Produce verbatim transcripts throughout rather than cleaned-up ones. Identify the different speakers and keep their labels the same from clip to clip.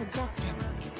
Speaker 1: suggestion.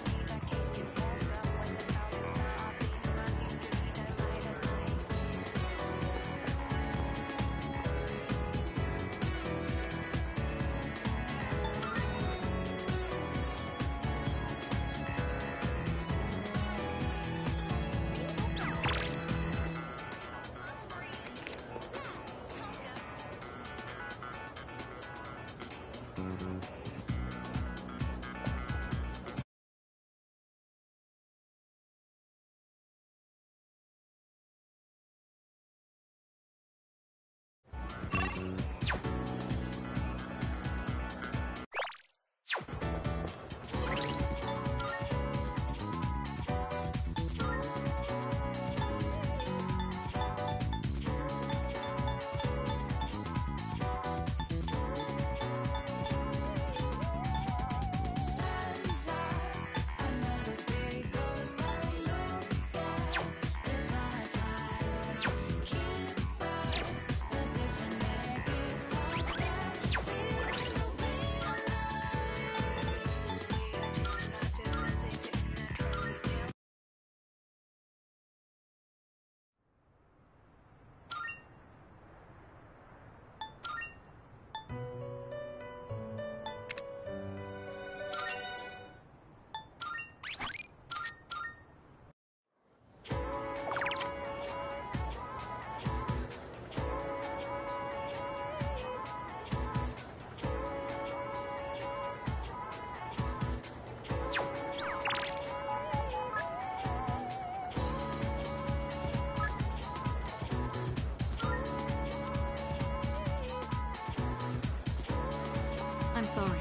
Speaker 1: I'm sorry.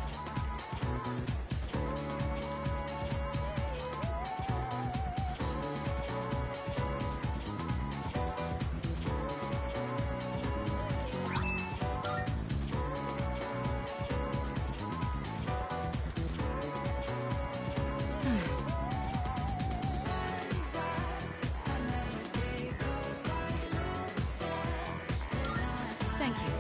Speaker 1: Thank you.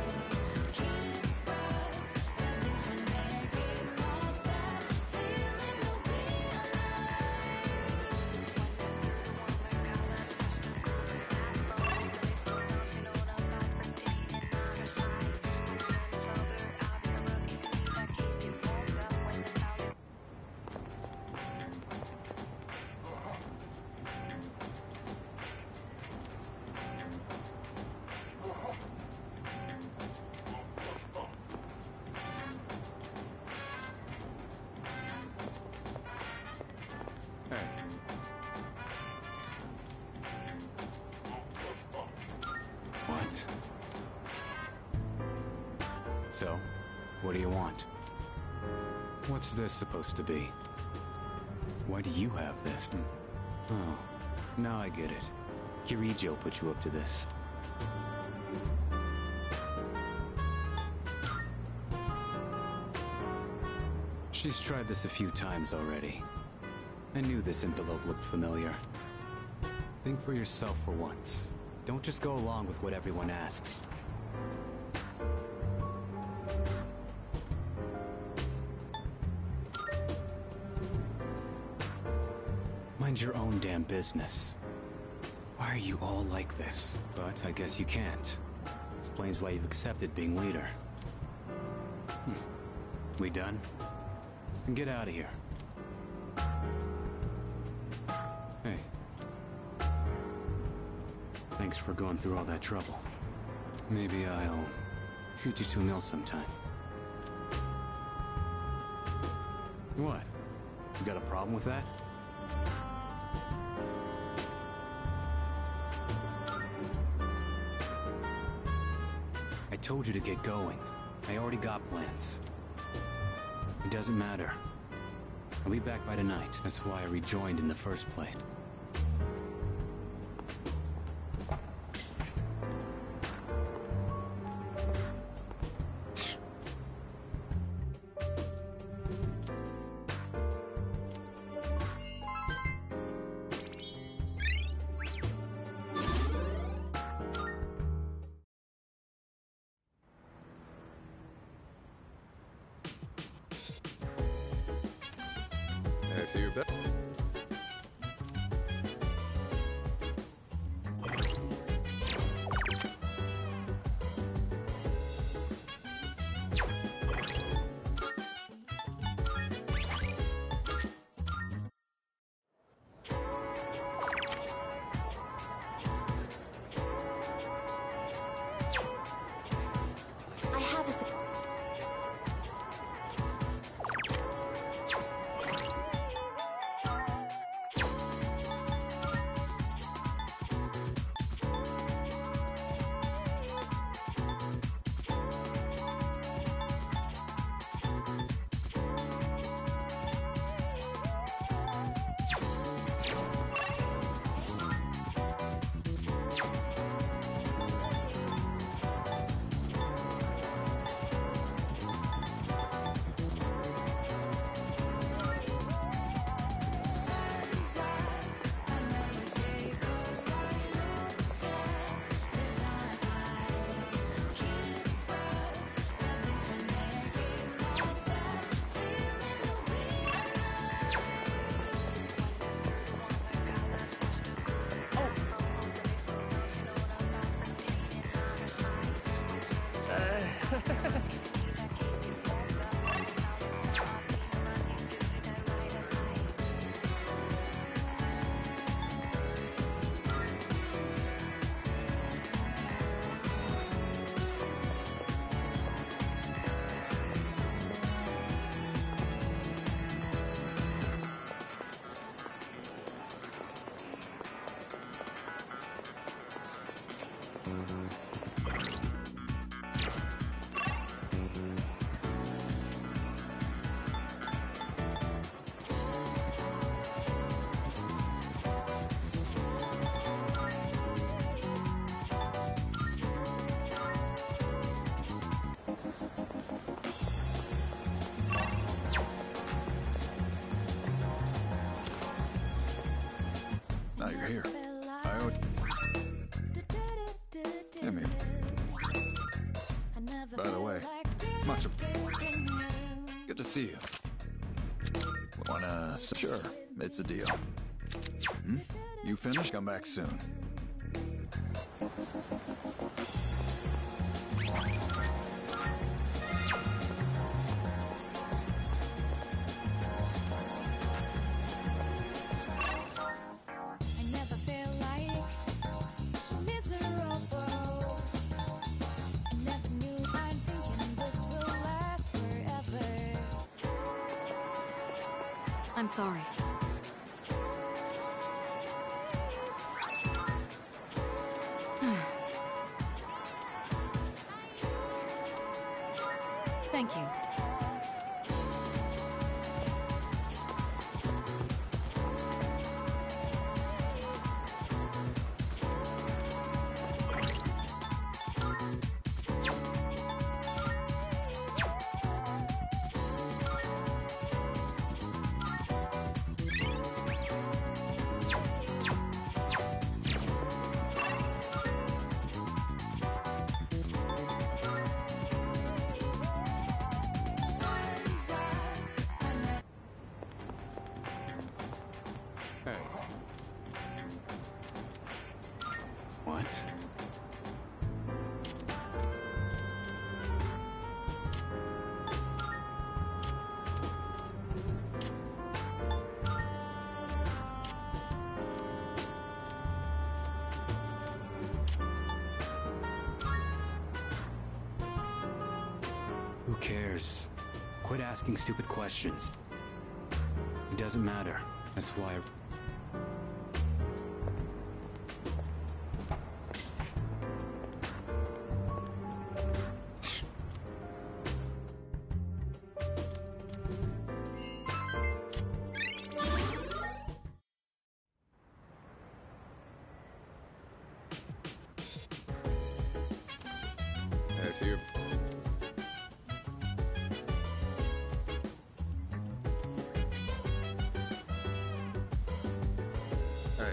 Speaker 2: What? So, what do you want? What's this supposed to be? Why do you have this? Hmm. Oh, now I get it. Kirijo put you up to this. She's tried this a few times already. I knew this envelope looked familiar. Think for yourself for once. Don't just go along with what everyone asks. Mind your own damn business. Why are you all like this? But I guess you can't. Explains why you've accepted being leader. Hmm. We done? Then get out of here. Hey. Thanks for going through all that trouble. Maybe I'll treat you to a meal sometime. What? You got a problem with that? I told you to get going. I already got plans. It doesn't matter. I'll be back by tonight. That's why I rejoined in the first place.
Speaker 3: I see your bet.
Speaker 1: I have a... su-
Speaker 4: Now you're here. I owe... Give me. By the way, much ob- good to see you. Wanna... Sure, it's a deal. Hmm? You finished? Come back soon.
Speaker 1: I'm sorry. Thank you.
Speaker 2: Hey. What? Who cares? Quit asking stupid questions. It doesn't matter. That's why I...
Speaker 3: I see your... Hey.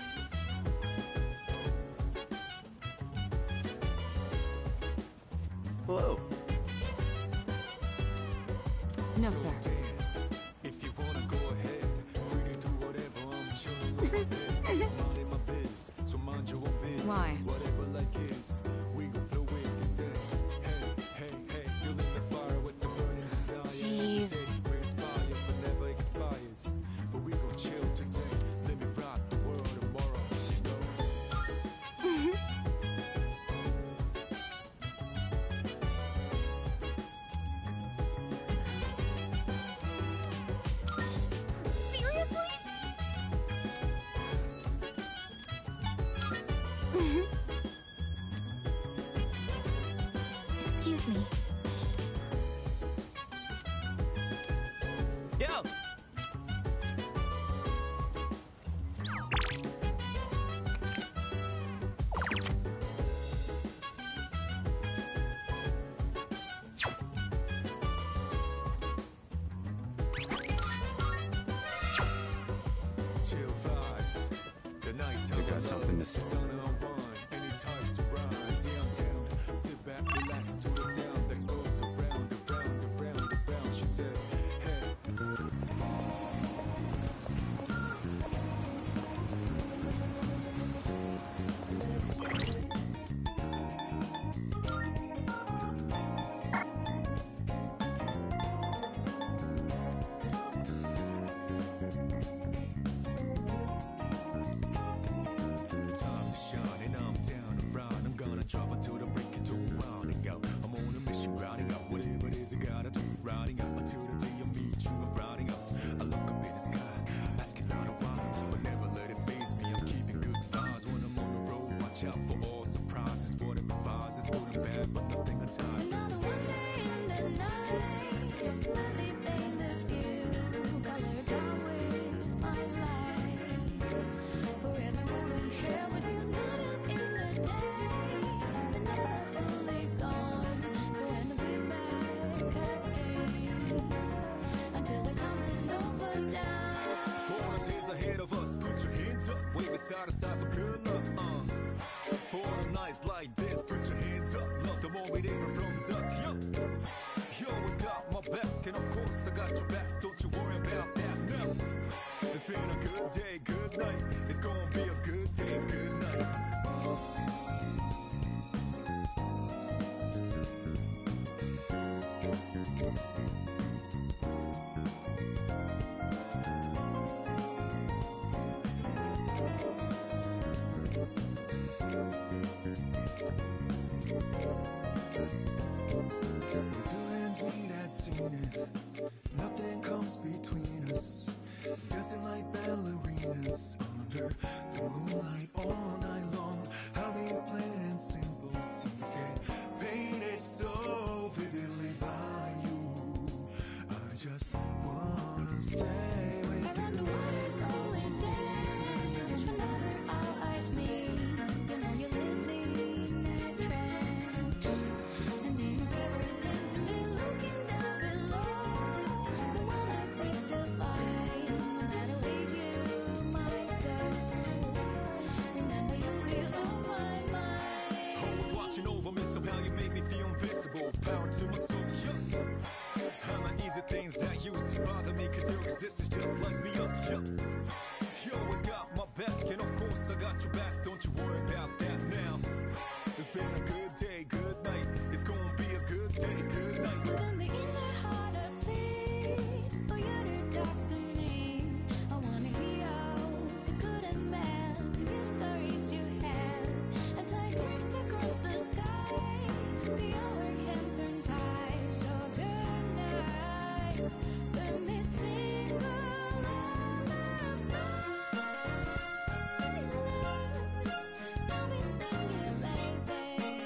Speaker 2: Hello.
Speaker 1: No, sir.
Speaker 5: If you wanna go ahead,
Speaker 1: Why? Jeez. Seriously? Excuse me.
Speaker 2: Yo! You got something to say?
Speaker 3: Nothing comes between us. Dancing like ballerinas under the moonlight all night long. How these plain and simple scenes get painted so vividly by you. I just wanna stay with you.
Speaker 5: I wonder what is only dance whenever our eyes meet. You know you leave me in a trance, and means everything to me. Looking down below, the one I seek to find. No matter where you might go, remember you'll be on my mind.
Speaker 3: Always watching over me, somehow you make me feel invisible. Power to my soul, yeah. How my easy things that used to bother me, cause your existence just lights me up, yeah. You always got my back, and of course I got your back. Don't you worry about that now. It's been a good day, good night. It's gonna be a good day, good night.
Speaker 5: Within the inner heart I plead for you to talk to me. I wanna hear all the good and bad, the stories you had. As I drift across the sky, the hour hand turns high. So good night, let me sing a lullaby. I'll be singing, baby.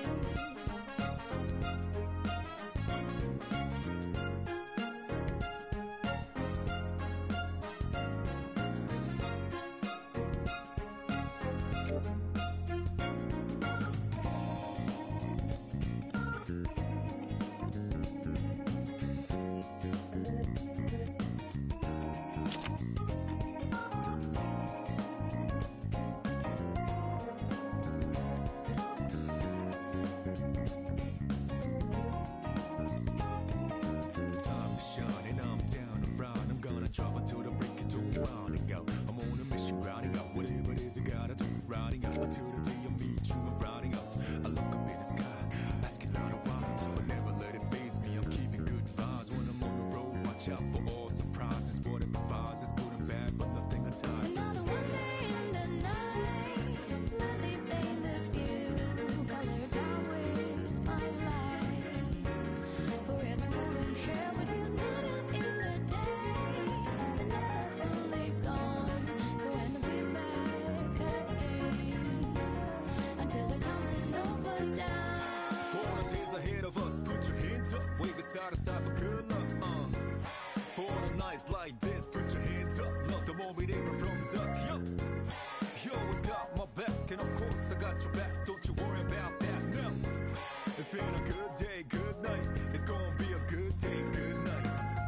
Speaker 3: out for all surprises. What it provides is good and bad, but nothing entices.
Speaker 5: Another one day in the night, let me paint the view, colored down with my light. For every moment share with you, not in the day, but never fully gone. Go and be back again until the coming over down.
Speaker 3: For the days ahead of us, put your hands up, wave it side to side for good luck. Uh. For the nights like this, put your hands up, love the moment even from dusk. Yo, you always got my back, and of course I got your back. Don't you worry about that now. It's been a good day, good night. It's gonna be a good day, good night.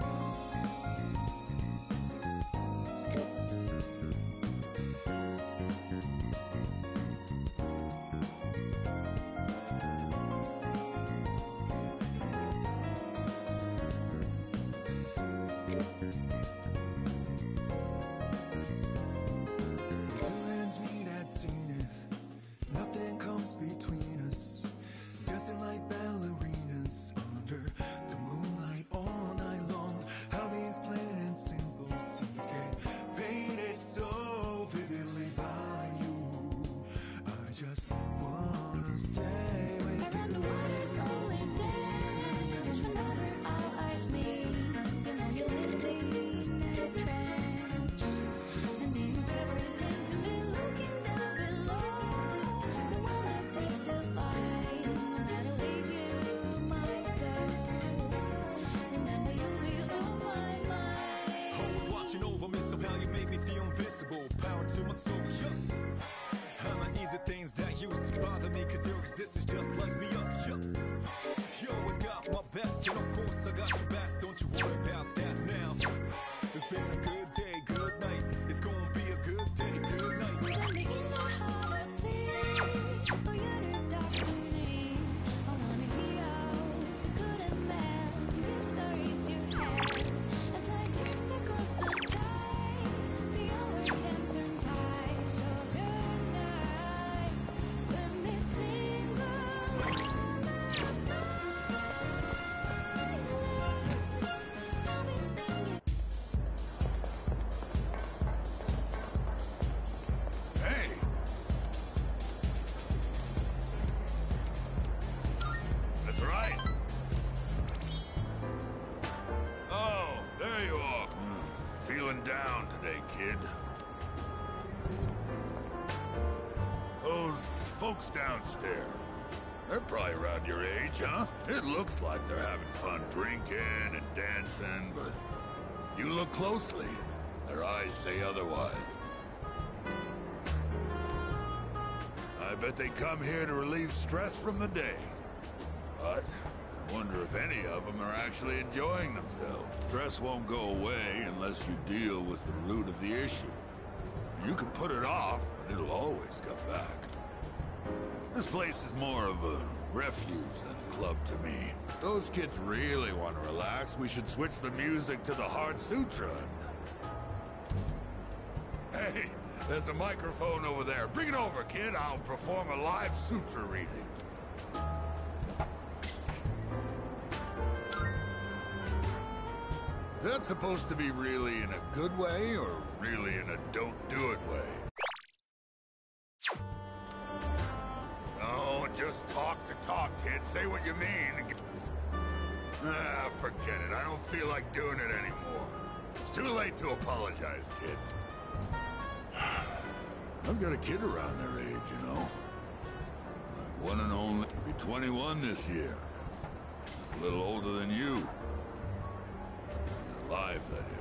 Speaker 3: Two hands meet at zenith. Nothing comes between us. Dancing like ballerinas under the moonlight all night long. How these plain and simple scenes get painted so vividly by you. I just wanna stay with
Speaker 5: And then the
Speaker 3: you.
Speaker 5: water's slowly dance whenever our eyes meet. You know you leave me in a trance. It means everything to me looking down below. The one I seek to find, no matter where you might go. Remember you'll be on my mind.
Speaker 3: Always watching over me, somehow you make me feel invisible. Power to my soul, yeah. How my easy things that used to bother me, cause your existence just lights me up, yeah. You always got my back, and of course I got your back. Don't you worry about that now. It's been a good day, good night. It's gonna be a good day, good night.
Speaker 5: Send me in my heart a plea for you to talk to me. I wanna hear the good and bad, the stories you have. As I drift across the sky, the overhead turns high. So good night, let me sing goodnight. I'll be singing.
Speaker 6: Hey! That's right. Oh, there you are. Hmm. Feeling down today, kid. Those folks downstairs, they're probably around your age, huh? It looks like they're having fun drinking and dancing, but you look closely. Their eyes say otherwise. I bet they come here to relieve stress from the day. But I wonder if any of them are actually enjoying themselves. Stress won't go away unless you deal with the root of the issue. You can put it off, but it'll always come back. This place is more of a refuge than a club to me. If those kids really want to relax, we should switch the music to the Heart Sutra. Hey, there's a microphone over there. Bring it over, kid. I'll perform a live sutra reading. Is that supposed to be really in a good way, or really in a don't-do-it way? No, just talk to talk, kid. Say what you mean. Ah, forget it. I don't feel like doing it anymore. It's too late to apologize, kid. I've got a kid around their age, you know. My one and only. He'll be twenty-one this year. Just a little older than you. He's alive, that is.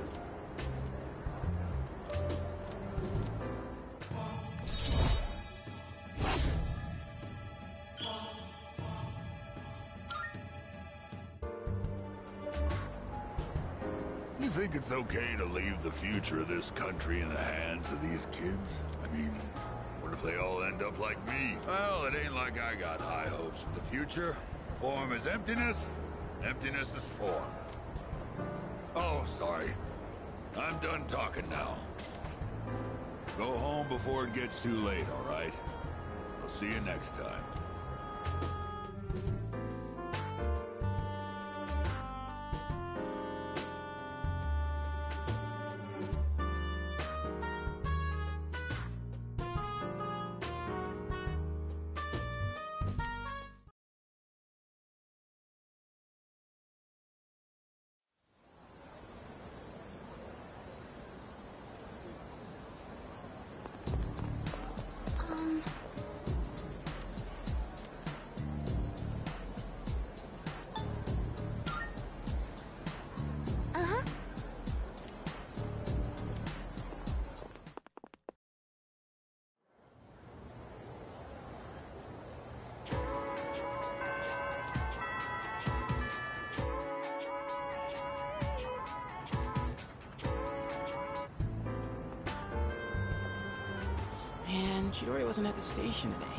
Speaker 6: You think it's okay to leave the future of this country in the hands of these kids? I mean, what if they all end up like me? Well, it ain't like I got high hopes for the future. Form is emptiness, emptiness is form. Oh, sorry. I'm done talking now. Go home before it gets too late, all right? I'll see you next time.
Speaker 7: Chidori wasn't at the station today.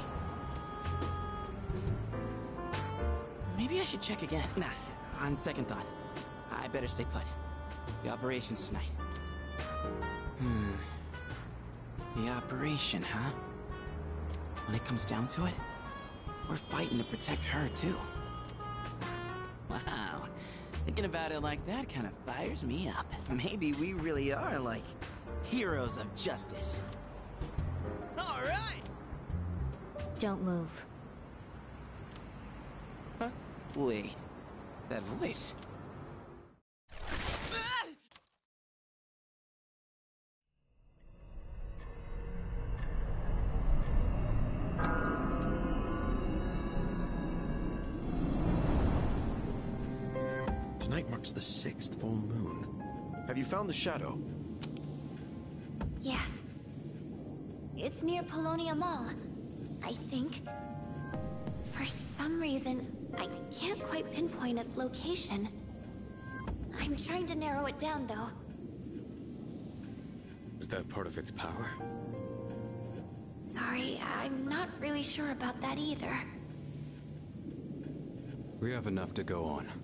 Speaker 7: Maybe I should check again. Nah, on second thought, I better stay put. The operation's tonight. Hmm. The operation, huh? When it comes down to it, we're fighting to protect her, too. Wow. Thinking about it like that kind of fires me up. Maybe we really are, like, heroes of justice. All right!
Speaker 1: Don't move.
Speaker 7: Huh? Wait. That voice. Ah!
Speaker 8: Tonight marks the sixth full moon. Have you found the shadow?
Speaker 5: Yes. It's near Polonia Mall, I think. For some reason, I can't quite pinpoint its location. I'm trying to narrow it down, though.
Speaker 2: Is that part of its power?
Speaker 5: Sorry, I'm not really sure about that either.
Speaker 2: We have enough to go on.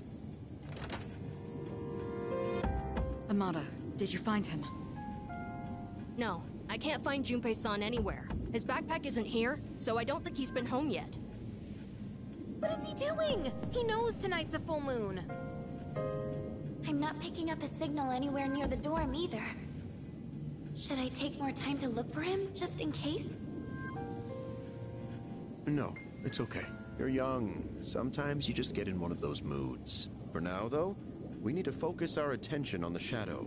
Speaker 1: Amada, did you find him?
Speaker 9: No, I can't find Junpei-san anywhere. His backpack isn't here, so I don't think he's been home yet.
Speaker 10: What is he doing? He knows tonight's a full moon.
Speaker 5: I'm not picking up a signal anywhere near the dorm either. Should I take more time to look for him, just in case?
Speaker 8: No, it's okay. You're young. Sometimes you just get in one of those moods. For now, though, we need to focus our attention on the shadow.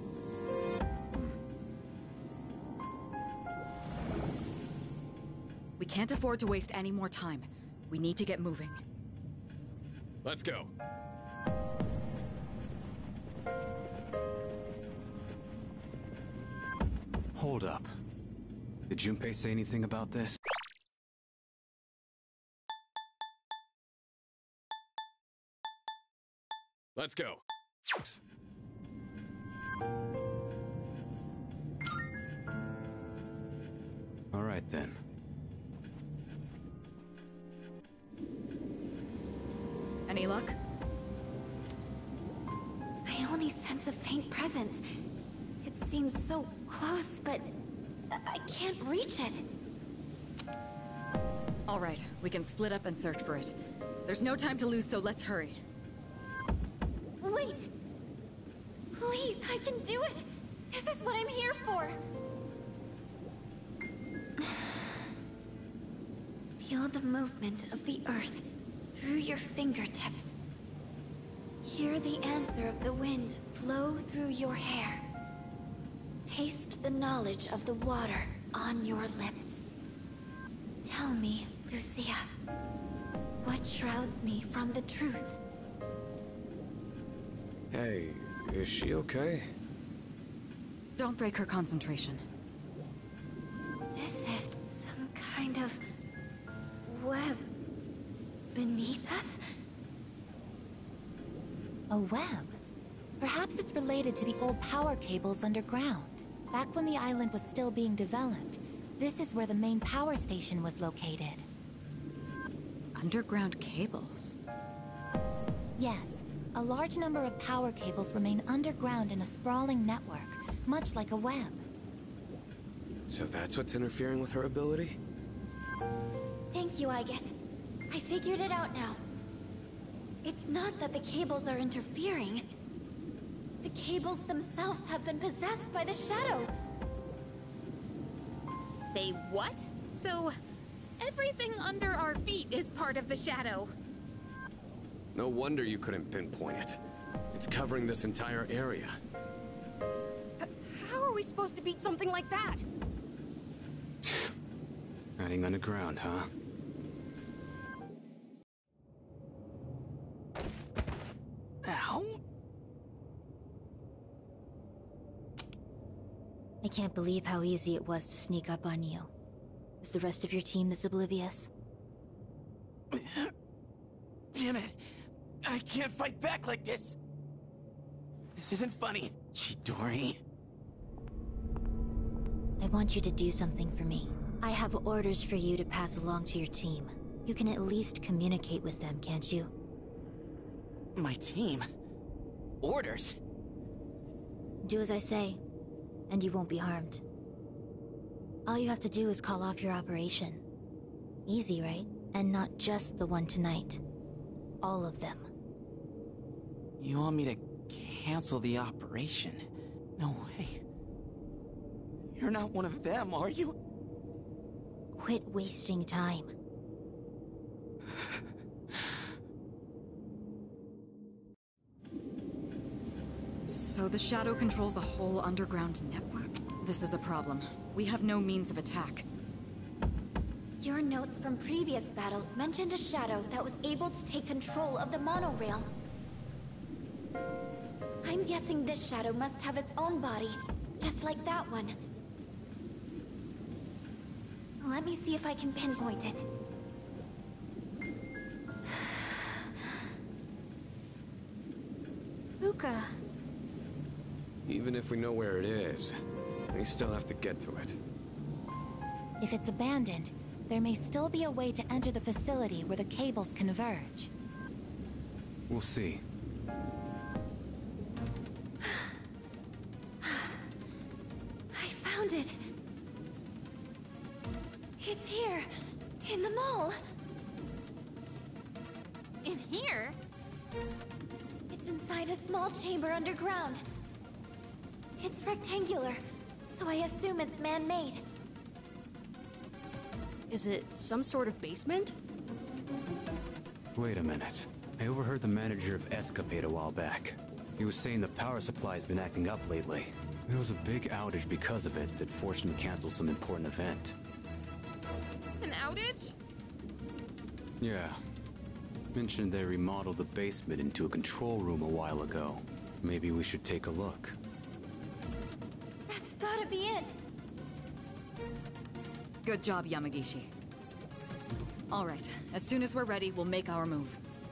Speaker 1: We can't afford to waste any more time. We need to get moving.
Speaker 2: Let's go. Hold up. Did Junpei say anything about this? Let's go. All right then.
Speaker 1: Any luck?
Speaker 5: I only sense a faint presence. It seems so close, but I I can't reach it.
Speaker 1: All right, we can split up and search for it. There's no time to lose, so let's hurry.
Speaker 5: Wait! Please, I can do it! This is what I'm here for! Feel the movement of the earth through your fingertips. Hear the answer of the wind flow through your hair. Taste the knowledge of the water on your lips. Tell me, Lucia, what shrouds me from the truth?
Speaker 2: Hey, is she okay?
Speaker 1: Don't break her concentration.
Speaker 5: This is some kind of web beneath us?
Speaker 11: A web? Perhaps it's related to the old power cables underground. Back when the island was still being developed, this is where the main power station was located.
Speaker 1: Underground cables?
Speaker 11: Yes, a large number of power cables remain underground in a sprawling network, much like a web.
Speaker 2: So that's what's interfering with her ability?
Speaker 5: Thank you, I guess. I figured it out now. It's not that the cables are interfering. The cables themselves have been possessed by the shadow.
Speaker 10: They what? So, everything under our feet is part of the shadow.
Speaker 2: No wonder you couldn't pinpoint it. It's covering this entire area.
Speaker 9: H- how are we supposed to beat something like that?
Speaker 2: Hiding underground, huh?
Speaker 7: Ow!
Speaker 11: I can't believe how easy it was to sneak up on you. Is the rest of your team this oblivious?
Speaker 7: Damn it! I can't fight back like this! This isn't funny, Chidori.
Speaker 11: I want you to do something for me.
Speaker 12: I have orders for you to pass along to your team. You can at least communicate with them, can't you?
Speaker 7: My team? Orders?
Speaker 12: Do as I say, and you won't be harmed. All you have to do is call off your operation. Easy, right? And not just the one tonight. All of them.
Speaker 7: You want me to cancel the operation? No way. You're not one of them, are you?
Speaker 12: Quit wasting time.
Speaker 1: So the Shadow controls a whole underground network? This is a problem. We have no means of attack.
Speaker 11: Your notes from previous battles mentioned a Shadow that was able to take control of the monorail. I'm guessing this Shadow must have its own body, just like that one. Let me see if I can pinpoint it. Luca.
Speaker 13: Even if we know where it is, we still have to get to it.
Speaker 11: If it's abandoned, there may still be a way to enter the facility where the cables converge.
Speaker 2: We'll see.
Speaker 11: I found it! It's here! In the mall!
Speaker 10: In here?
Speaker 11: It's inside a small chamber underground. It's rectangular, so I assume it's man-made.
Speaker 9: Is it some sort of basement?
Speaker 2: Wait a minute. I overheard the manager of Escapade a while back. He was saying the power supply's been acting up lately. There was a big outage because of it that forced him to cancel some important event.
Speaker 10: An outage?
Speaker 2: Yeah. Mentioned they remodeled the basement into a control room a while ago. Maybe we should take a look.
Speaker 11: That's gotta be it!
Speaker 1: Good job, Yamagishi. All right, as soon as we're ready, we'll make our move.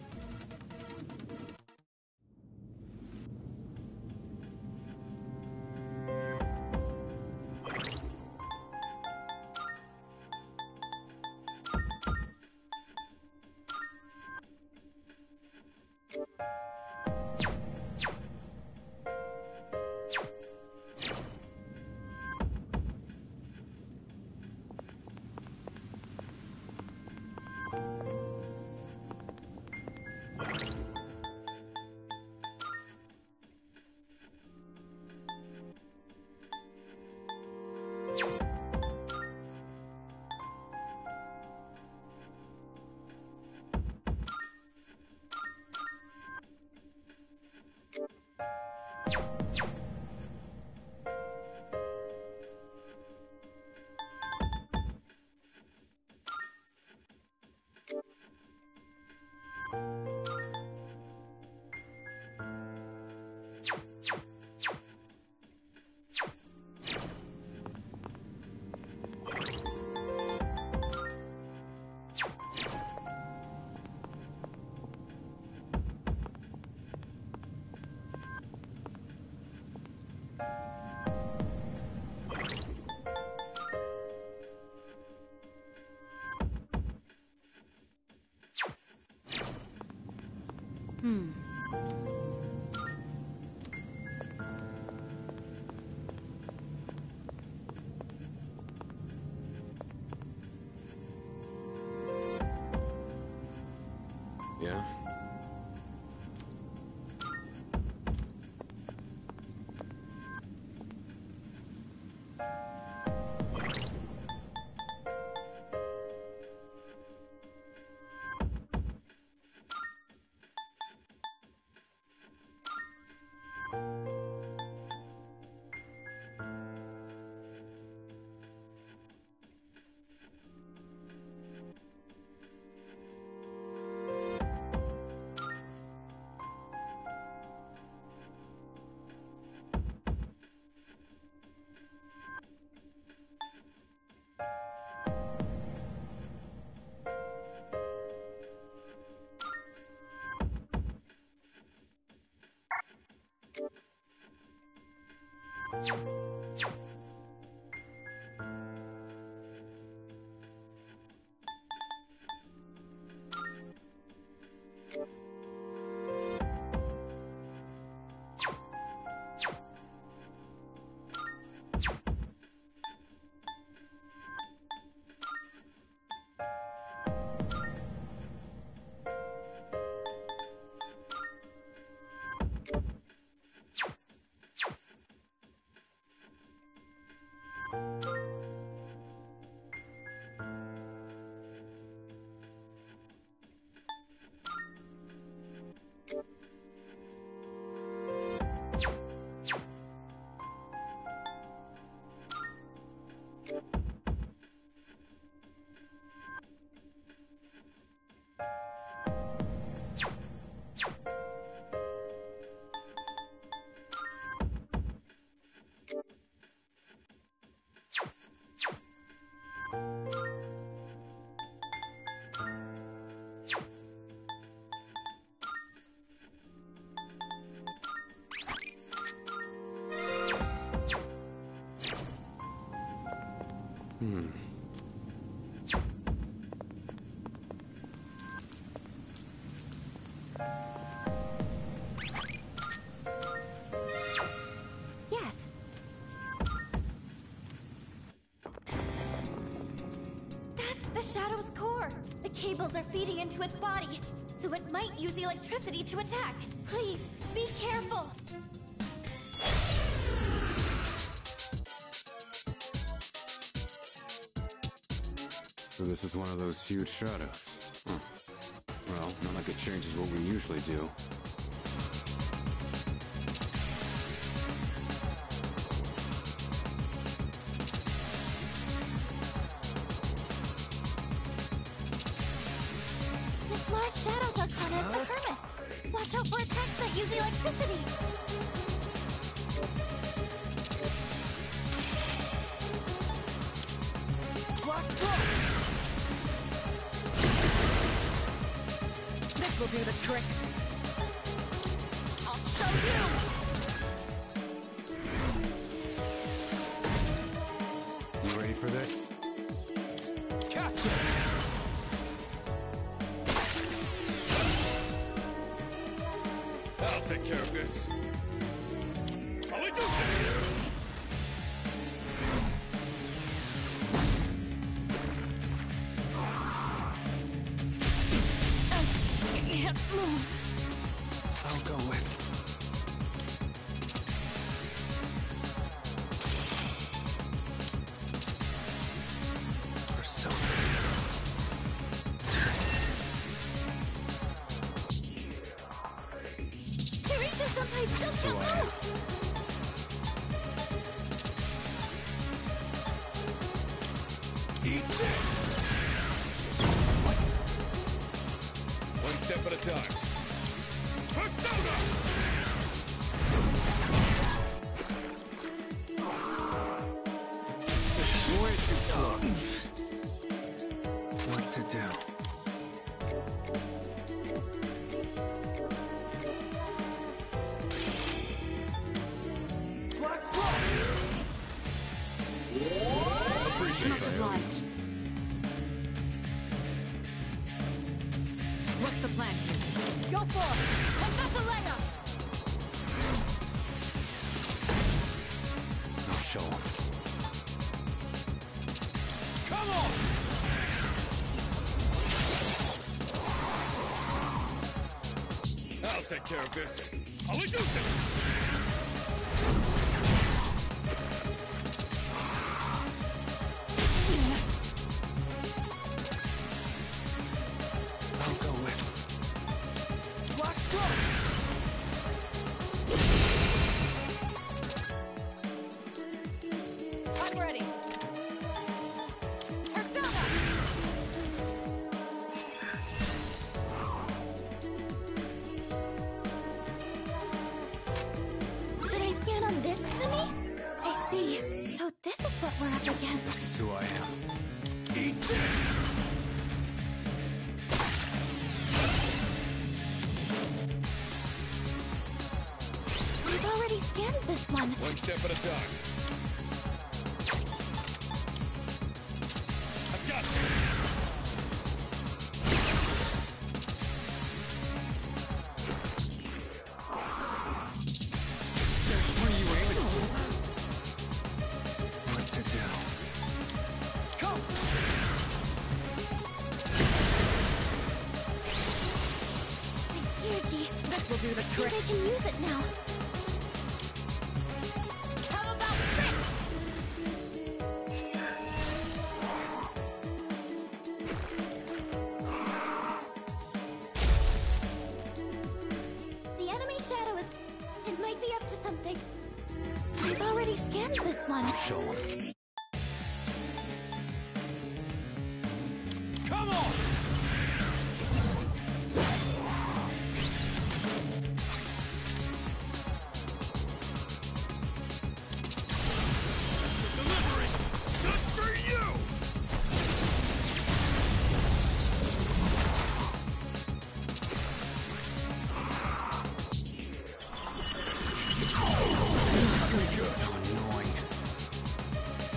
Speaker 1: Hmm.
Speaker 13: Yeah? Hmm.
Speaker 11: Yes. That's the Shadow's core. The cables are feeding into its body, so it might use electricity to attack. Please, be careful.
Speaker 2: So this is one of those huge shadows. Huh. Well, not like it changes what we usually do.
Speaker 11: This large shadow's arcana is the Hermits. Watch out for attacks that use electricity.
Speaker 1: This will do the trick.
Speaker 11: I'll show you.
Speaker 2: You ready for this?
Speaker 3: Cast it! I'll take care of this. I'll do this!
Speaker 11: Can't move.
Speaker 2: I'll go with. Persona.
Speaker 11: Kirito-senpai still can't move.
Speaker 3: Eat this! What? One step at a time. Persona!
Speaker 2: Way too close. What to do?
Speaker 3: Black Frost! Appreciate
Speaker 1: Much
Speaker 3: it.
Speaker 1: obliged. What's the plan? Go for it! Confess Leia!
Speaker 2: I'll show 'em.
Speaker 3: Come on! I'll take care of this. I'll do this!
Speaker 2: I'll go with.
Speaker 3: Black Frost!
Speaker 1: I'm ready. Persona!
Speaker 11: Should I scan on this enemy? I see. So this is what we're up against.
Speaker 2: This is who I am.
Speaker 3: Eat this!
Speaker 11: We've already scanned this one.
Speaker 3: One step at a time. I've got this!
Speaker 2: What are you aiming for? What to do?
Speaker 3: Come!
Speaker 11: Here, G.
Speaker 1: This will do the
Speaker 11: I
Speaker 1: trick.
Speaker 11: think I can use it now.
Speaker 1: How about this?
Speaker 11: The enemy shadow is... It might be up to something. I've already scanned this one.
Speaker 2: Show 'em.
Speaker 3: Come on! Delivery! Just for you!
Speaker 2: How annoying.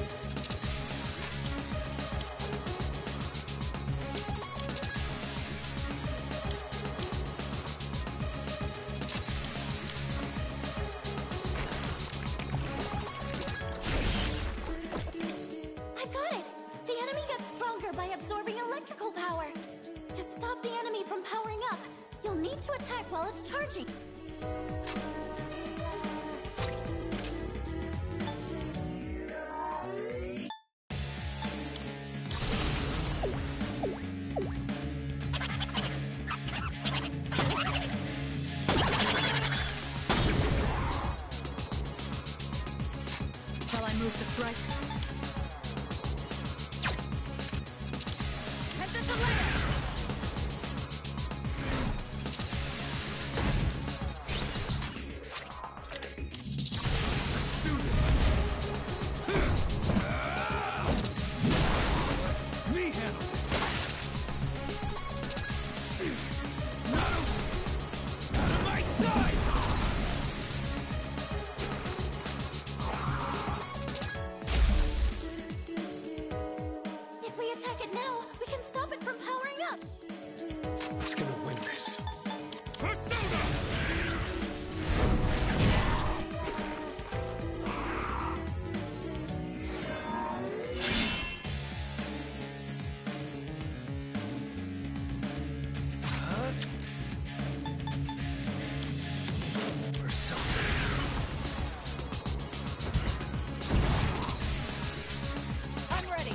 Speaker 5: It's charging.
Speaker 1: Shall I move to strike?
Speaker 5: Head this a layer.
Speaker 3: Me handle this. Not a, not on my side.
Speaker 5: If we attack it now, we can stop it from powering up.
Speaker 13: Who's gonna win this?
Speaker 3: Persona!
Speaker 5: I'm ready.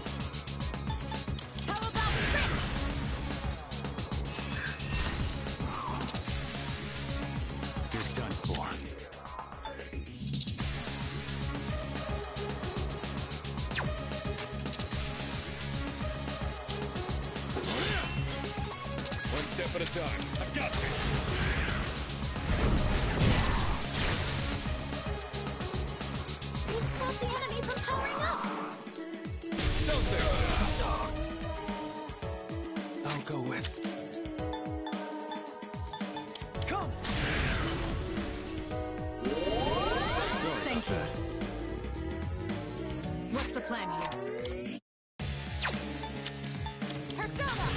Speaker 5: How about Rick?
Speaker 2: You're done for.
Speaker 3: One step at a time. I've got this.
Speaker 5: We've stopped the enemy from powering up.
Speaker 3: Don't there.
Speaker 13: I'll go with.
Speaker 3: Come.
Speaker 1: Thank you. What's the plan here?
Speaker 5: Persona!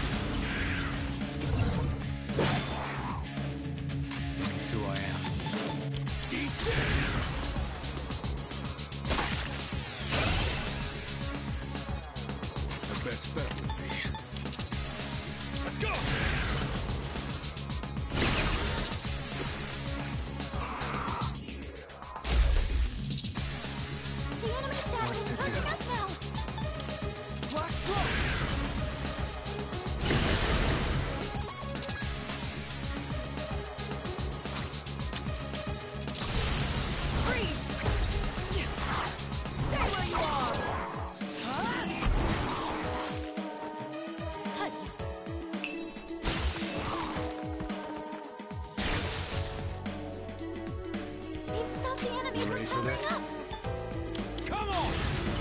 Speaker 2: This is who I am.
Speaker 3: Eat this. The best bet would be. Let's go.
Speaker 5: The enemy shadow is charging up now.
Speaker 3: Black Throat.
Speaker 1: Freeze! Stay where you are!
Speaker 5: Touch. We've stopped the enemy
Speaker 13: You
Speaker 5: from
Speaker 13: ready for
Speaker 5: powering
Speaker 13: this?
Speaker 5: up.
Speaker 3: Come on.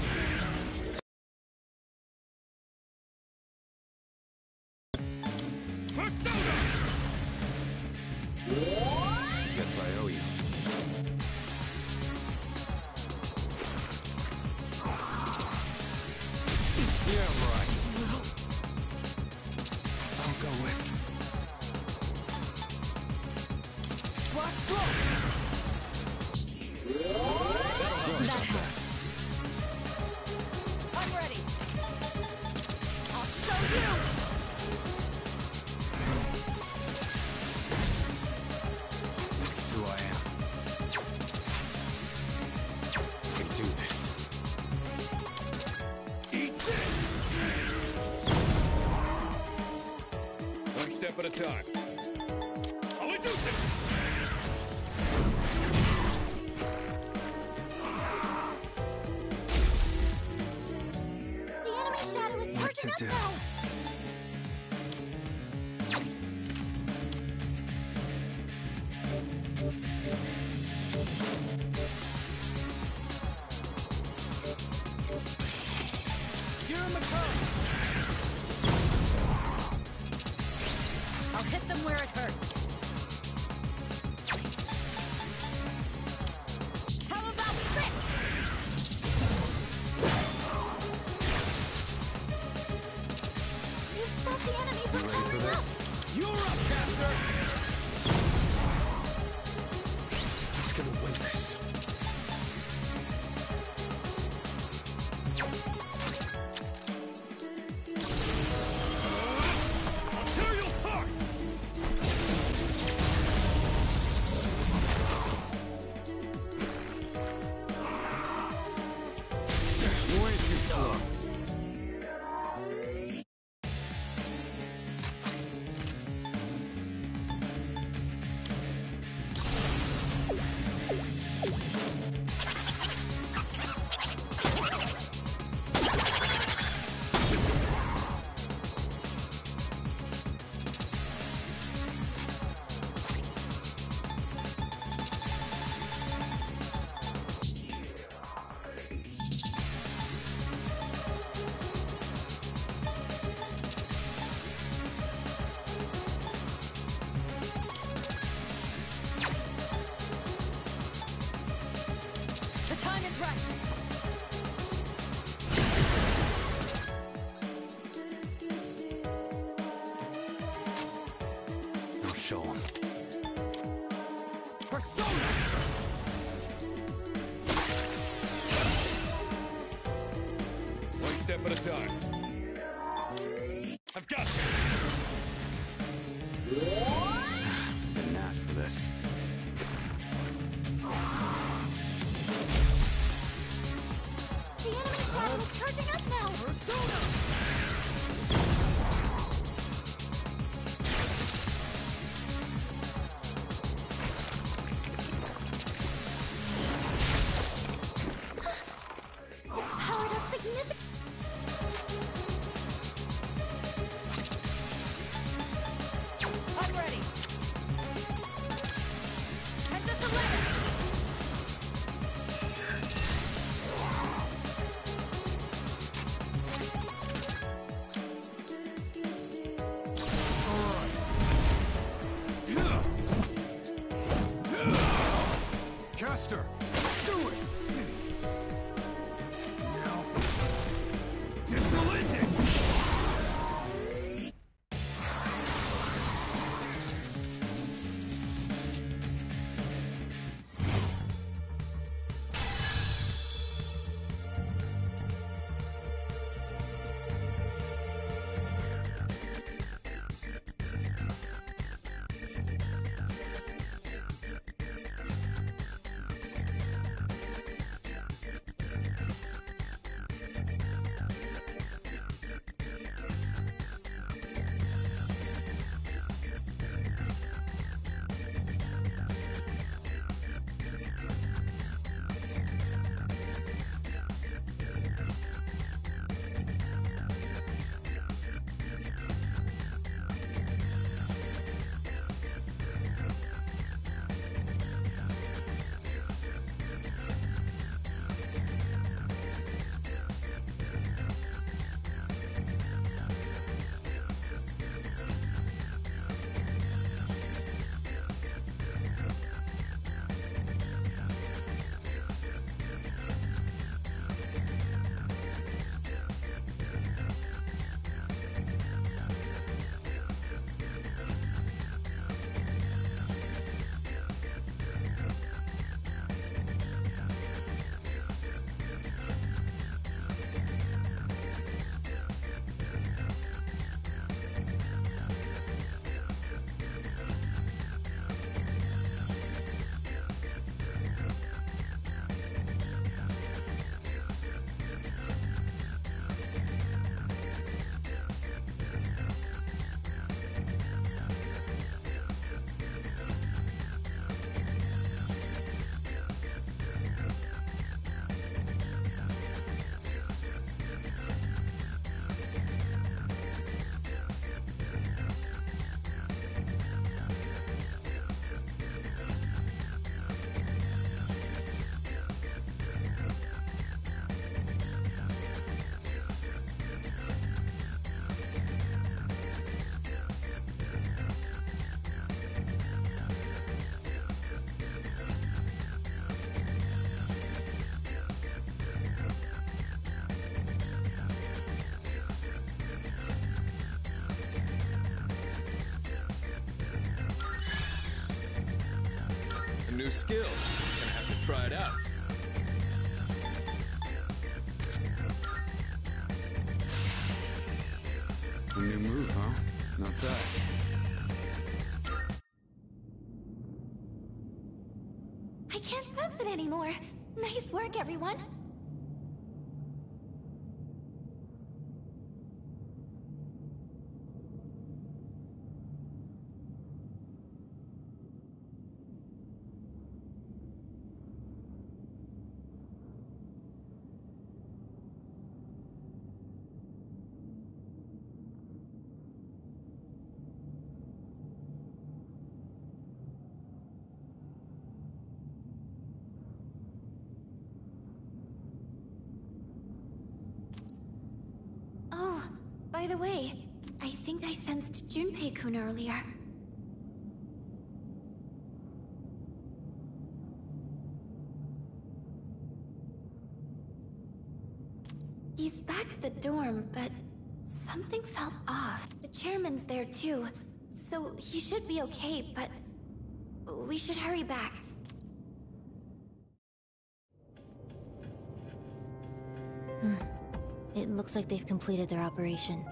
Speaker 3: Persona.
Speaker 8: Guess I owe you.
Speaker 13: Yeah, right. I'll go with.
Speaker 3: Black Throat.
Speaker 1: That hurts.
Speaker 5: I'm ready. I'll show you.
Speaker 2: This is who I am. I can do this.
Speaker 3: Eat this. One step at a time. I'll reduce it.
Speaker 5: The enemy shadow is
Speaker 13: What
Speaker 5: charging
Speaker 13: to
Speaker 5: up
Speaker 13: do?
Speaker 5: now.
Speaker 3: Give him a turn.
Speaker 1: I'll hit them where it hurts.
Speaker 5: How about Rick?
Speaker 9: time is right.
Speaker 2: I'll show him.
Speaker 3: Persona! One step at a time. I've got you!
Speaker 2: Didn't ask for this.
Speaker 5: The enemy shadow is charging up now! It's powered up significantly.
Speaker 9: I'm ready. Head this the ladder.
Speaker 3: Caster! Do it! Now... Dissolent it!
Speaker 13: New skill. Gonna have to try it out.
Speaker 2: A new move, huh? Not bad.
Speaker 5: I can't sense it anymore. Nice work, everyone. Oh, by the way, I think I sensed Junpei-kun earlier. He's back at the dorm, but something felt off. The chairman's there too, so he should be okay, but we should hurry back.
Speaker 12: Hmm. It looks like they've completed their operation.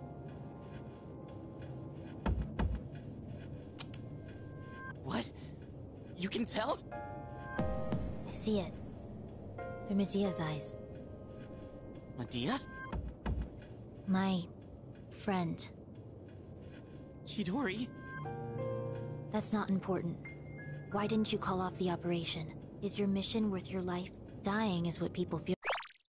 Speaker 7: What? You can tell?
Speaker 12: I see it. Through Medea's eyes.
Speaker 7: Medea?
Speaker 12: My... friend.
Speaker 7: Chidori?
Speaker 12: That's not important. Why didn't you call off the operation? Is your mission worth your life? Dying is what people feel.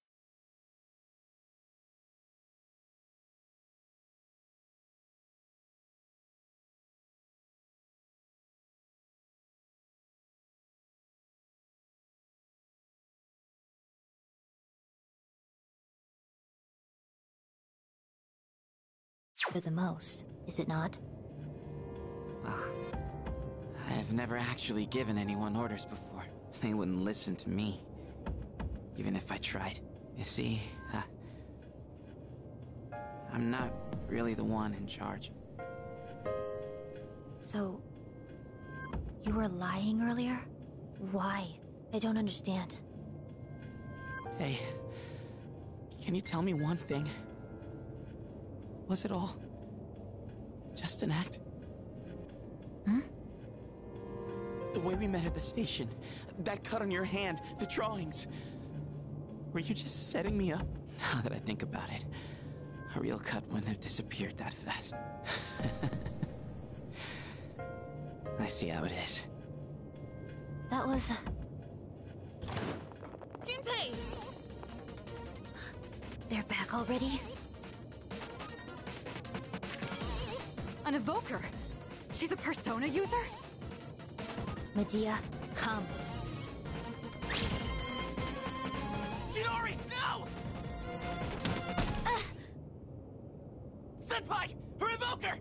Speaker 12: For the most, is it not?
Speaker 7: Ugh. I've never actually given anyone orders before. They wouldn't listen to me. Even if I tried. You see, uh, I'm not really the one in charge.
Speaker 12: So... you were lying earlier? Why? I don't understand.
Speaker 7: Hey, can you tell me one thing? Was it all just an act?
Speaker 12: Hmm?
Speaker 7: The way we met at the station, that cut on your hand, the drawings. Were you just setting me up? Now that I think about it, a real cut wouldn't have disappeared that fast. I see how it is.
Speaker 12: That was...
Speaker 10: Junpei!
Speaker 12: They're back already?
Speaker 1: An evoker! She's a persona user?
Speaker 12: Medea, come.
Speaker 7: Chidori, no!
Speaker 12: Uh.
Speaker 7: Senpai! Her evoker!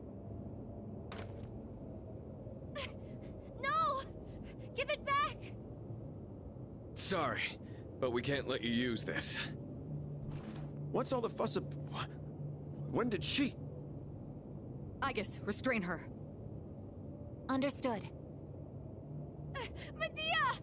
Speaker 10: No! Give it back!
Speaker 13: Sorry, but we can't let you use this.
Speaker 8: What's all the fuss ab- When did she?
Speaker 1: Aegis, restrain her.
Speaker 12: Understood.
Speaker 10: Uh, Medea!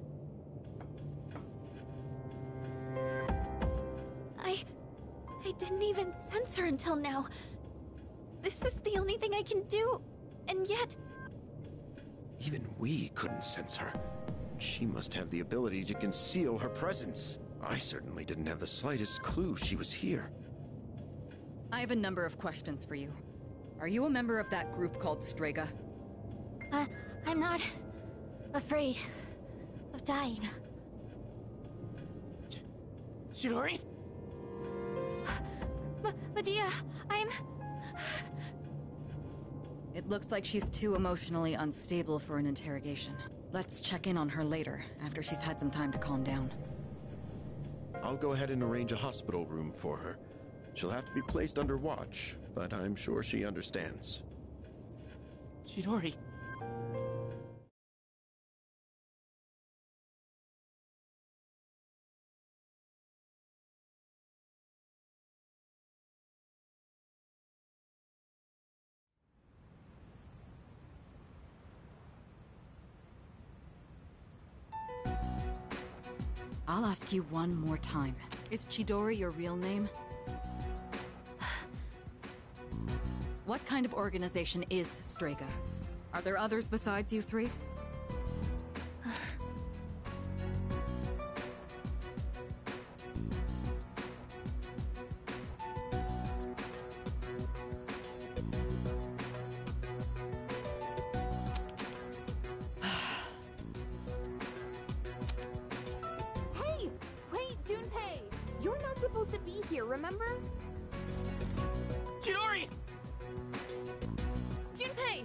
Speaker 10: I... I didn't even sense her until now. This is the only thing I can do, and yet...
Speaker 8: Even we couldn't sense her. She must have the ability to conceal her presence. I certainly didn't have the slightest clue she was here.
Speaker 1: I have a number of questions for you. Are you a member of that group called Strega?
Speaker 12: Uh, I'm not... afraid... of dying.
Speaker 7: Ch Chidori?
Speaker 10: M Medea, I'm...
Speaker 1: It looks like she's too emotionally unstable for an interrogation. Let's check in on her later, after she's had some time to calm down.
Speaker 8: I'll go ahead and arrange a hospital room for her. She'll have to be placed under watch, but I'm sure she understands.
Speaker 7: Chidori.
Speaker 1: I'll ask you one more time. Is Chidori your real name? What kind of organization is Strega? Are there others besides you three?
Speaker 10: Hey! Wait, Junpei! You're not supposed to be here, remember?
Speaker 7: Chidori!
Speaker 10: Junpei!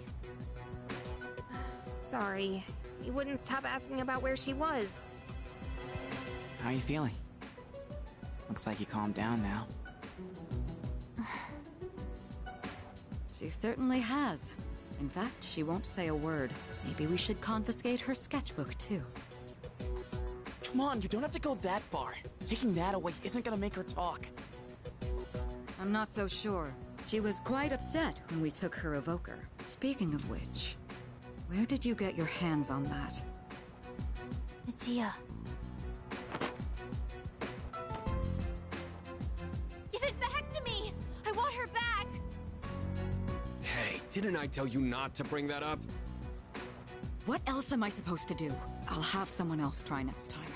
Speaker 10: Sorry. He wouldn't stop asking about where she was.
Speaker 7: How are you feeling? Looks like you calmed down now.
Speaker 1: She certainly has. In fact, she won't say a word. Maybe we should confiscate her sketchbook, too.
Speaker 7: Come on, you don't have to go that far. Taking that away isn't gonna make her talk.
Speaker 1: I'm not so sure. She was quite upset when we took her evoker. Speaking of which, where did you get your hands on that?
Speaker 11: Natia.
Speaker 9: Give it back to me! I want her back!
Speaker 13: Hey, didn't I tell you not to bring that up?
Speaker 1: What else am I supposed to do? I'll have someone else try next time.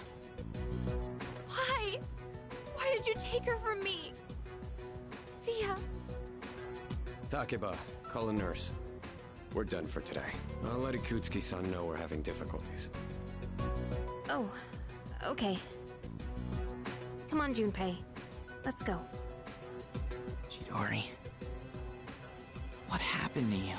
Speaker 10: Why? Why did you take her from me? Tia.
Speaker 13: Takeba, call a nurse. We're done for today. I'll let Ikutsuki-san know we're having difficulties.
Speaker 10: Oh, okay. Come on, Junpei. Let's go.
Speaker 7: Chidori. What happened to you?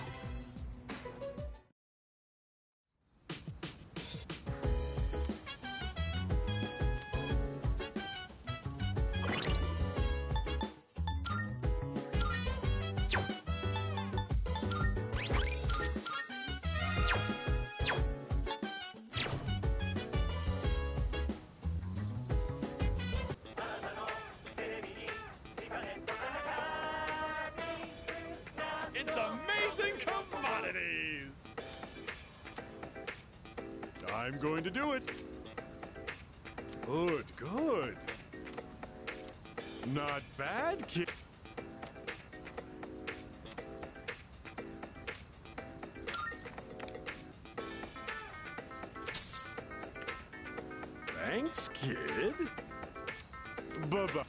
Speaker 3: It's amazing commodities! I'm going to do it. Good, good. Not bad, kid. Thanks, kid. Bye-bye.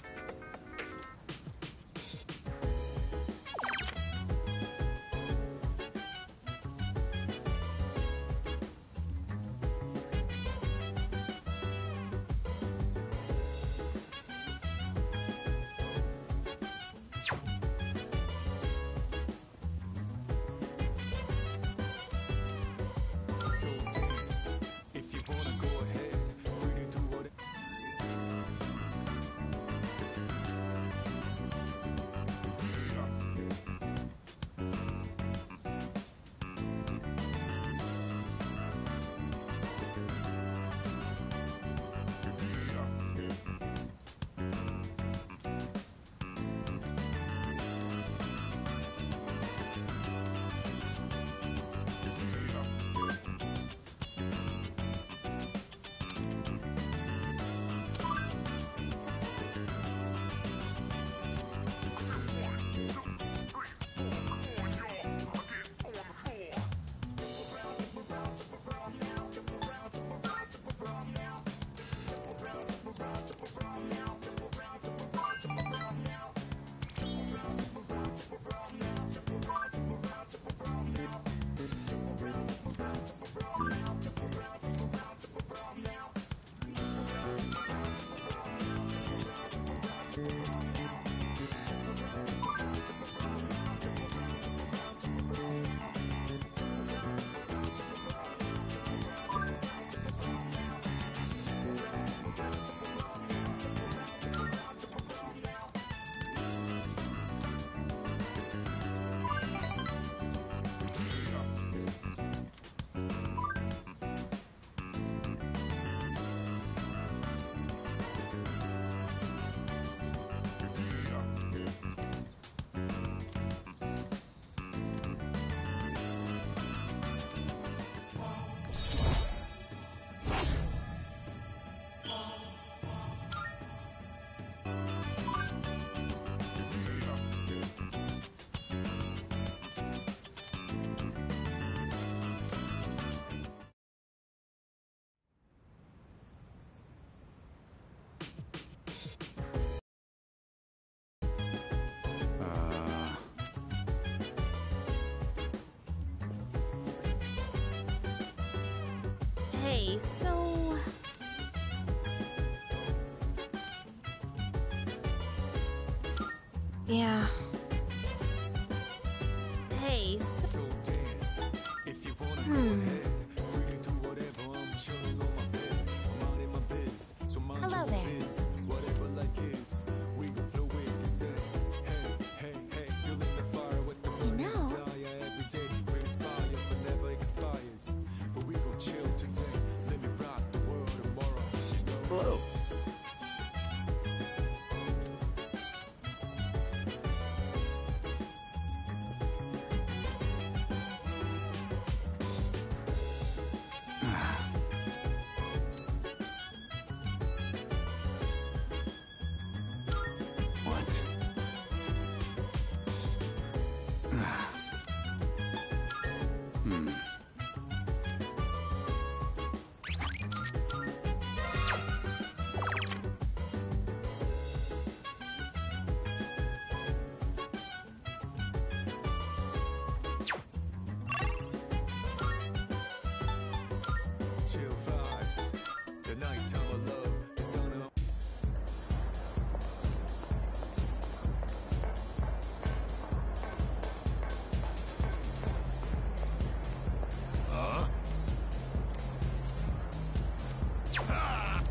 Speaker 10: Hey, so... Yeah. Hey, so... Hmm.
Speaker 11: Hello there.
Speaker 10: You know...
Speaker 13: Hello.
Speaker 3: time I love the sun up.
Speaker 6: Huh? Ah!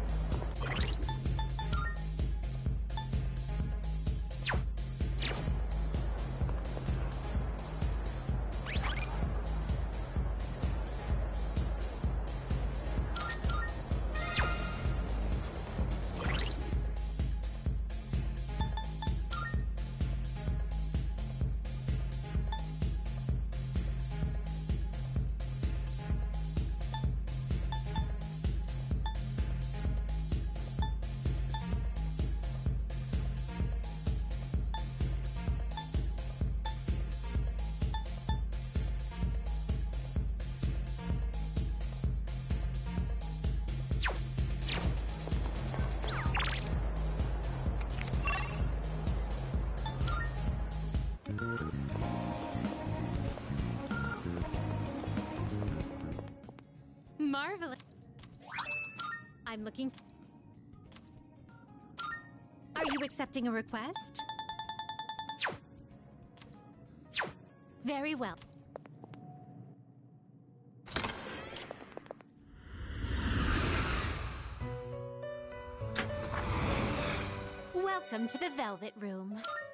Speaker 14: Marvelous. I'm looking. Are you accepting a request? Very well. Welcome to the Velvet Room.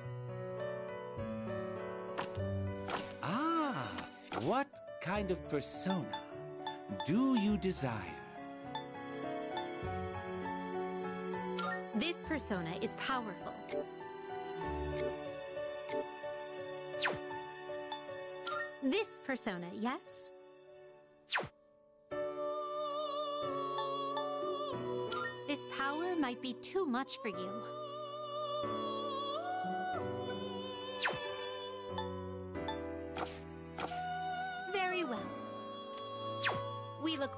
Speaker 15: Ah, what kind of persona do you desire?
Speaker 14: This persona is powerful. This persona, yes? This power might be too much for you. Very well. We look...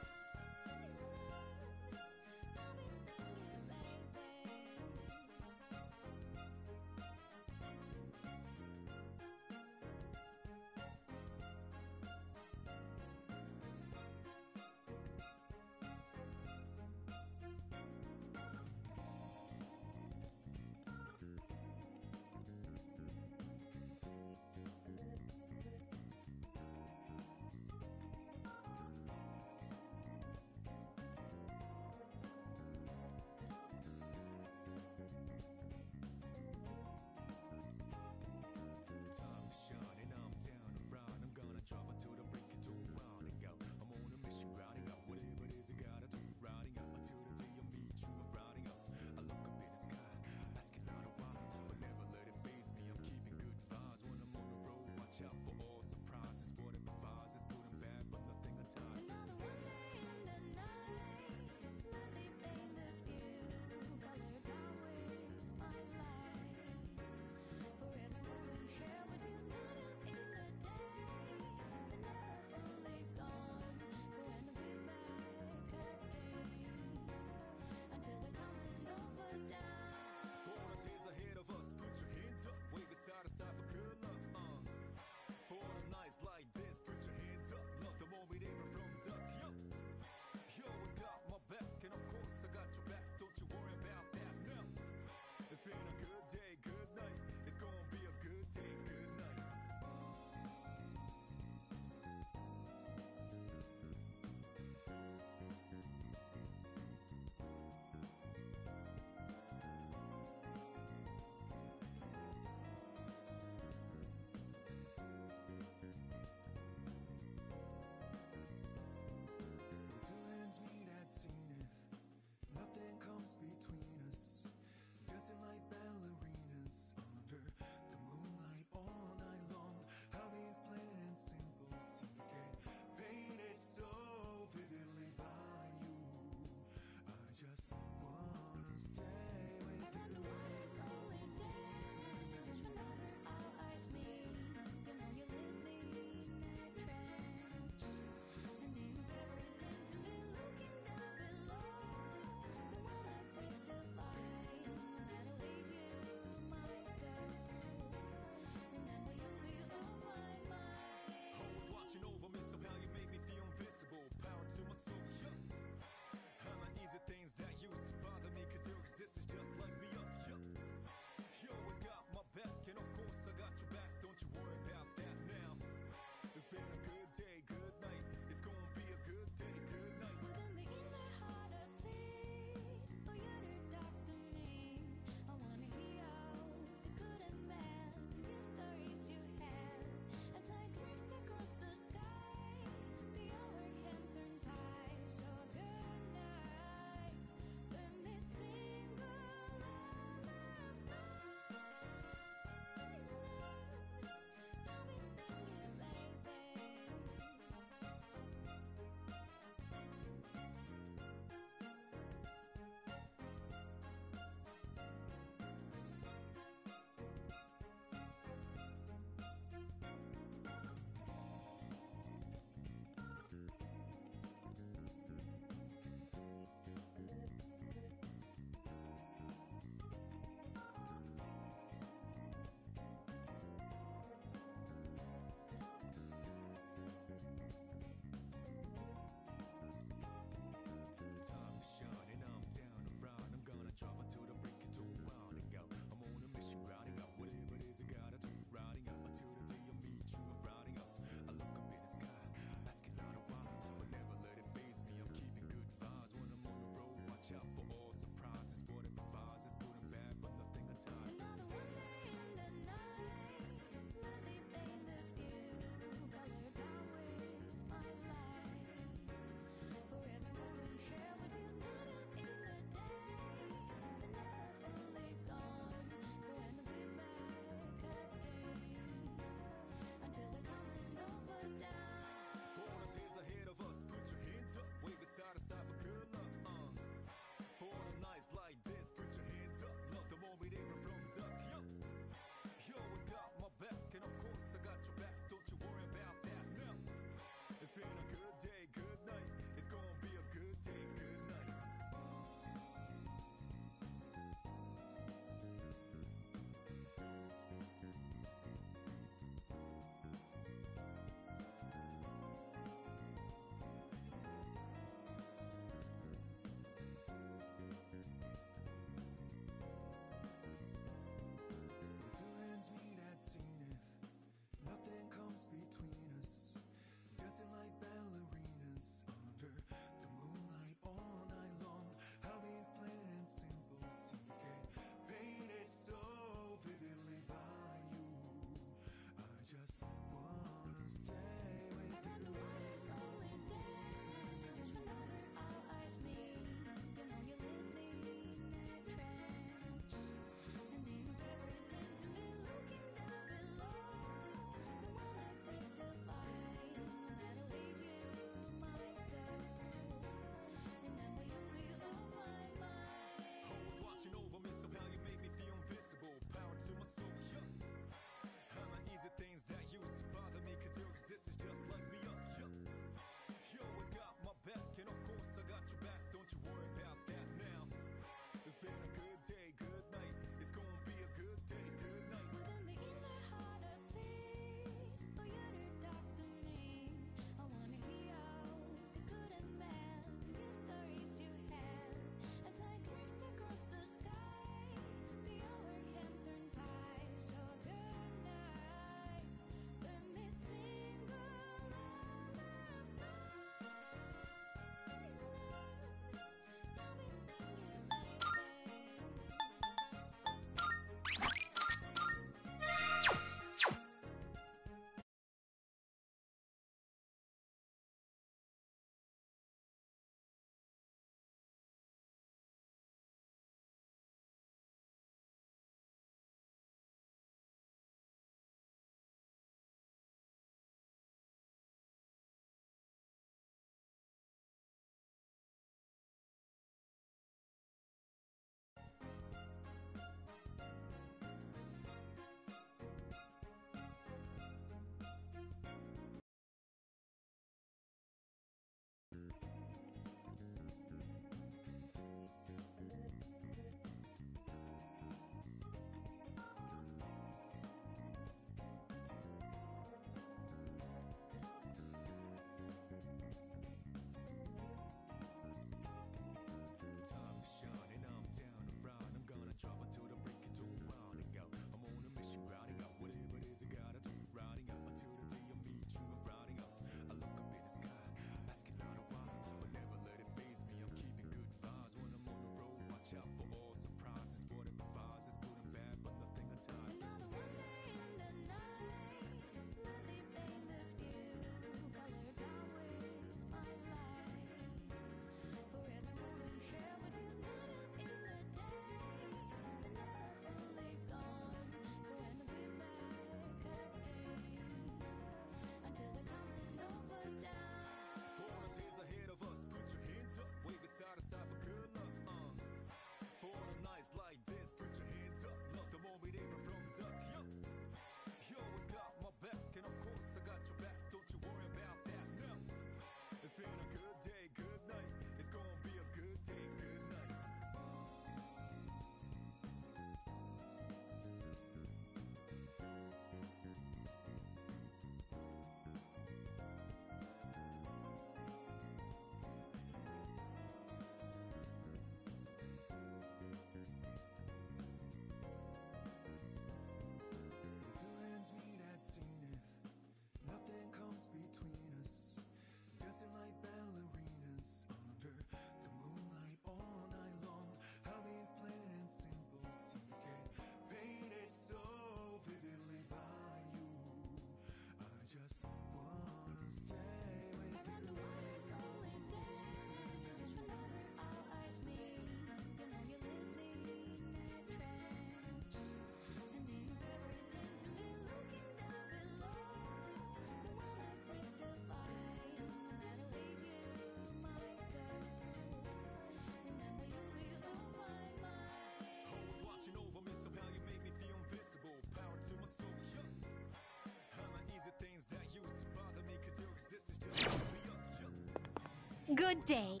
Speaker 14: Good day.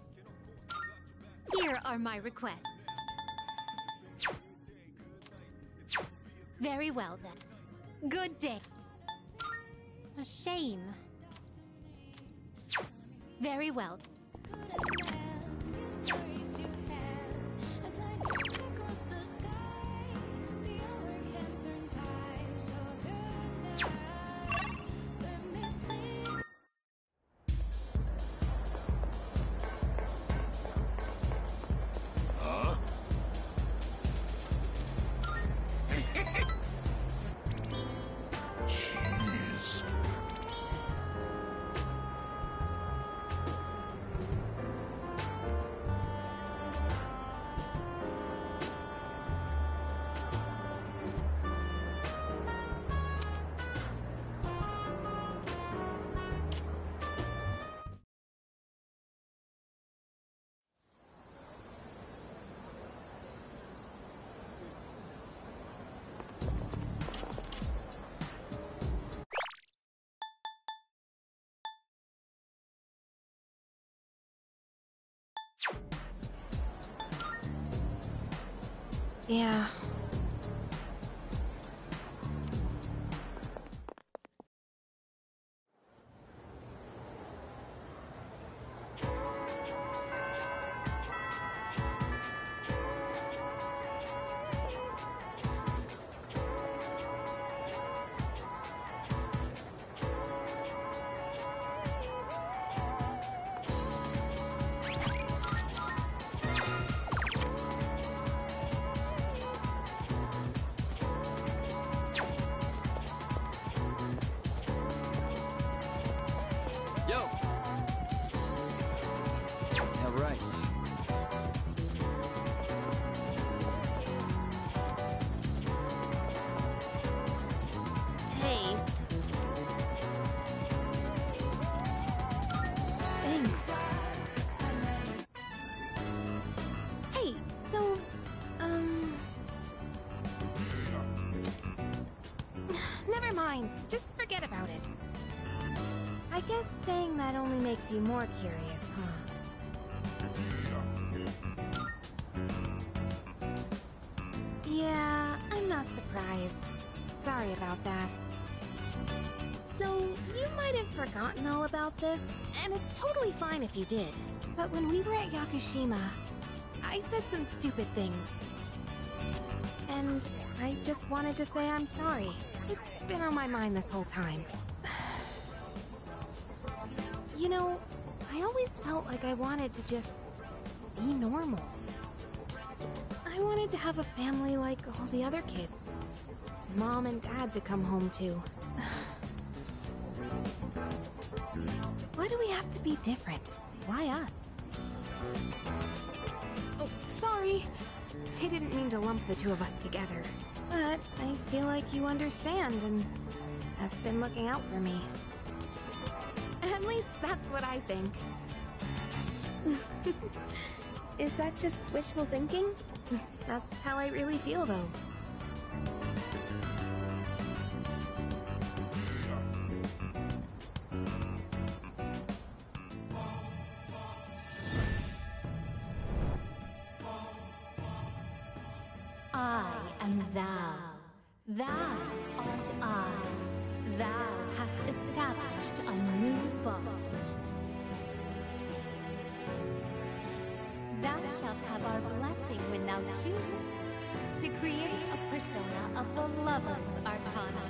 Speaker 14: Here are my requests. Very well then. Good day. A shame. Very well.
Speaker 6: Huh? Jeez.
Speaker 16: Yeah.
Speaker 7: Yo! All right.
Speaker 16: Hey. Thanks. Hey, so, um... never mind. Just forget about it. I guess saying that only makes you more curious, huh? Yeah, I'm not surprised. Sorry about that. So, you might have forgotten all about this, and it's totally fine if you did. But when we were at Yakushima, I said some stupid things. And I just wanted to say I'm sorry. It's been on my mind this whole time. You know, I always felt like I wanted to just be normal. I wanted to have a family like all the other kids. Mom and dad to come home to. Why do we have to be different? Why us? Oh, sorry. I didn't mean to lump the two of us together. But I feel like you understand and have been looking out for me. At least that's what I think. Is that just wishful thinking? That's how I really feel, though.
Speaker 14: I am thou. Thou art I. Thou hast established a new bond. Thou shalt have our blessing when thou choosest to create a persona of the Lover's Arcana.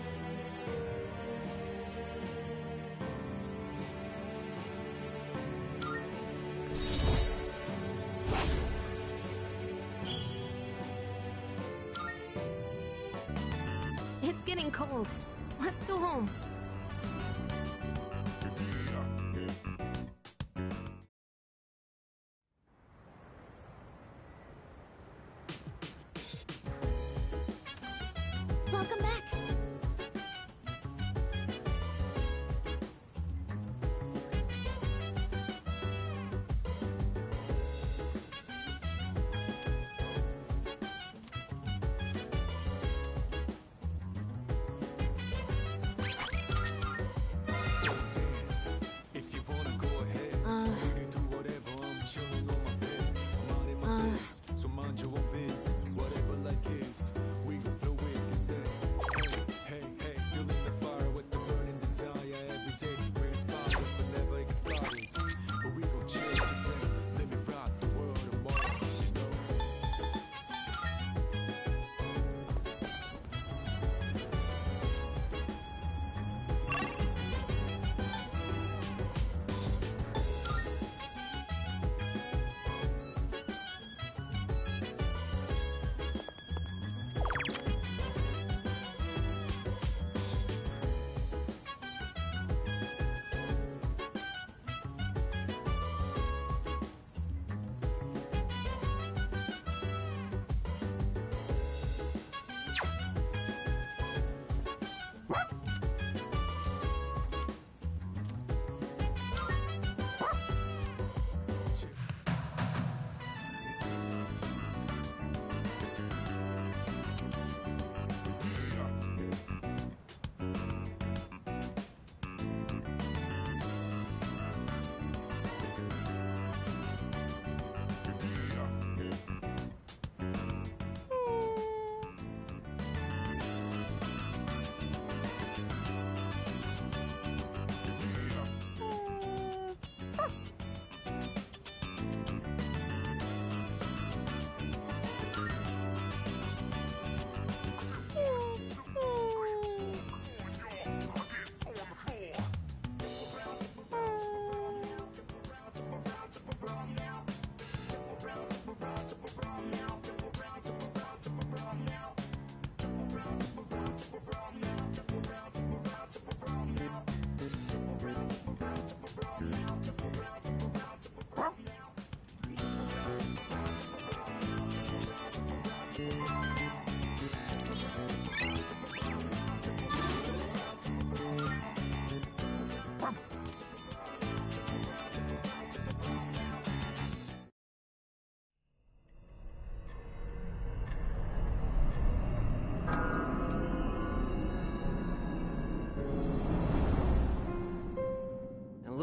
Speaker 16: It's getting cold. Let's go home.
Speaker 10: Welcome back.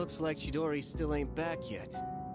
Speaker 7: looks like Chidori still ain't back yet.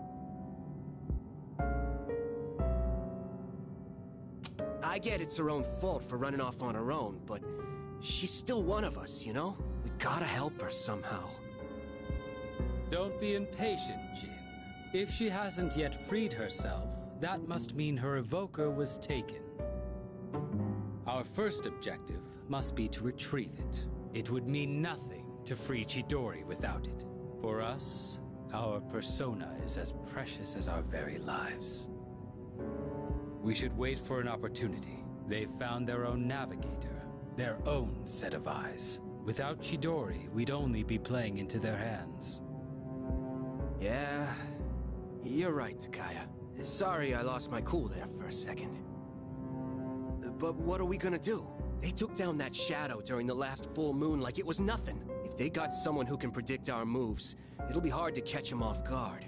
Speaker 7: I get it's her own fault for running off on her own, but she's still one of us, you know? We gotta help her somehow.
Speaker 17: Don't be impatient, Jin. If she hasn't yet freed herself, that must mean her evoker was taken. Our first objective must be to retrieve it. It would mean nothing to free Chidori without it. For us, our persona is as precious as our very lives. We should wait for an opportunity. They've found their own navigator, their own set of eyes. Without Chidori, we'd only be playing into their hands.
Speaker 7: Yeah, you're right, Takaya. Sorry I lost my cool there for a second. But what are we gonna do? They took down that shadow during the last full moon like it was nothing. If they got someone who can predict our moves, it'll be hard to catch them off guard.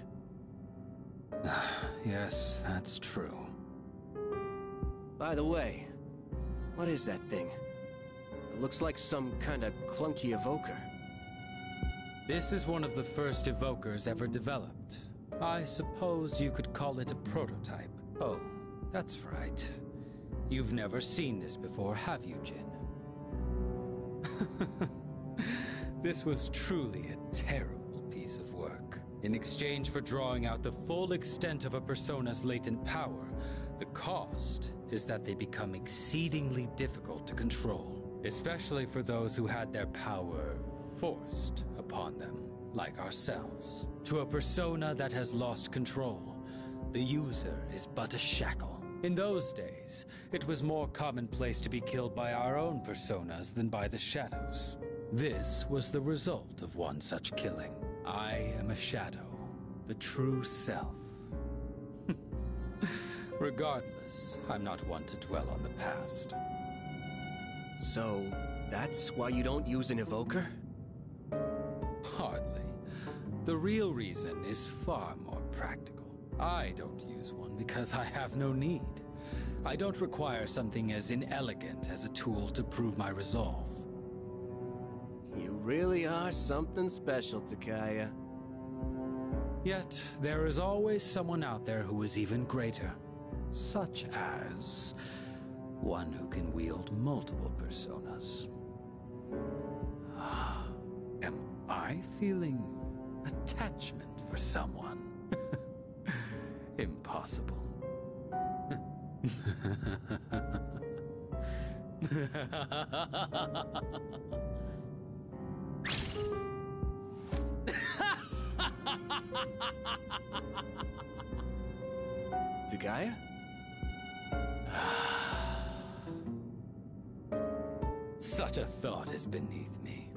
Speaker 17: Yes, that's true.
Speaker 7: By the way, what is that thing? It looks like some kind of clunky evoker.
Speaker 17: This is one of the first evokers ever developed. I suppose you could call it a prototype. Oh, that's right. You've never seen this before, have you, Jin? This was truly a terrible piece of work. In exchange for drawing out the full extent of a persona's latent power, the cost is that they become exceedingly difficult to control, especially for those who had their power forced upon them, like ourselves. To a persona that has lost control, the user is but a shackle. In those days, it was more commonplace to be killed by our own personas than by the shadows. This was the result of one such killing. I am a shadow, the true self. Regardless, I'm not one to dwell on the past.
Speaker 7: So, that's why you don't use an evoker?
Speaker 17: Hardly. The real reason is far more practical. I don't use one because I have no need. I don't require something as inelegant as a tool to prove my resolve.
Speaker 7: You really are something special, Takaya.
Speaker 17: Yet, there is always someone out there who is even greater. Such as one who can wield multiple personas. Am I feeling attachment for someone? Impossible.
Speaker 7: Takaya?
Speaker 17: Such a thought is beneath me.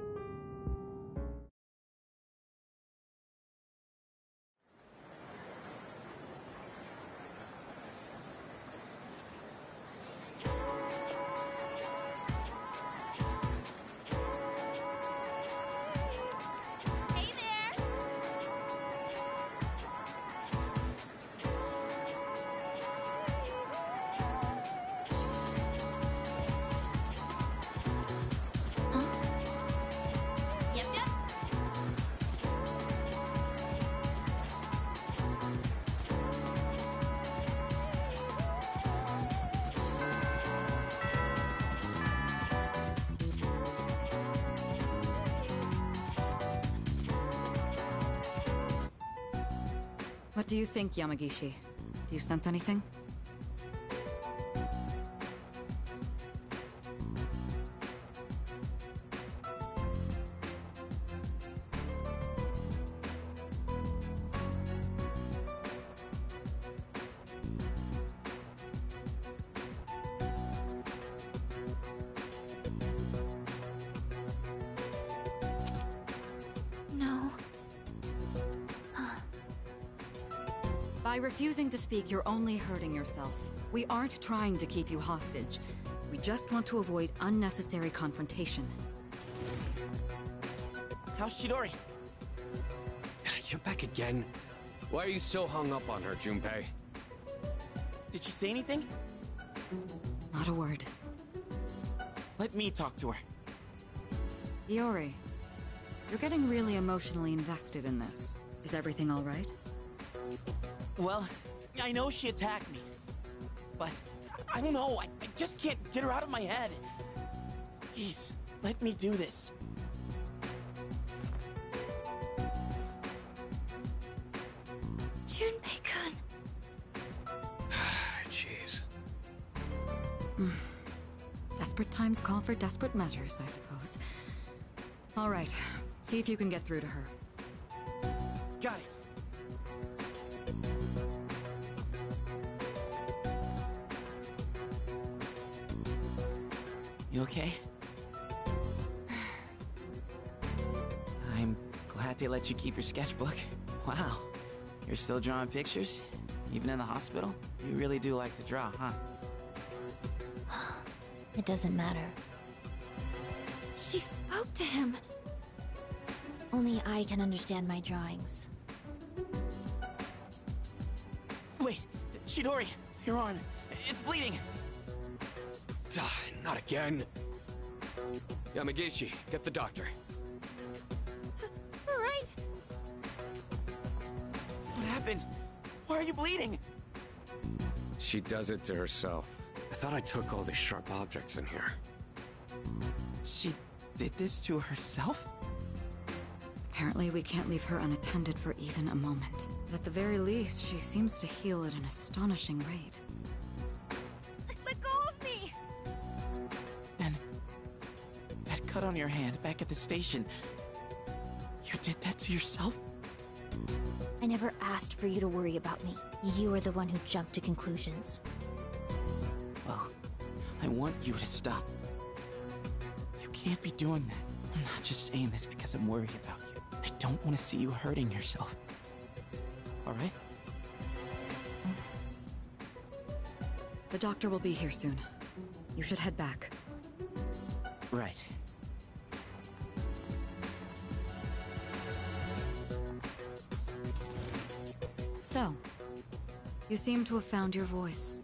Speaker 1: What do you think, Yamagishi? Do you sense anything?
Speaker 10: No.
Speaker 1: By refusing to speak, you're only hurting yourself. We aren't trying to keep you hostage. We just want to avoid unnecessary confrontation.
Speaker 7: How's Chidori?
Speaker 13: You're back again. Why are you so hung up on her, Junpei?
Speaker 7: Did she say anything?
Speaker 1: Not a word.
Speaker 7: Let me talk to her.
Speaker 1: Iori, You're getting really emotionally invested in this. Is everything all right?
Speaker 7: Well, I know she attacked me. But I don't know, I, I just can't get her out of my head. Please, let me do this.
Speaker 10: Junpei-kun.
Speaker 13: Jeez.
Speaker 1: Desperate times call for desperate measures, I suppose. All right, see if you can get through to her.
Speaker 7: Got it. You okay? I'm glad they let you keep your sketchbook. Wow. You're still drawing pictures? Even in the hospital? You really do like to draw, huh?
Speaker 12: It doesn't matter.
Speaker 10: She spoke to him.
Speaker 12: Only I can understand my drawings.
Speaker 7: Wait, Chidori, your arm. It's bleeding.
Speaker 13: Ah, not again. Yamagishi, get the doctor.
Speaker 10: All right.
Speaker 7: What happened? Why are you bleeding?
Speaker 13: She does it to herself. I thought I took all the sharp objects in here.
Speaker 7: She did this to herself?
Speaker 1: Apparently we can't leave her unattended for even a moment. But at the very least, she seems to heal at an astonishing rate.
Speaker 10: Let go of me!
Speaker 7: Then, that cut on your hand back at the station, you did that to yourself?
Speaker 12: I never asked for you to worry about me. You were the one who jumped to conclusions.
Speaker 7: Well, I want you to stop. You can't be doing that. I'm not just saying this because I'm worried about you. I don't want to see you hurting yourself. Alright?
Speaker 1: The doctor will be here soon. You should head back.
Speaker 7: Right.
Speaker 1: So, you seem to have found your voice.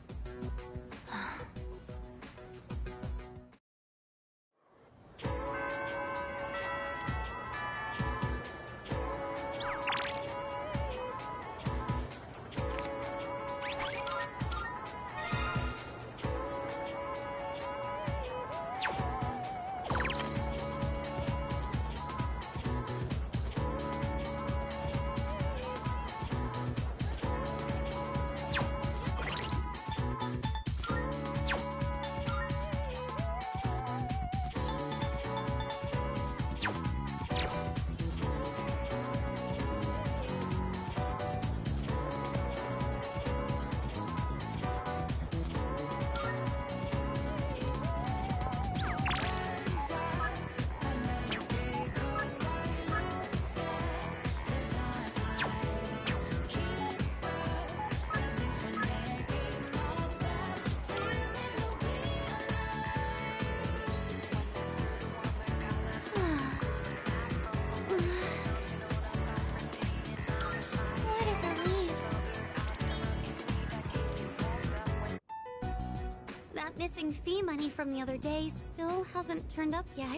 Speaker 10: That missing fee money from the other day still hasn't turned up yet.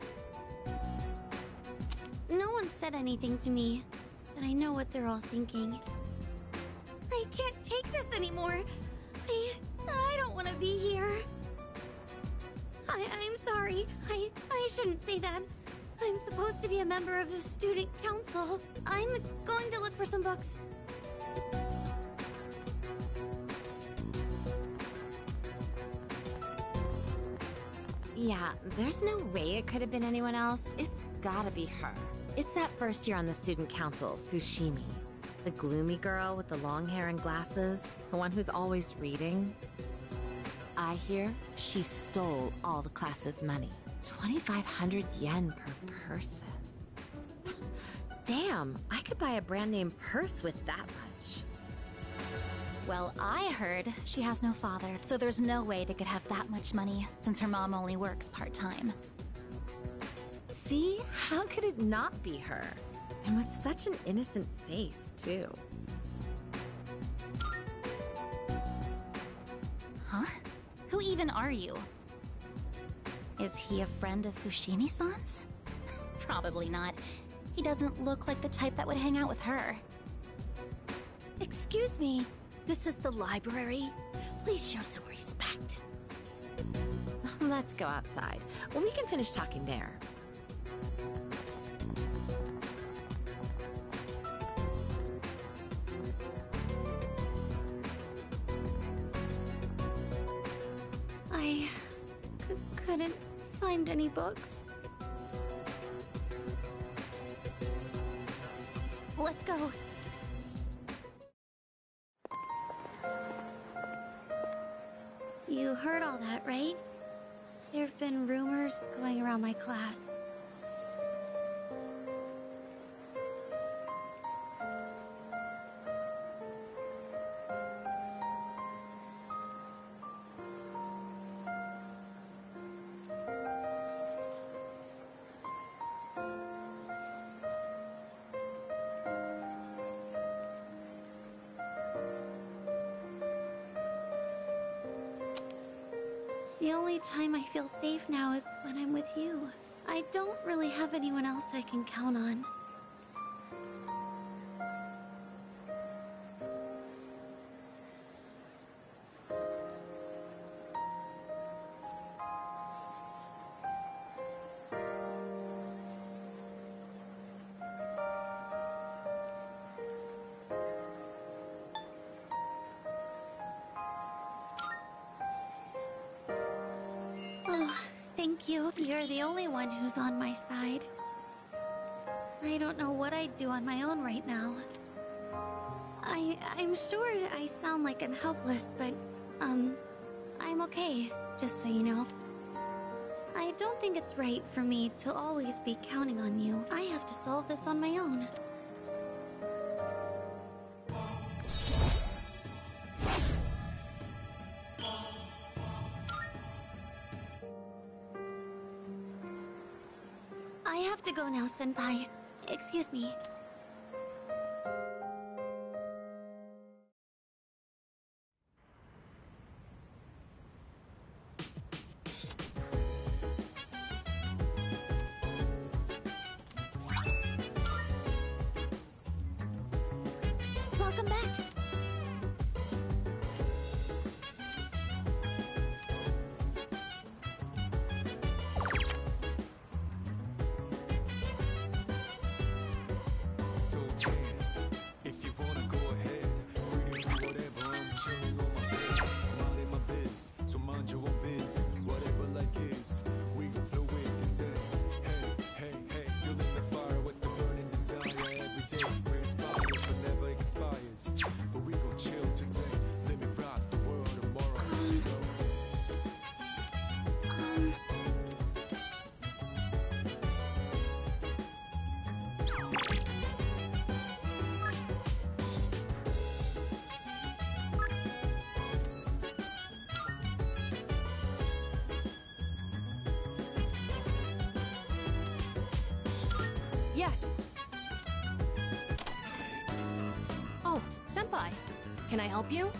Speaker 10: No one said anything to me, but I know what they're all thinking. I can't take this anymore. I... I don't want to be here. I... I'm sorry. I... I shouldn't say that. I'm supposed to be a member of the student council. I'm going to look for some books.
Speaker 14: Yeah, there's no way it could have been anyone else. It's gotta be her. It's that first year on the student council, Fushimi. The gloomy girl with the long hair and glasses. The one who's always reading. I hear she stole all the class's money. twenty-five hundred yen per person. Damn, I could buy a brand name purse with that much.
Speaker 11: Well, I heard she has no father, so there's no way they could have that much money since her mom only works part-time.
Speaker 14: See? How could it not be her? And with such an innocent face, too.
Speaker 11: Huh? Who even are you? Is he a friend of Fushimi-san's?
Speaker 10: Probably not. He doesn't look like the type that would hang out with her. Excuse me, this is the library. Please show some respect.
Speaker 14: Let's go outside. Well, we can finish talking there.
Speaker 10: I c- couldn't find any books. Let's go. You heard all that, right? There have been rumors going around my class. The only time I feel safe now is when I'm with you. I don't really have anyone else I can count on. Oh, thank you. You're the only one who's on my side. I don't know what I'd do on my own right now. I... I'm sure I sound like I'm helpless, but, um... I'm okay, just so you know. I don't think it's right for me to always be counting on you. I have to solve this on my own. I have to go now, Senpai. Excuse me. Welcome back.
Speaker 3: So dance, if you wanna go ahead. Free to do whatever, I'm chilling on my bed. I'm out in my biz, so mind your own biz. Whatever like is, we gon' flow with this end. Hey, hey, hey, feeling the fire with the burning desire every day. We're inspired, but never expires. But we gon' chill today. Let me rock the world tomorrow. Let's go.
Speaker 10: Um...
Speaker 9: Yes. Oh, Senpai. Can I help you?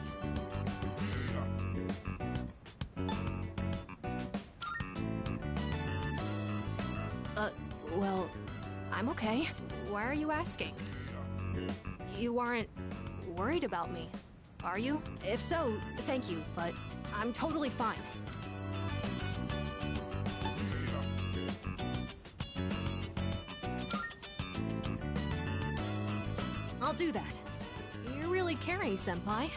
Speaker 9: Uh, well, I'm okay. Why are you asking? You aren't worried about me, are you? If so, thank you, but I'm totally fine. I'll do that. You're really caring, Senpai.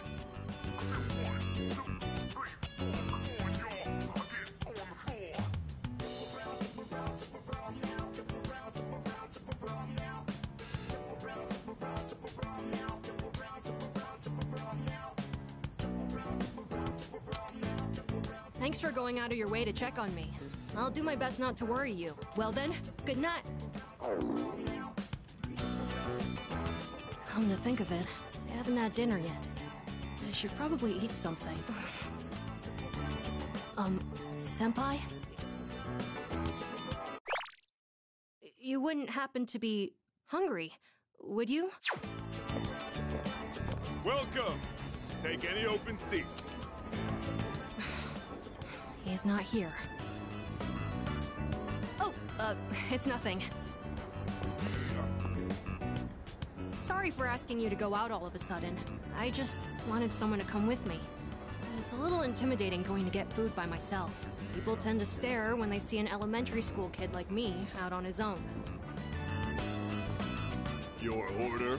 Speaker 9: Thanks for going out of your way to check on me. I'll do my best not to worry you. Well then, good night. Come to think of it, I haven't had dinner yet. I should probably eat something. Um, Senpai? You wouldn't happen to be hungry, would you?
Speaker 3: Welcome. Take any open seat.
Speaker 9: He's not here. Oh, uh, Uh, it's nothing. Sorry for asking you to go out all of a sudden. I just wanted someone to come with me. It's a little intimidating going to get food by myself. People tend to stare when they see an elementary school kid like me out on his own.
Speaker 3: Your order?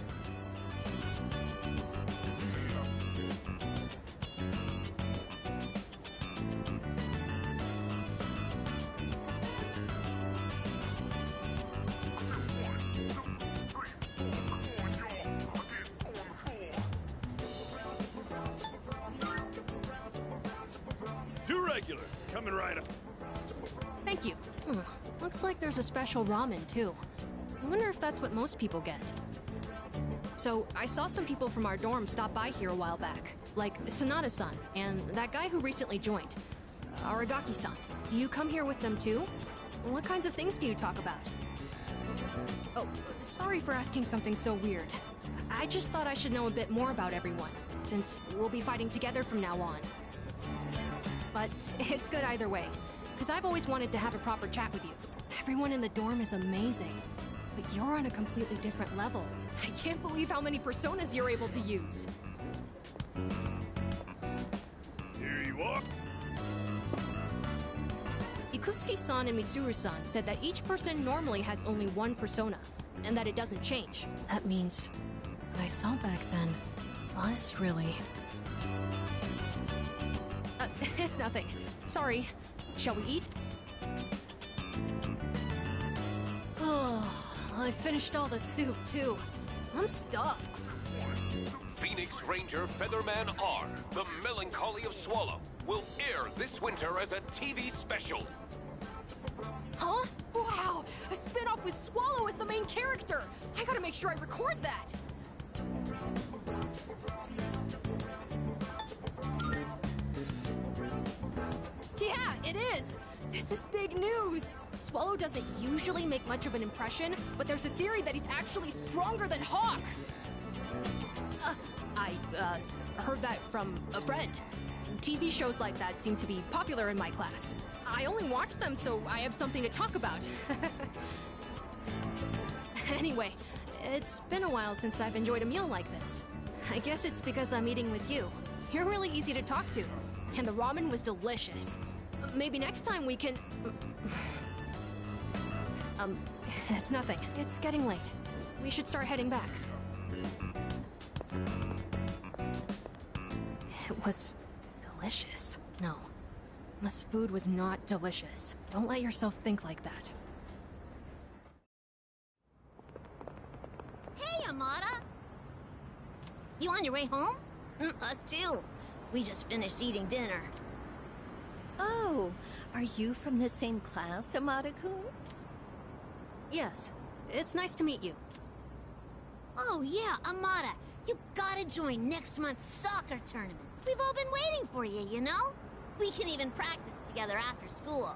Speaker 18: Two regulars, coming right up.
Speaker 9: Thank you. Hmm. Looks like there's a special ramen, too. I wonder if that's what most people get. So, I saw some people from our dorm stop by here a while back. Like Sanada-san, and that guy who recently joined. Aragaki-san. Do you come here with them, too? What kinds of things do you talk about? Oh, sorry for asking something so weird. I just thought I should know a bit more about everyone, since we'll be fighting together from now on. But it's good either way, because I've always wanted to have a proper chat with you. Everyone in the dorm is amazing, but you're on a completely different level. I can't believe how many personas you're able to use.
Speaker 3: Here you are.
Speaker 9: Ikutsuki-san and Mitsuru-san said that each person normally has only one persona, and that it doesn't change. That means what I saw back then was really... Uh, it's nothing. Sorry. Shall we eat? Oh, I finished all the soup, too. I'm stuffed.
Speaker 19: Phoenix Ranger Featherman R, The Melancholy of Swallow, will air this winter as a T V special.
Speaker 9: Huh? Wow! A spin-off with Swallow as the main character! I gotta make sure I record that! Yeah, it is! This is big news! Swallow doesn't usually make much of an impression, but there's a theory that he's actually stronger than Hawk! Uh, I, uh, heard that from a friend. T V shows like that seem to be popular in my class. I only watch them so I have something to talk about. Anyway, it's been a while since I've enjoyed a meal like this. I guess it's because I'm eating with you. You're really easy to talk to, and the ramen was delicious. Maybe next time we can... Um, it's nothing. It's getting late. We should start heading back. It was delicious. No. This food was not delicious. Don't let yourself think like that.
Speaker 20: Hey, Amada! You on your way home? Mm, us too. We just finished eating dinner.
Speaker 21: Oh, are you from the same class, Amada-kun?
Speaker 9: Yes. It's nice to meet you.
Speaker 20: Oh yeah, Amada. You gotta join next month's soccer tournament. We've all been waiting for you, you know? We can even practice together after school.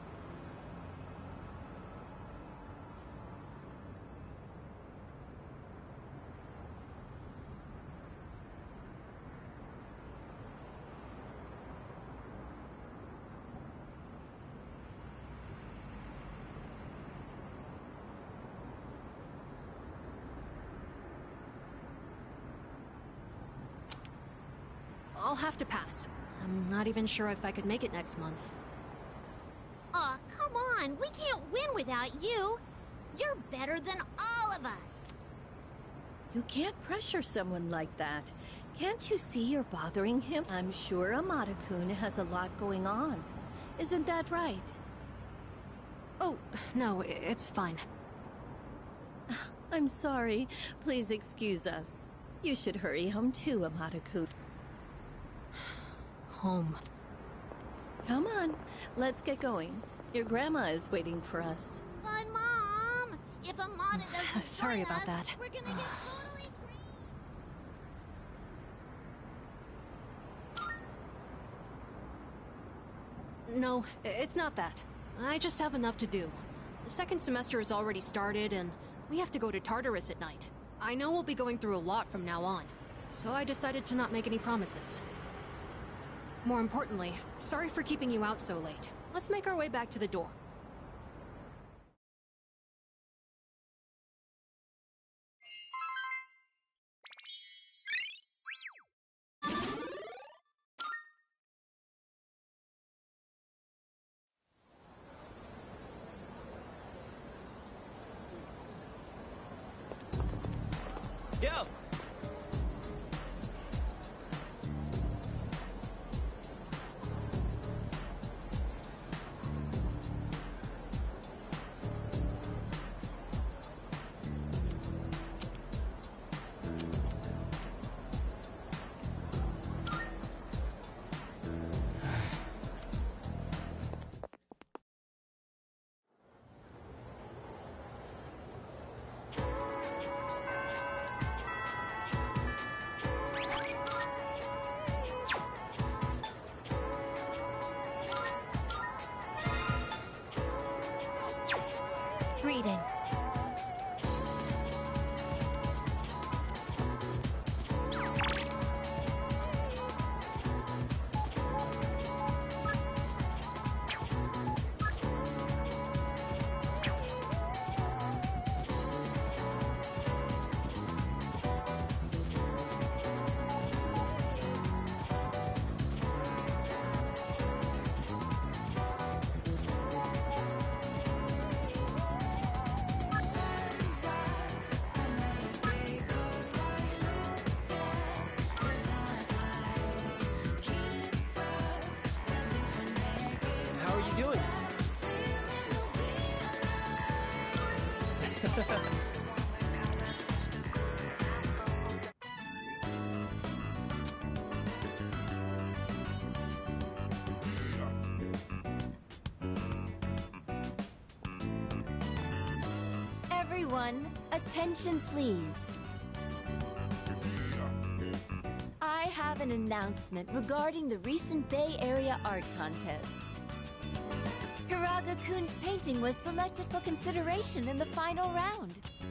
Speaker 9: I'll have to pass. I'm not even sure if I could make it next month.
Speaker 20: Aw, come on. We can't win without you. You're better than all of us.
Speaker 21: You can't pressure someone like that. Can't you see you're bothering him? I'm sure Amada-kun has a lot going on. Isn't that right?
Speaker 9: Oh, no, it's fine.
Speaker 21: I'm sorry. Please excuse us. You should hurry home too, Amada-kun.
Speaker 9: Home.
Speaker 21: Come on, let's get going. Your grandma is waiting for us.
Speaker 20: But Mom, if Amada doesn't
Speaker 9: Sorry
Speaker 20: join
Speaker 9: about
Speaker 20: us,
Speaker 9: that.
Speaker 20: we're gonna get totally
Speaker 9: No, it's not that. I just have enough to do. The second semester has already started, and we have to go to Tartarus at night. I know we'll be going through a lot from now on, so I decided to not make any promises. More importantly, sorry for keeping you out so late. Let's make our way back to the dorm.
Speaker 4: go!
Speaker 11: Greetings.
Speaker 4: How are you doing?
Speaker 11: Everyone, attention please. I have an announcement regarding the recent Bay Area Art Contest. Hiraga-kun's painting was selected for consideration in the final round.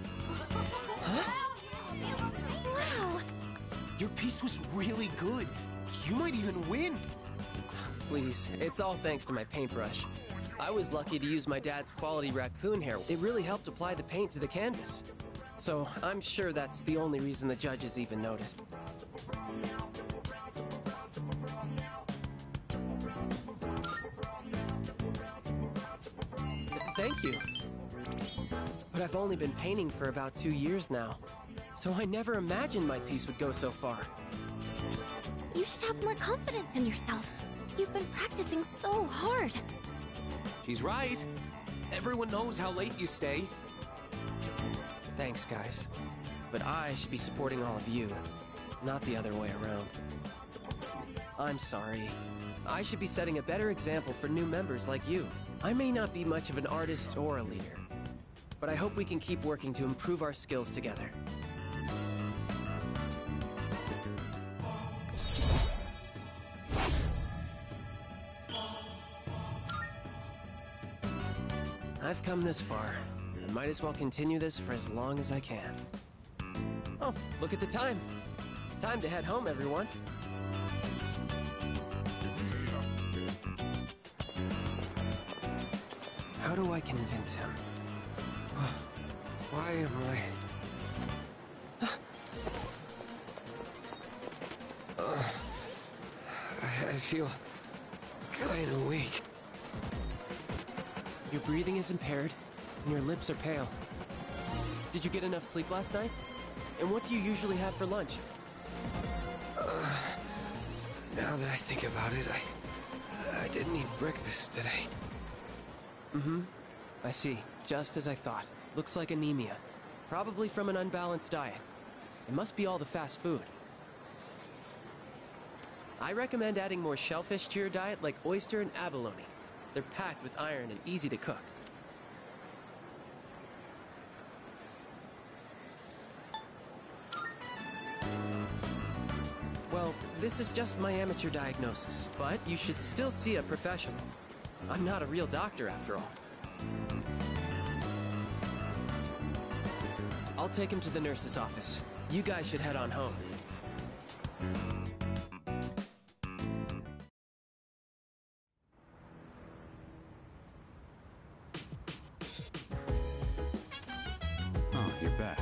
Speaker 4: Wow! Your piece was really good. You might even win.
Speaker 22: Please, it's all thanks to my paintbrush. I was lucky to use my dad's quality raccoon hair. It really helped apply the paint to the canvas. So I'm sure that's the only reason the judges even noticed. Thank you. But I've only been painting for about two years now, so I never imagined my piece would go so far.
Speaker 16: You should have more confidence in yourself. You've been practicing so hard.
Speaker 19: She's right. Everyone knows how late you stay.
Speaker 22: Thanks, guys. But I should be supporting all of you, not the other way around. I'm sorry. I should be setting a better example for new members like you. I may not be much of an artist or a leader, but I hope we can keep working to improve our skills together. I've come this far. I might as well continue this for as long as I can. Oh, look at the time. Time to head home, everyone. How do I convince him? Why am I... Uh, I, I feel kind of weak. Your breathing is impaired, and your lips are pale. Did you get enough sleep last night? And what do you usually have for lunch?
Speaker 13: Uh, now that I think about it, I... I didn't eat breakfast today.
Speaker 22: Mm-hmm. I see. Just as I thought. Looks like anemia. Probably from an unbalanced diet. It must be all the fast food. I recommend adding more shellfish to your diet like oyster and abalone. They're packed with iron and easy to cook. Well, this is just my amateur diagnosis, but you should still see a professional. I'm not a real doctor after all. I'll take him to the nurse's office. You guys should head on home.
Speaker 2: Oh, you're back.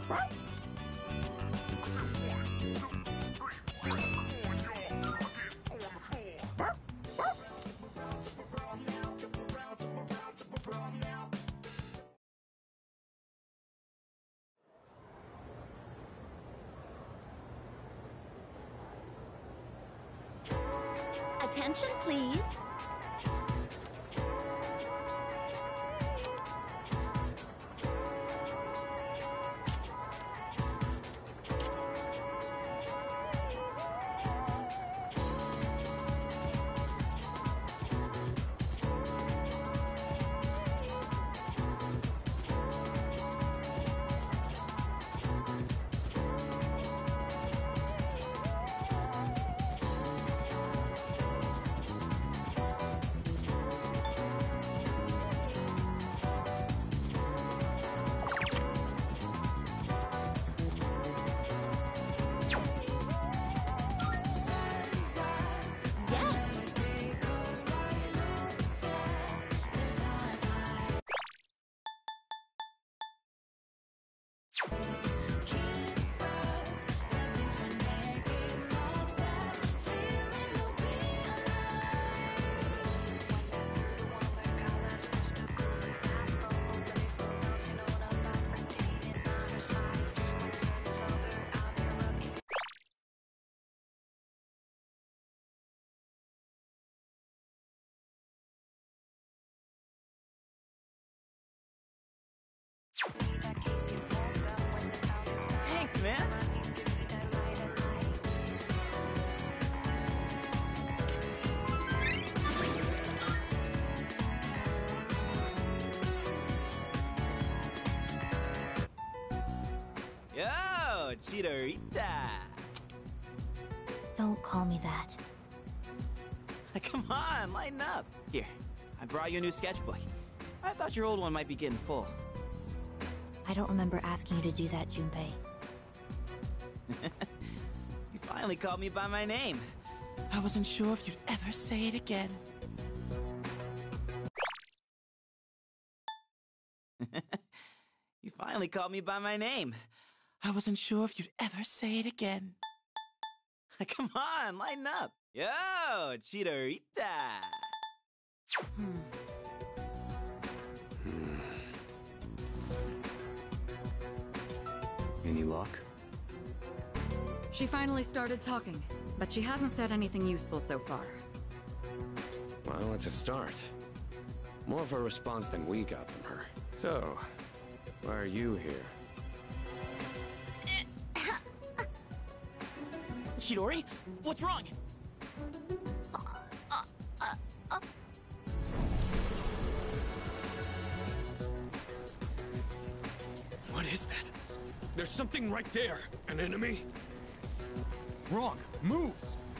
Speaker 16: Attention, please.
Speaker 7: Thanks, man. Yo, Chidorita.
Speaker 12: Don't call me that.
Speaker 7: Come on, lighten up. Here, I brought you a new sketchbook. I thought your old one might be getting full.
Speaker 12: I don't remember asking you to do that, Junpei.
Speaker 7: You finally called me by my name. I wasn't sure if you'd ever say it again. You finally called me by my name. I wasn't sure if you'd ever say it again. Come on, lighten up. Yo, Chidorita.
Speaker 1: Hmm.
Speaker 2: Any luck?
Speaker 1: She finally started talking, but she hasn't said anything useful so far.
Speaker 13: Well, it's a start. More of a response than we got from her. So, why are you here?
Speaker 7: Chidori, what's wrong?
Speaker 19: What is that? There's something right there. An enemy? Wrong. Move!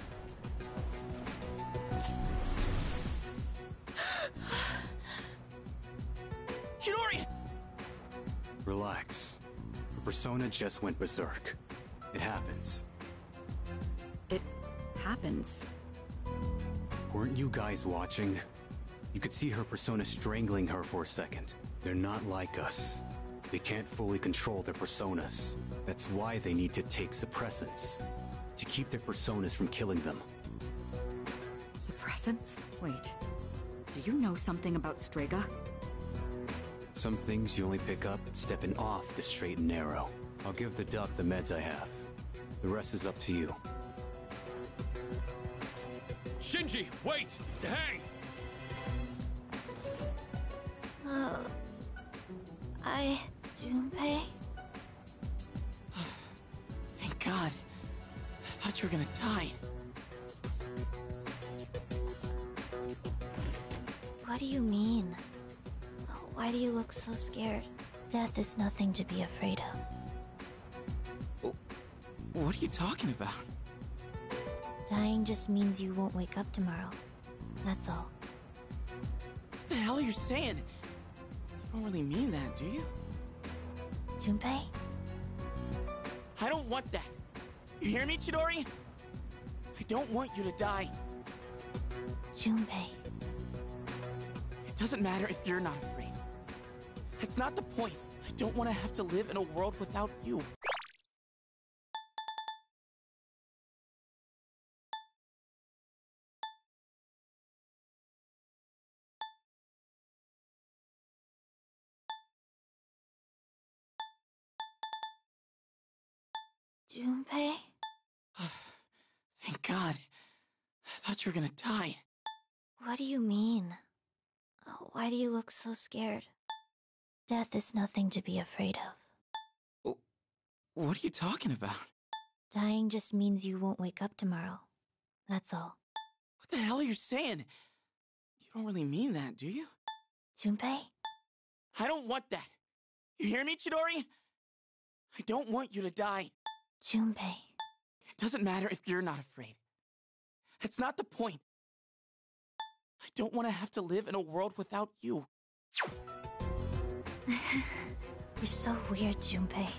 Speaker 7: Chidori!
Speaker 2: Relax. Her persona just went berserk. It happens.
Speaker 1: It happens.
Speaker 2: Weren't you guys watching? You could see her persona strangling her for a second. They're not like us. They can't fully control their personas. That's why they need to take suppressants. To keep their personas from killing them.
Speaker 1: Suppressants? Wait. Do you know something about Strega?
Speaker 2: Some things you only pick up stepping off the straight and narrow. I'll give the duck the meds I have. The rest is up to you.
Speaker 19: Shinji, wait! Hang!
Speaker 12: Uh, I... Junpei?
Speaker 7: Thank God. I thought you were gonna die.
Speaker 12: What do you mean? Why do you look so scared? Death is nothing to be afraid of.
Speaker 7: What are you talking about?
Speaker 12: Dying just means you won't wake up tomorrow. That's all.
Speaker 7: What the hell are you saying? You don't really mean that, do you?
Speaker 12: Junpei?
Speaker 7: I don't want that. You hear me, Chidori? I don't want you to die.
Speaker 12: Junpei.
Speaker 7: It doesn't matter if you're not afraid. That's not the point. I don't want to have to live in a world without you.
Speaker 12: Junpei?
Speaker 7: Thank God. I thought you were gonna die.
Speaker 12: What do you mean? Why do you look so scared? Death is nothing to be afraid of.
Speaker 7: What are you talking about?
Speaker 12: Dying just means you won't wake up tomorrow. That's all.
Speaker 7: What the hell are you saying? You don't really mean that, do you?
Speaker 12: Junpei?
Speaker 7: I don't want that. You hear me, Chidori? I don't want you to die.
Speaker 12: Junpei.
Speaker 7: It doesn't matter if you're not afraid. That's not the point. I don't want to have to live in a world without you.
Speaker 12: You're so weird, Junpei.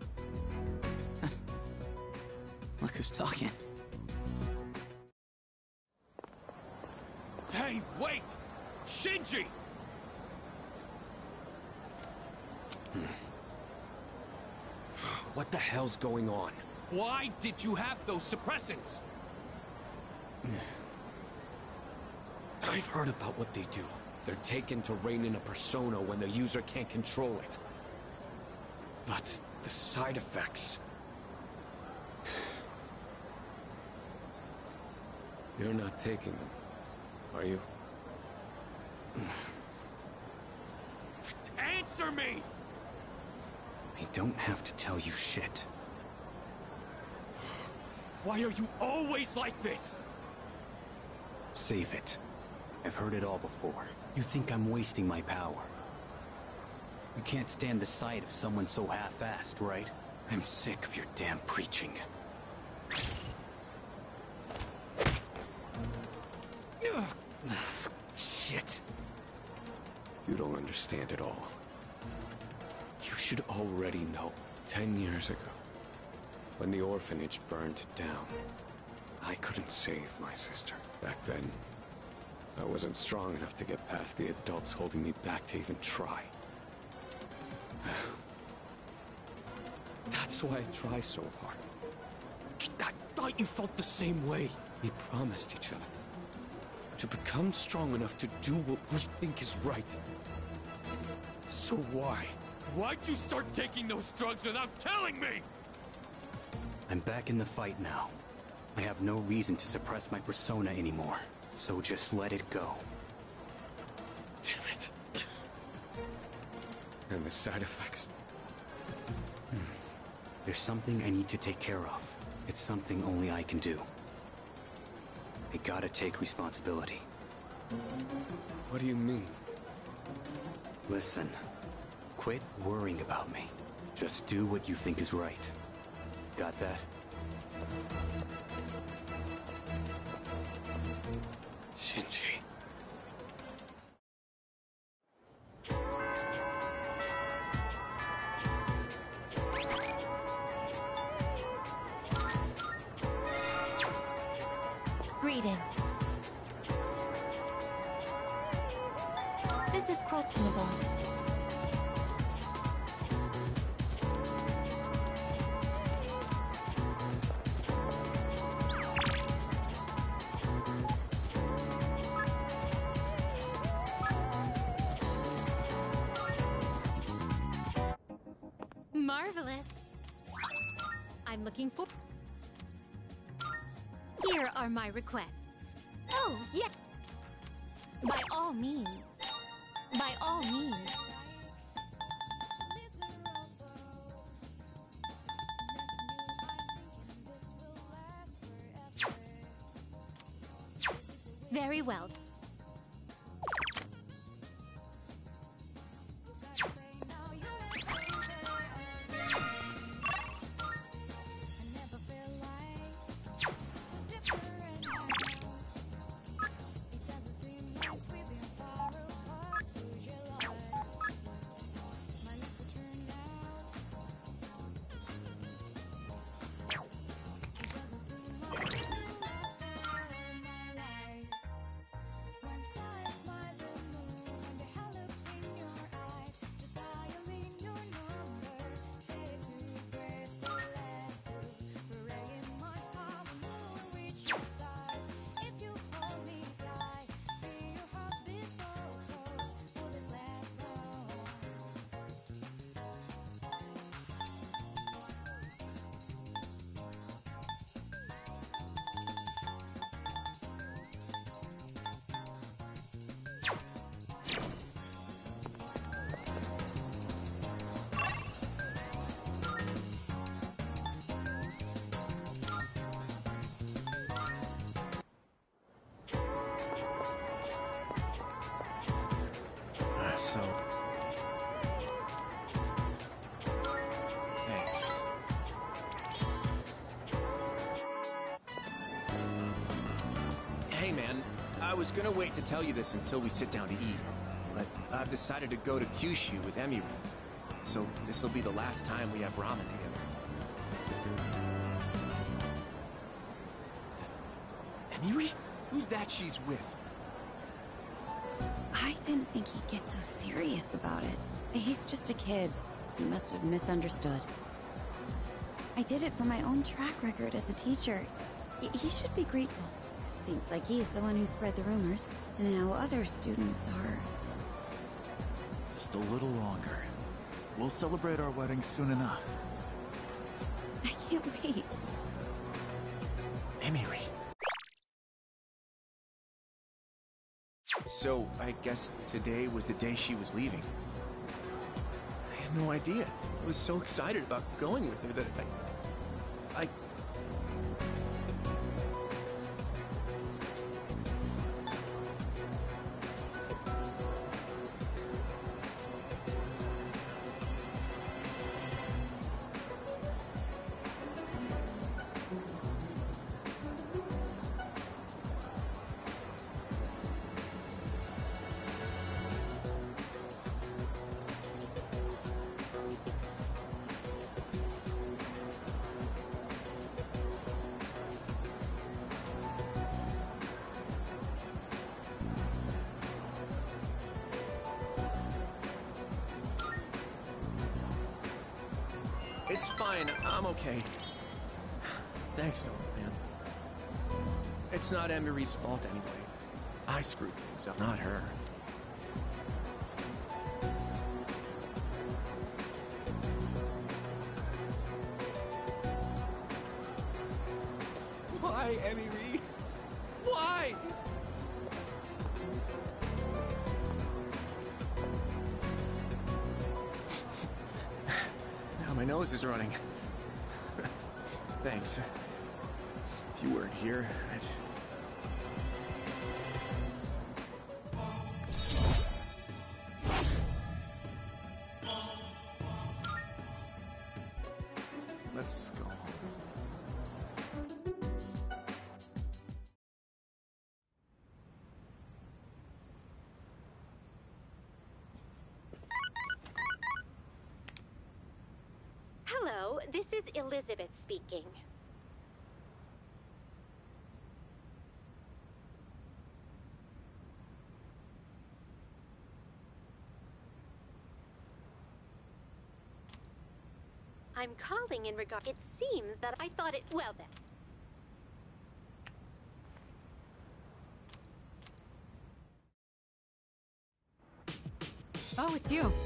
Speaker 7: Look who's talking.
Speaker 19: Dave, wait! Shinji!
Speaker 13: What the hell's going on?
Speaker 19: Why did you have those suppressants?
Speaker 13: I've heard about what they do. They're taken to rein in a persona when the user can't control it. But the side effects... You're not taking them, are you?
Speaker 19: Answer me!
Speaker 2: I don't have to tell you shit.
Speaker 19: Why are you always like this?
Speaker 2: Save it. I've heard it all before. You think I'm wasting my power. You can't stand the sight of someone so half-assed, right? I'm sick of your damn preaching. Shit.
Speaker 13: You don't understand at all. You should already know. Ten years ago, when the orphanage burned down, I couldn't save my sister. Back then, I wasn't strong enough to get past the adults holding me back to even try. That's why I try so hard. I thought you felt the same way. We promised each other to become strong enough to do what we think is right. So why?
Speaker 19: Why'd you start taking those drugs without telling me?
Speaker 2: I'm back in the fight now. I have no reason to suppress my persona anymore, so just let it go.
Speaker 13: Damn it. And the side effects?
Speaker 2: Hmm. There's something I need to take care of. It's something only I can do. I gotta take responsibility.
Speaker 13: What do you mean?
Speaker 2: Listen, quit worrying about me. Just do what you think is right. Got that?
Speaker 13: Shinji.
Speaker 11: Greetings. This is questionable.
Speaker 16: Marvelous. I'm looking for... Here are my requests.
Speaker 20: Oh, yeah.
Speaker 16: By all means. By all means. Very well.
Speaker 5: so... Thanks. Hey man, I was gonna wait to tell you this until we sit down to eat, but I've decided to go to Kyushu with Emiri, so this'll be the last time we have ramen together. Emiri? Who's that she's with?
Speaker 8: I didn't think he'd get so serious about it. He's just a kid. He must have misunderstood. I did it for my own track record as a teacher. He, he should be grateful. Seems like he's the one who spread the rumors, and now other students are...
Speaker 23: Just a little longer. We'll celebrate our wedding soon enough.
Speaker 8: I can't wait.
Speaker 5: Emiri. So, I guess today was the day she was leaving. I had no idea. I was so excited about going with her that I... I... It's fine, I'm okay. Thanks though, man. It's not Emiri's fault anyway. I screwed things up, not her. Why, Emiri? Why? Now my nose is running. Thanks. If you weren't here, I'd... Let's go home.
Speaker 24: Hello, this is Elizabeth speaking. I'm calling in regard... It seems that I thought it... Well then.
Speaker 1: Oh, it's you.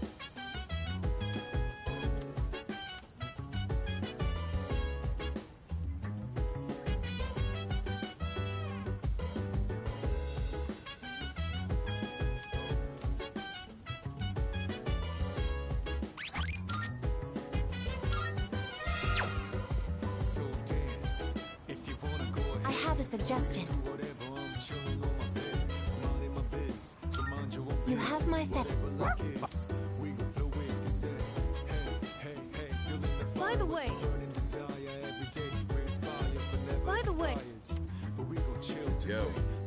Speaker 11: I have a suggestion. You have my feather.
Speaker 21: By the way... By the way...
Speaker 13: Yo.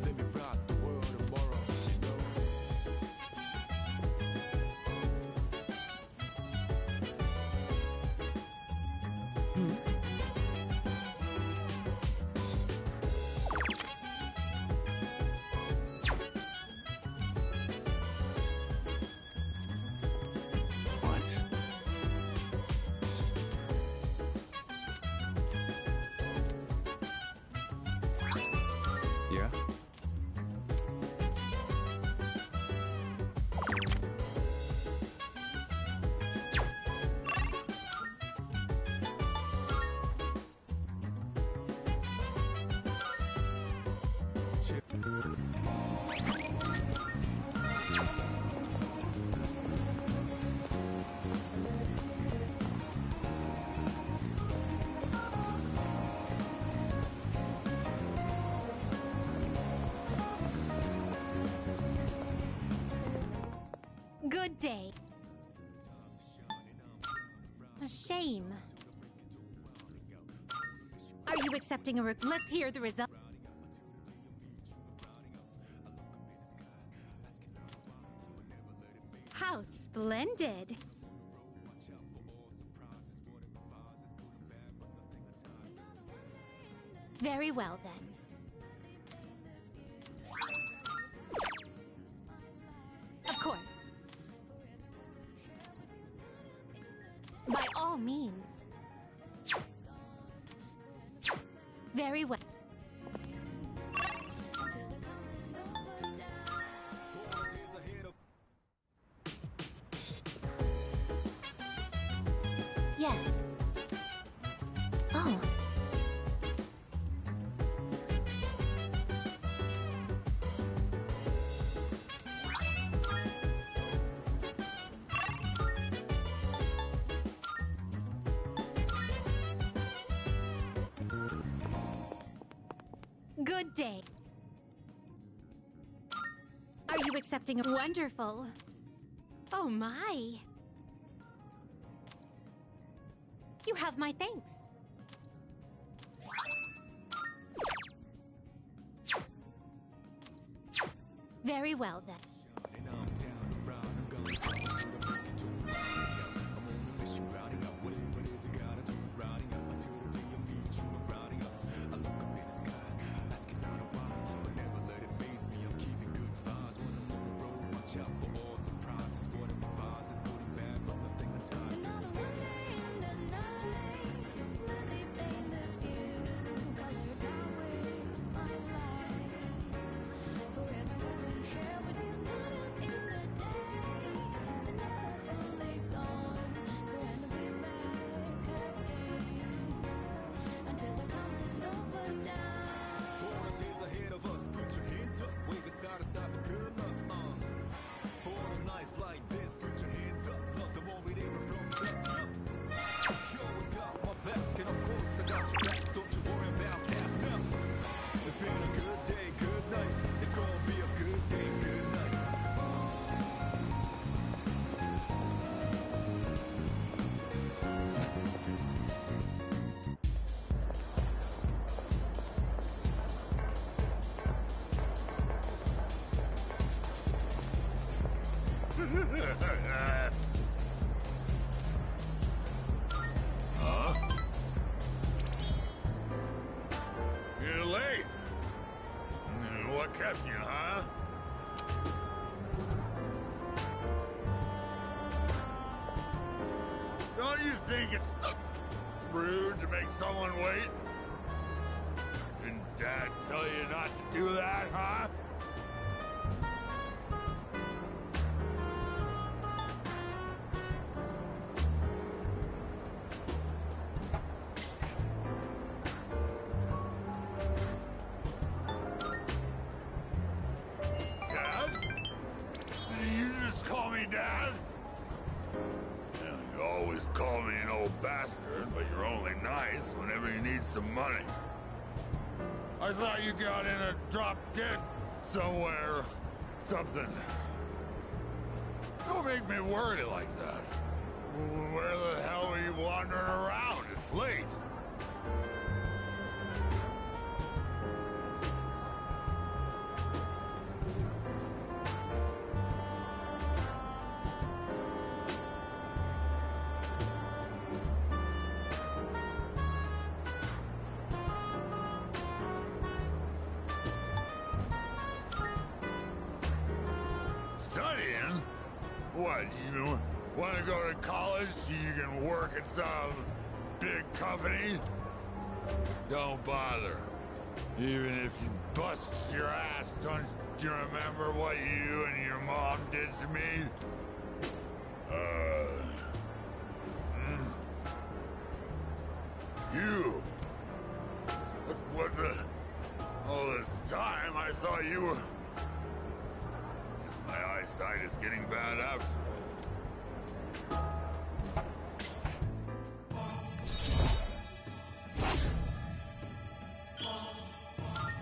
Speaker 2: Yeah?
Speaker 16: day. A shame. Are you accepting a re- Let's hear the result. How splendid. Very well, then. Of course. By all means. Very well.
Speaker 11: Yes. Oh.
Speaker 16: Good day. Are you accepting a wonderful? Oh my. You have my thanks. Very well then.
Speaker 6: Huh? You're late. What kept you, huh? Don't you think it's rude to make someone wait? Didn't Dad tell you not to do that, huh? Dad? Did you just call me Dad? Yeah, you always call me an old bastard, but you're only nice whenever you need some money. I thought you got in a drop dead somewhere, something. Don't make me worry like that. Where the hell are you wandering around? It's late. Studying? What, you want to go to college so you can work at some big company? Don't bother. Even if you bust your ass, don't you remember what you and your mom did to me? Uh... hmm? You? What the... All this time, I thought you were... Guess my eyesight is getting bad after all.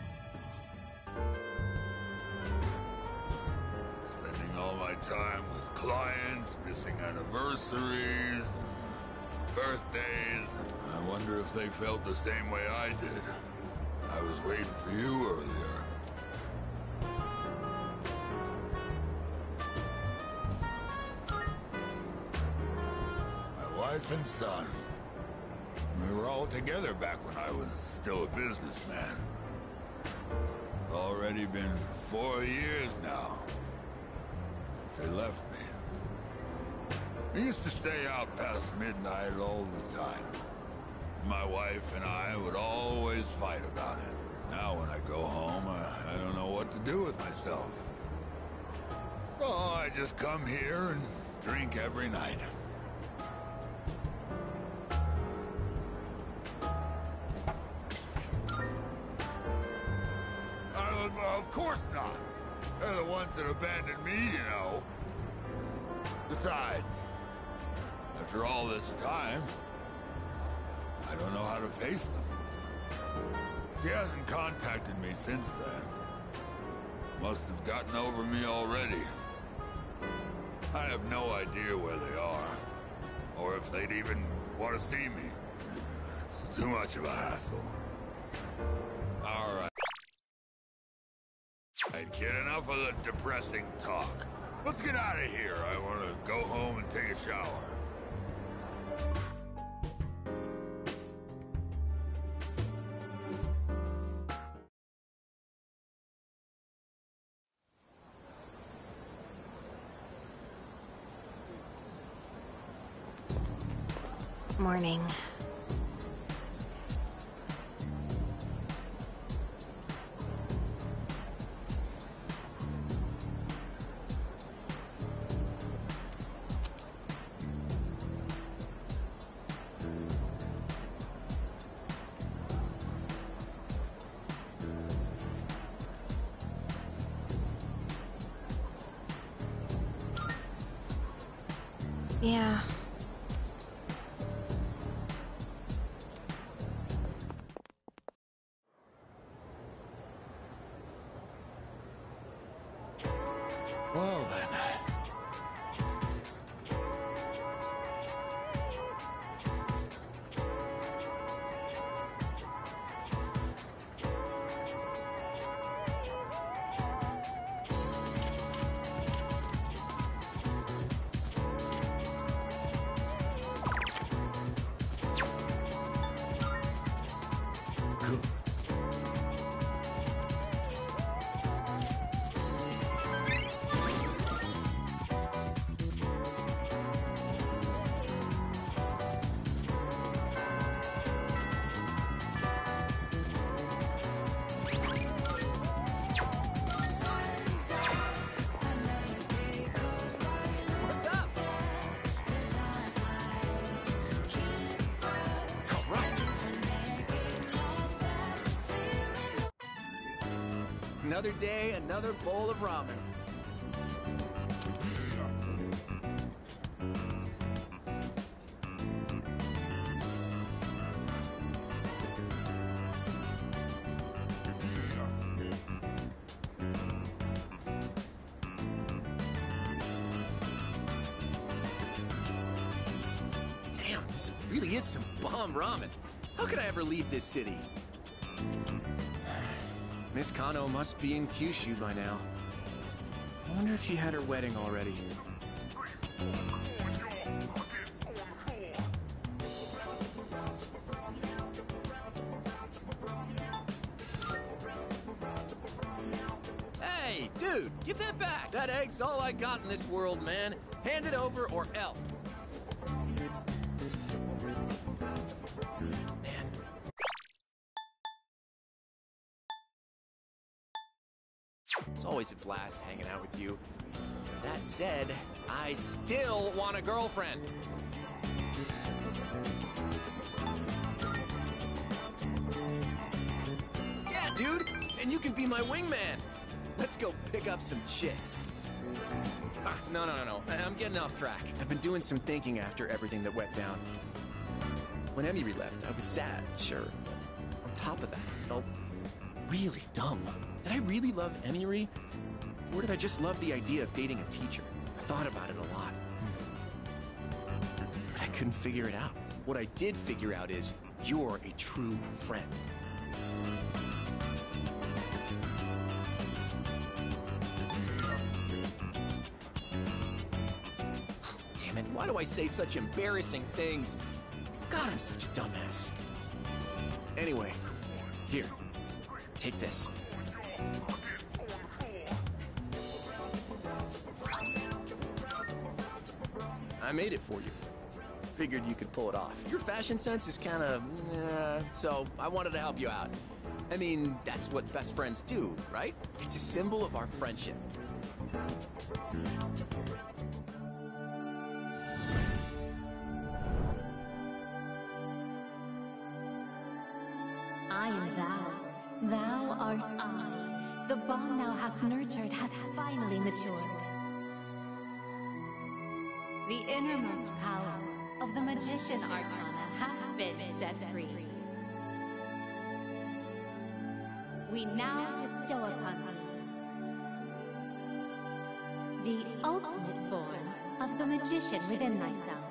Speaker 6: Spending all my time with clients, missing anniversaries, birthdays. I wonder if they felt the same way I did. I was waiting for you earlier. My wife and son. We were all together back when I was still a businessman. It's already been four years now since they left me. We used to stay out past midnight all the time. My wife and I would always fight about it. Now when I go home, I, I don't know what to do with myself. Oh, I just come here and drink every night. Uh, of course not. They're the ones that abandoned me, you know. Besides, after all this time, I don't know how to face them. She hasn't contacted me since then. Must have gotten over me already. I have no idea where they are, or if they'd even want to see me. It's too much of a hassle. All right. Alright, kid, enough of the depressing talk. Let's get out of here. I want to go home and take a shower.
Speaker 16: Morning. Yeah.
Speaker 6: Well then.
Speaker 5: Another day, another bowl of ramen. Damn, this really is some bomb ramen. How could I ever leave this city? Miss Kano must be in Kyushu by now. I wonder if she had her wedding already. Hey, dude, give that back! That egg's all I got in this world, man. Hand it over or else. It's always a blast hanging out with you. That said, I still want a girlfriend. Yeah, dude! And you can be my wingman! Let's go pick up some chicks. Ah, no, no, no, no. I'm getting off track. I've been doing some thinking after everything that went down. When Emiri left, I was sad, sure. On top of that, I felt really dumb. Did I really love Emiri? Or did I just love the idea of dating a teacher? I thought about it a lot. But I couldn't figure it out. What I did figure out is, you're a true friend. Damn it, why do I say such embarrassing things? God, I'm such a dumbass. Anyway, here, take this. I made it for you. Figured you could pull it off. Your fashion sense is kind of, uh, so I wanted to help you out. I mean, that's what best friends do, right? It's a symbol of our friendship.
Speaker 11: I am thou. Thou art I. The bond thou hast nurtured hath finally matured. The innermost power of the Magician Arcana hath been set free. We now bestow upon thee the ultimate form of the Magician within thyself.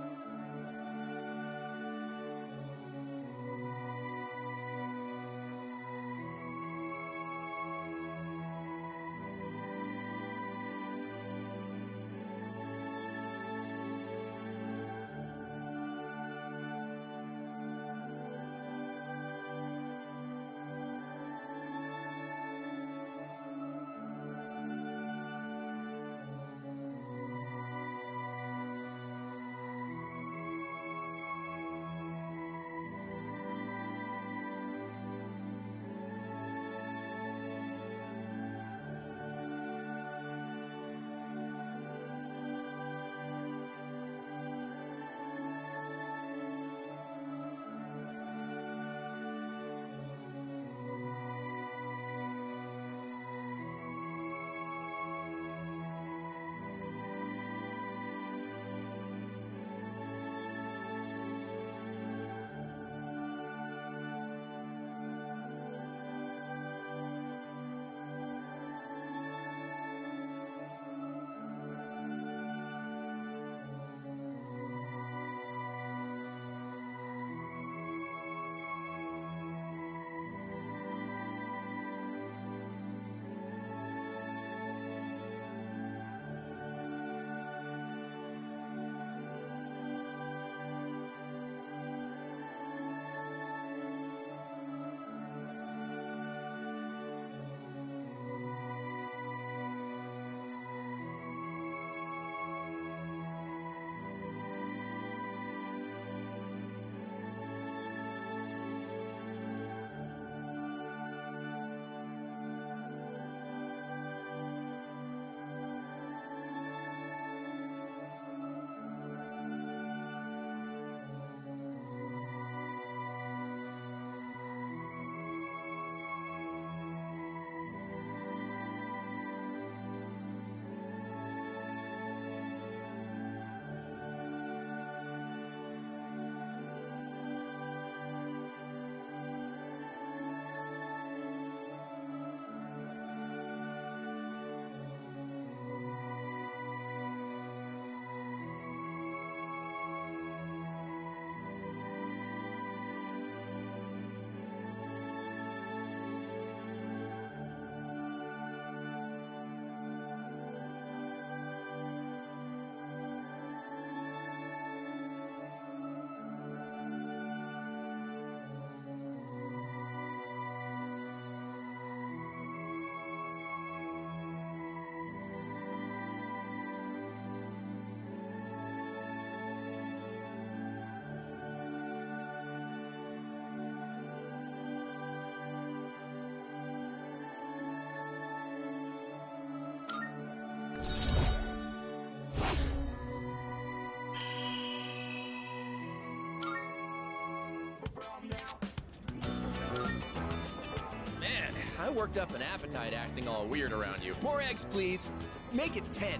Speaker 5: I worked up an appetite acting all weird around you. More eggs, please. Make it ten.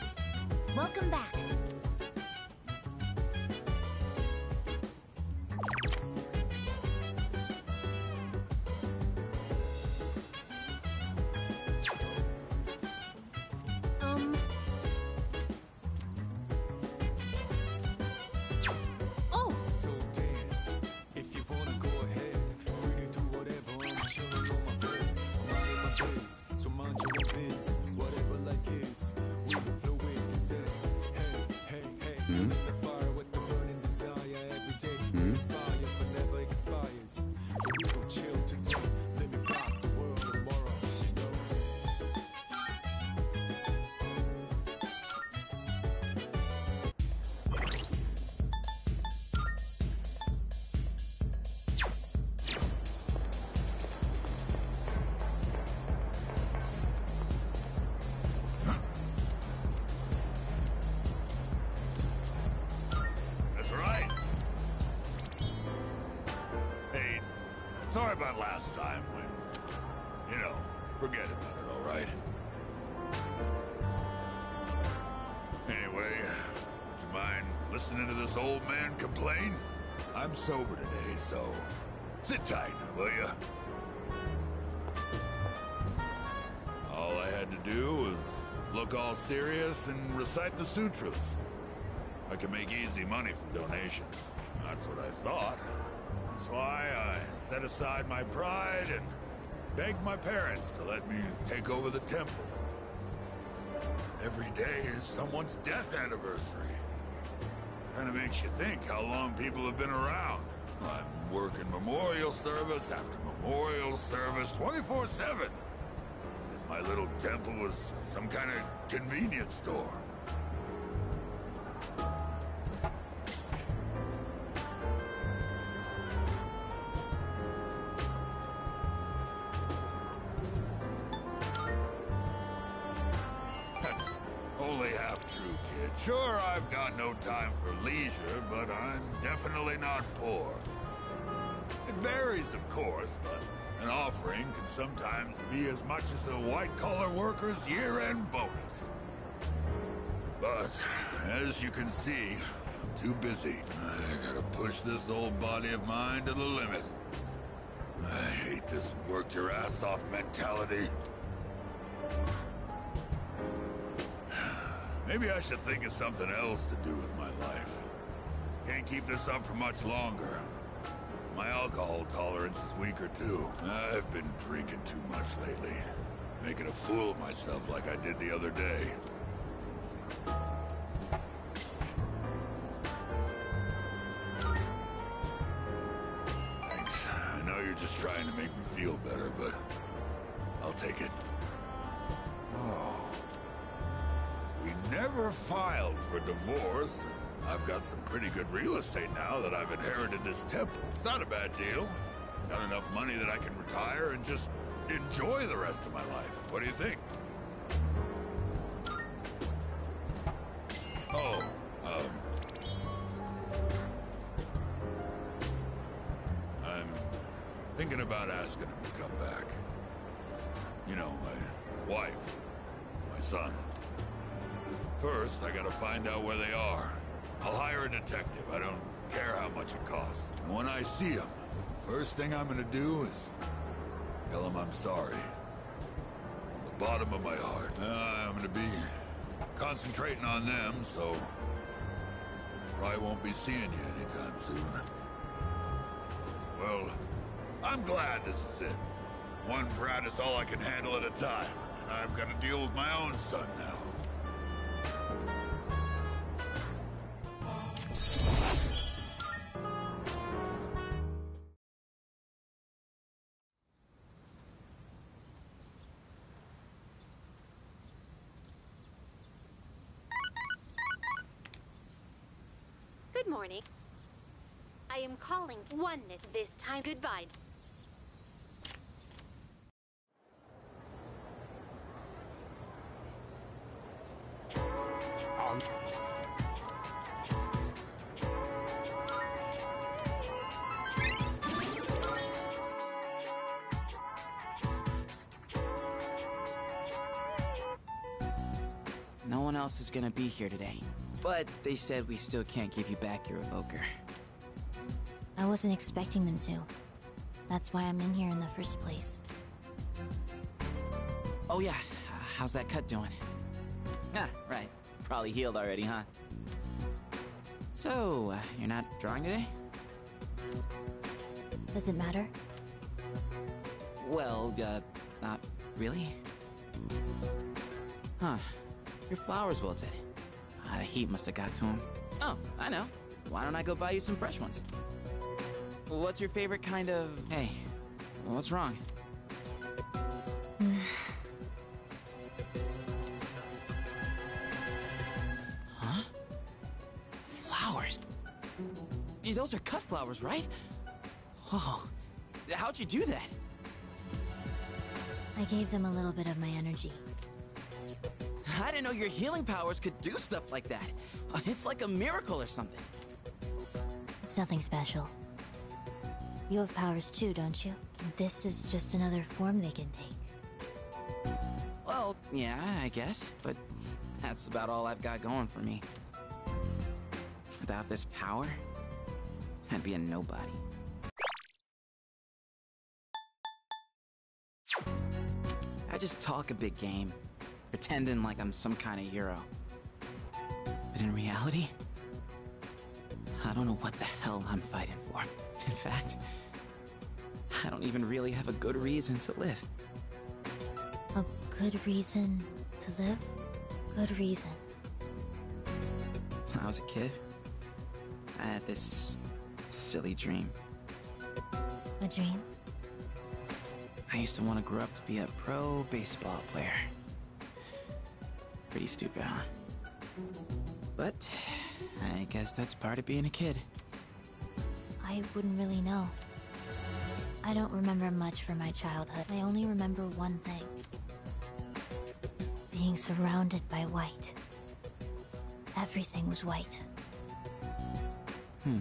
Speaker 11: Welcome back.
Speaker 6: sorry about last time when... You know, forget about it, all right? Anyway, would you mind listening to this old man complain? I'm sober today, so sit tight, will ya? All I had to do was look all serious and recite the sutras. I can make easy money from donations. That's what I thought. That's why I set aside my pride and begged my parents to let me take over the temple. Every day is someone's death anniversary. Kinda makes you think how long people have been around. I'm working memorial service after memorial service twenty-four seven. If my little temple was some kind of convenience store. That's only half true, kid. Sure, I've got no time for leisure, but I'm definitely not poor. It varies, of course, but an offering can sometimes be as much as a white-collar worker's year-end bonus. But, as you can see, I'm too busy. I gotta push this old body of mine to the limit. I hate this work-your-ass-off mentality. Maybe I should think of something else to do with my life. Can't keep this up for much longer. My alcohol tolerance is weaker too. I've been drinking too much lately. Making a fool of myself like I did the other day. Thanks. I know you're just trying to make me feel better, but I'll take it. Oh. We never filed for divorce. I've got some pretty good real estate now that I've inherited this temple. It's not a bad deal. Got enough money that I can retire and just enjoy the rest of my life. What do you think? Oh, um... I'm thinking about asking him to come back. You know, my wife, my son. First, I gotta find out where they are. I'll hire a detective. I don't care how much it costs. And when I see him, first thing I'm gonna do is tell him I'm sorry. From the bottom of my heart. Uh, I'm gonna be concentrating on them, so probably won't be seeing you anytime soon. Well, I'm glad this is it. One brat is all I can handle at a time, and I've got to deal with my own son now.
Speaker 24: Good morning. I am calling Oneness this time. Goodbye.
Speaker 7: Um. No one else is gonna be here today. But they said we still can't give you back your evoker.
Speaker 12: I wasn't expecting them to. That's why I'm in here in the first place.
Speaker 7: Oh yeah, uh, how's that cut doing? Ah, right. Probably healed already, huh? So, uh, you're not drawing today?
Speaker 12: Does it matter?
Speaker 7: Well, uh, not really. Huh. Your flowers wilted. Ah, the heat must have got to him. Oh, I know. Why don't I go buy you some fresh ones? What's your favorite kind of... Hey, what's wrong? Huh? Flowers? Those are cut flowers, right? Oh, how'd you do that?
Speaker 12: I gave them a little bit of my energy.
Speaker 7: I didn't know your healing powers could do stuff like that. It's like a miracle or something.
Speaker 12: It's nothing special. You have powers too, don't you? This is just another form they can take.
Speaker 7: Well, yeah, I guess, but that's about all I've got going for me. Without this power, I'd be a nobody. I just talk a big game, pretending like I'm some kind of hero. But in reality, I don't know what the hell I'm fighting for. In fact, I don't even really have a good reason to live.
Speaker 12: A good reason to live? Good reason.
Speaker 7: When I was a kid, I had this silly dream.
Speaker 12: A dream?
Speaker 7: I used to want to grow up to be a pro baseball player. Pretty stupid, huh? But I guess that's part of being a kid.
Speaker 12: I wouldn't really know. I don't remember much from my childhood. I only remember one thing. Being surrounded by white. Everything was white.
Speaker 7: Hmm.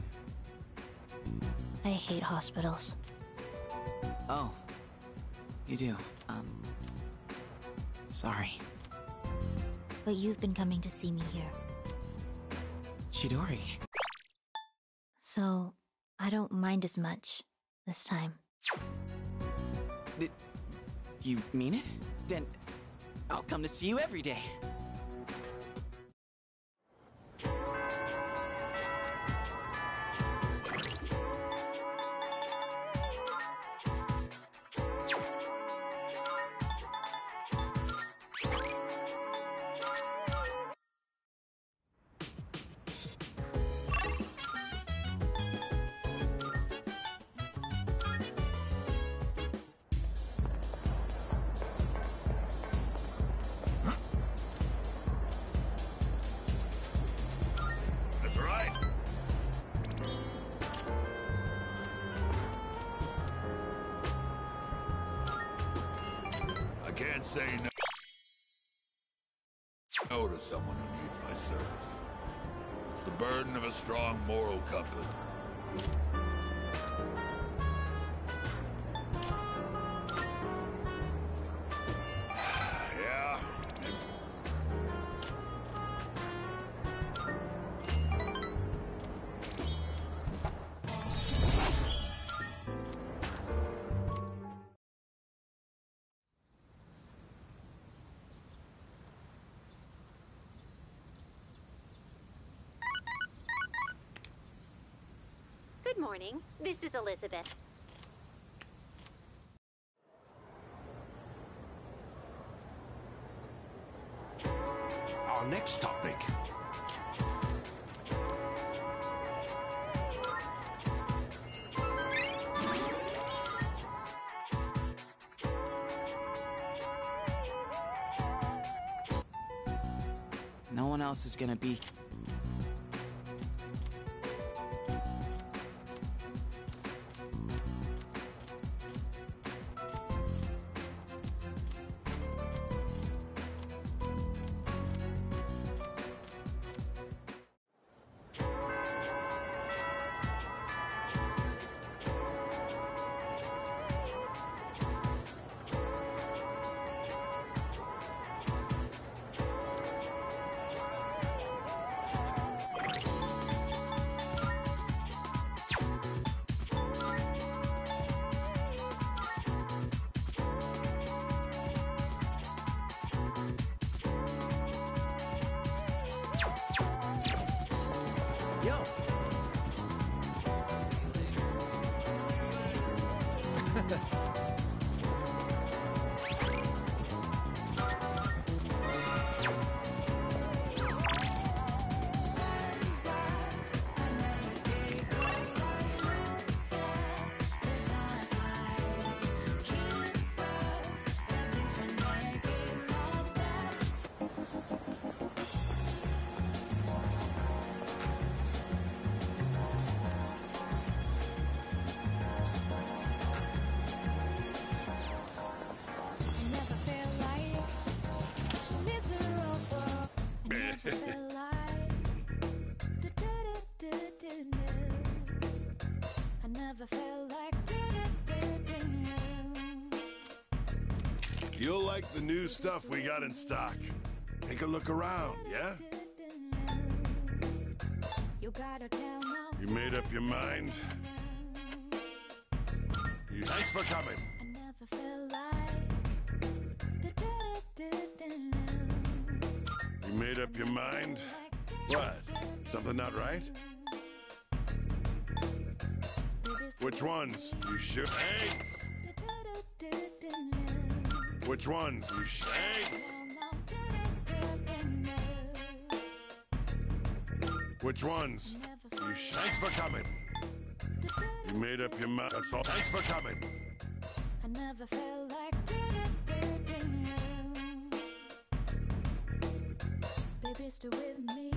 Speaker 12: I hate hospitals.
Speaker 7: Oh. You do. Um... Sorry.
Speaker 12: But you've been coming to see me here.
Speaker 7: Chidori.
Speaker 12: So, I don't mind as much this time.
Speaker 7: Th- you mean it? Then I'll come to see you every day.
Speaker 6: That's right. I can't say no, no to someone who needs my service. It's the burden of a strong moral compass. Yeah.
Speaker 24: Good morning. This is Elizabeth.
Speaker 19: Our next topic.
Speaker 7: No one else is gonna be...
Speaker 6: You'll like the new stuff we got in stock. Take a look around, yeah? You made up your mind? You... Thanks for coming. You made up your mind? What? Something not right? Which ones? You shoot eggs? Which ones? You shoot eggs? Which ones? You sh Thanks for coming. You made up your mind. That's all. Thanks for coming.
Speaker 10: I never felt like baby, stay with me.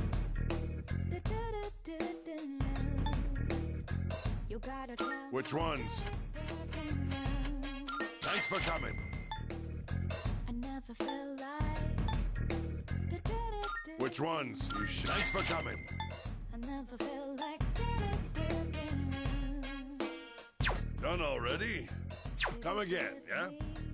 Speaker 10: You gotta tell.
Speaker 6: Which ones? Thanks for coming.
Speaker 10: I never felt like.
Speaker 6: Which ones? You sh Thanks for coming.
Speaker 10: I never felt like.
Speaker 6: Done already? Come again, yeah?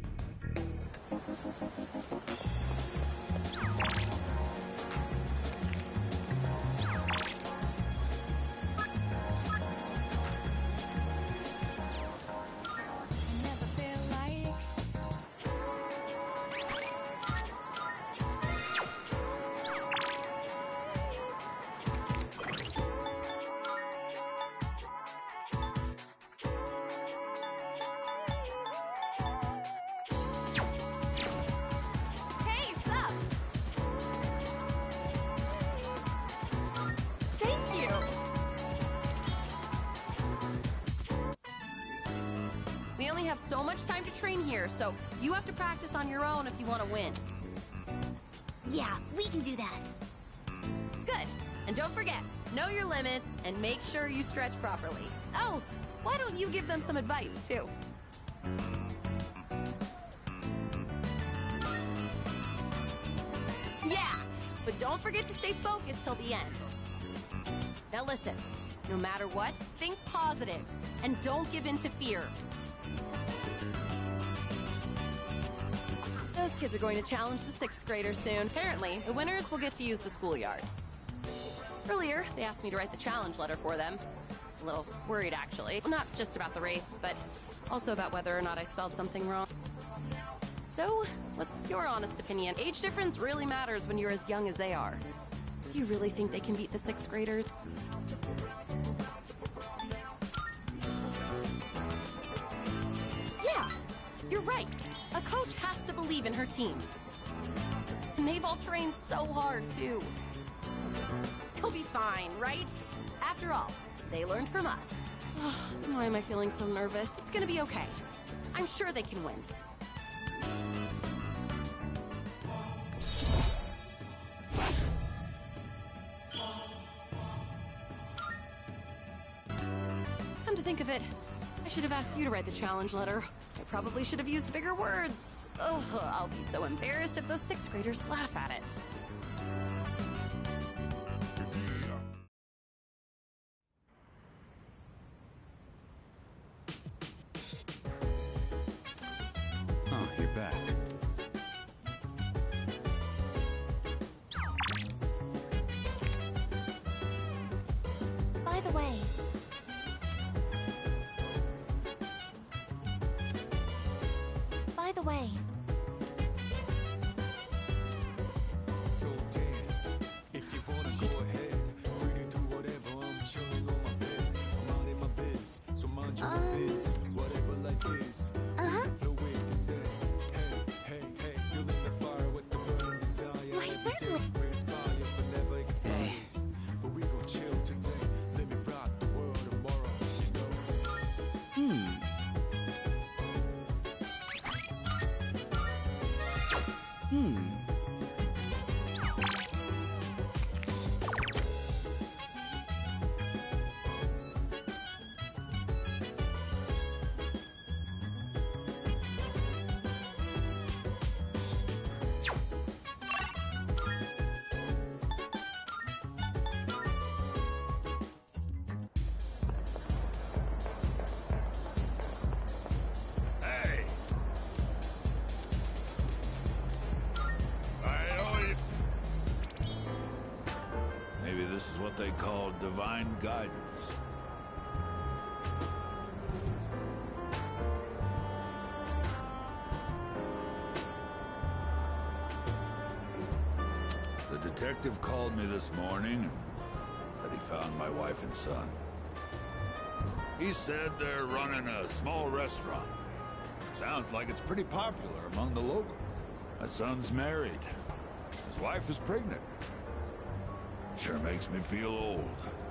Speaker 14: So much time to train here, so you have to practice on your own if you want to win.
Speaker 20: Yeah, we can do that.
Speaker 14: Good. And don't forget, know your limits and make sure you stretch properly. Oh, why don't you give them some advice, too? Yeah, but don't forget to stay focused till the end. Now listen, no matter what, think positive and don't give in to fear. Those kids are going to challenge the sixth graders soon. Apparently, the winners will get to use the schoolyard. Earlier, they asked me to write the challenge letter for them. A little worried, actually. Not just about the race, but also about whether or not I spelled something wrong. So, what's your honest opinion? Age difference really matters when you're as young as they are. Do you really think they can beat the sixth graders? Yeah, you're right. A coach has to believe in her team. And they've all trained so hard, too. They'll be fine, right? After all, they learned from us. Why am I feeling so nervous? It's gonna be okay. I'm sure they can win. Come to think of it, I should have asked you to write the challenge letter. I probably should have used bigger words. Ugh, I'll be so embarrassed if those sixth graders laugh at it.
Speaker 2: Oh, you're back.
Speaker 16: By the way, By the way,
Speaker 3: So dance. If you wanna go ahead, free to do whatever. I'm chilling on my bed. I'm out in my biz, so mind your
Speaker 16: Um,
Speaker 3: biz. Whatever like this.
Speaker 16: Uh-huh.
Speaker 3: Flow with the set. Hey, hey, hey, feeling the fire with the burning desire.
Speaker 16: Why,
Speaker 3: Every day
Speaker 16: certainly.
Speaker 3: we inspire, but never expires. But we gon' chill today. Let me rock the world tomorrow. You know.
Speaker 2: Hmm. Hmm.
Speaker 6: Hey! what they call divine guidance. The detective called me this morning and said he found my wife and son. He said they're running a small restaurant. Sounds like it's pretty popular among the locals. My son's married. His wife is pregnant. Sure makes me feel old.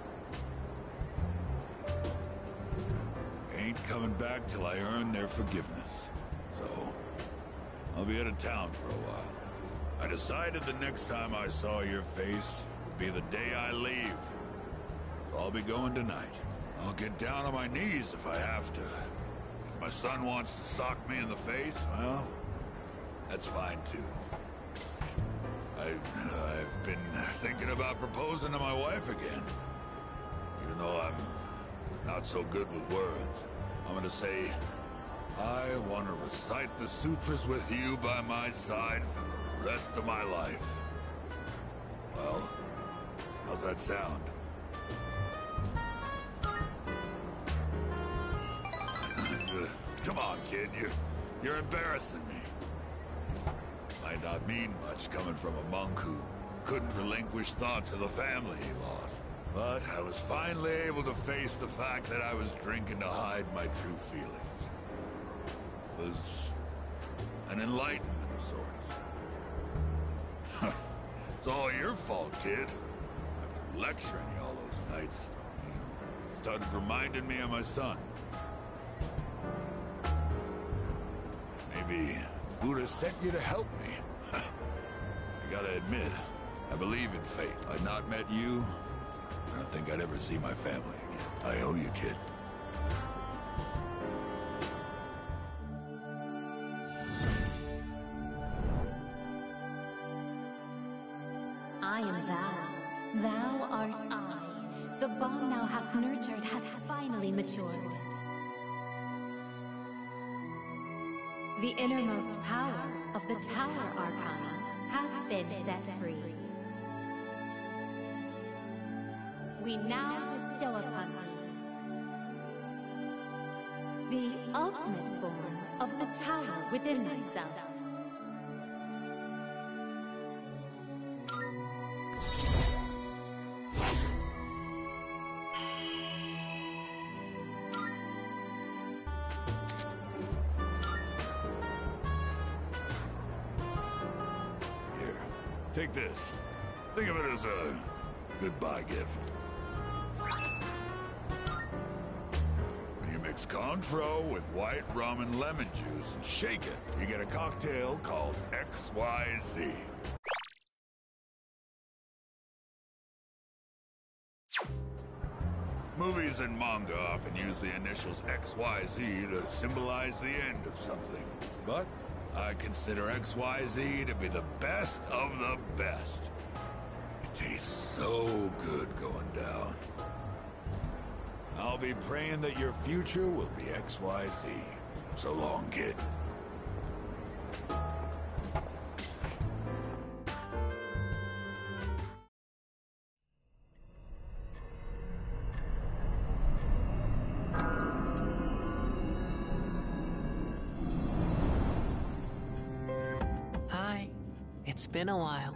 Speaker 6: I ain't coming back till I earn their forgiveness. So, I'll be out of town for a while. I decided the next time I saw your face would be the day I leave. So I'll be going tonight. I'll get down on my knees if I have to. If my son wants to sock me in the face, well, that's fine too. I, I've been thinking about proposing to my wife again. Even though I'm not so good with words. I'm gonna say, I want to recite the sutras with you by my side for the rest of my life. Well, how's that sound? Come on, kid, you, you're embarrassing me. Might not mean much coming from a monk who couldn't relinquish thoughts of the family he lost. But I was finally able to face the fact that I was drinking to hide my true feelings. It was an enlightenment of sorts. It's all your fault, kid. After lecturing you all those nights, you started reminding me of my son. Maybe Buddha sent you to help me. I gotta admit, I believe in fate. If I'd not met you, I don't think I'd ever see my family again. I owe you, kid.
Speaker 11: I am thou. Thou art I. The bond thou hast nurtured hath finally matured. The innermost power of the Tower Arcana hath been set free. We now bestow upon thee the ultimate form of the tower within thyself.
Speaker 6: Take this. Think of it as a goodbye gift. When you mix Cointreau with white rum and lemon juice and shake it, you get a cocktail called X Y Z. Movies and manga often use the initials X Y Z to symbolize the end of something. But I consider X Y Z to be the best of the best. It tastes so good going down. I'll be praying that your future will be X Y Z. So long, kid.
Speaker 9: It's been a while.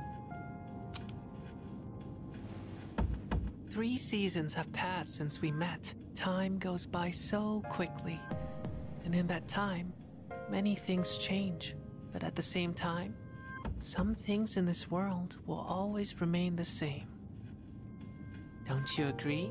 Speaker 9: Three seasons have passed since we met. Time goes by so quickly. And in that time, many things change. But at the same time, some things in this world will always remain the same. Don't you agree?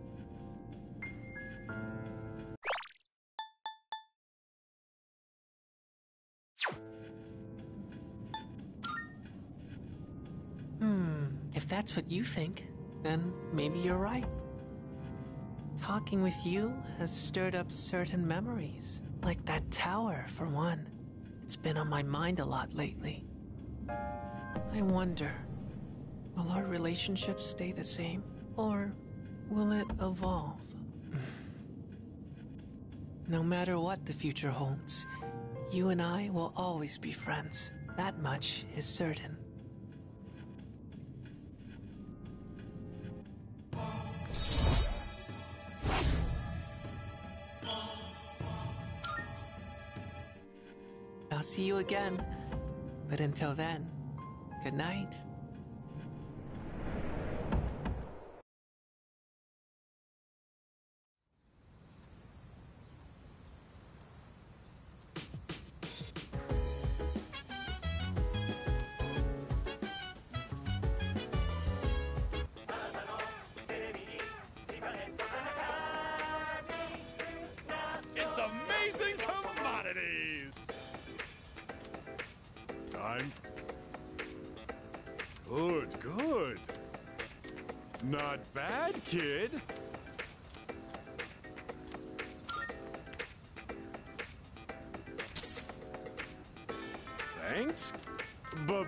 Speaker 9: Hmm, if that's what you think, then maybe you're right. Talking with you has stirred up certain memories, like that tower, for one. It's been on my mind a lot lately. I wonder, will our relationship stay the same, or will it evolve? No matter what the future holds, you and I will always be friends. That much is certain. see you again. But until then, good night.
Speaker 6: It's amazing commodities! Time. Good, good. Not bad, kid. Thanks, but...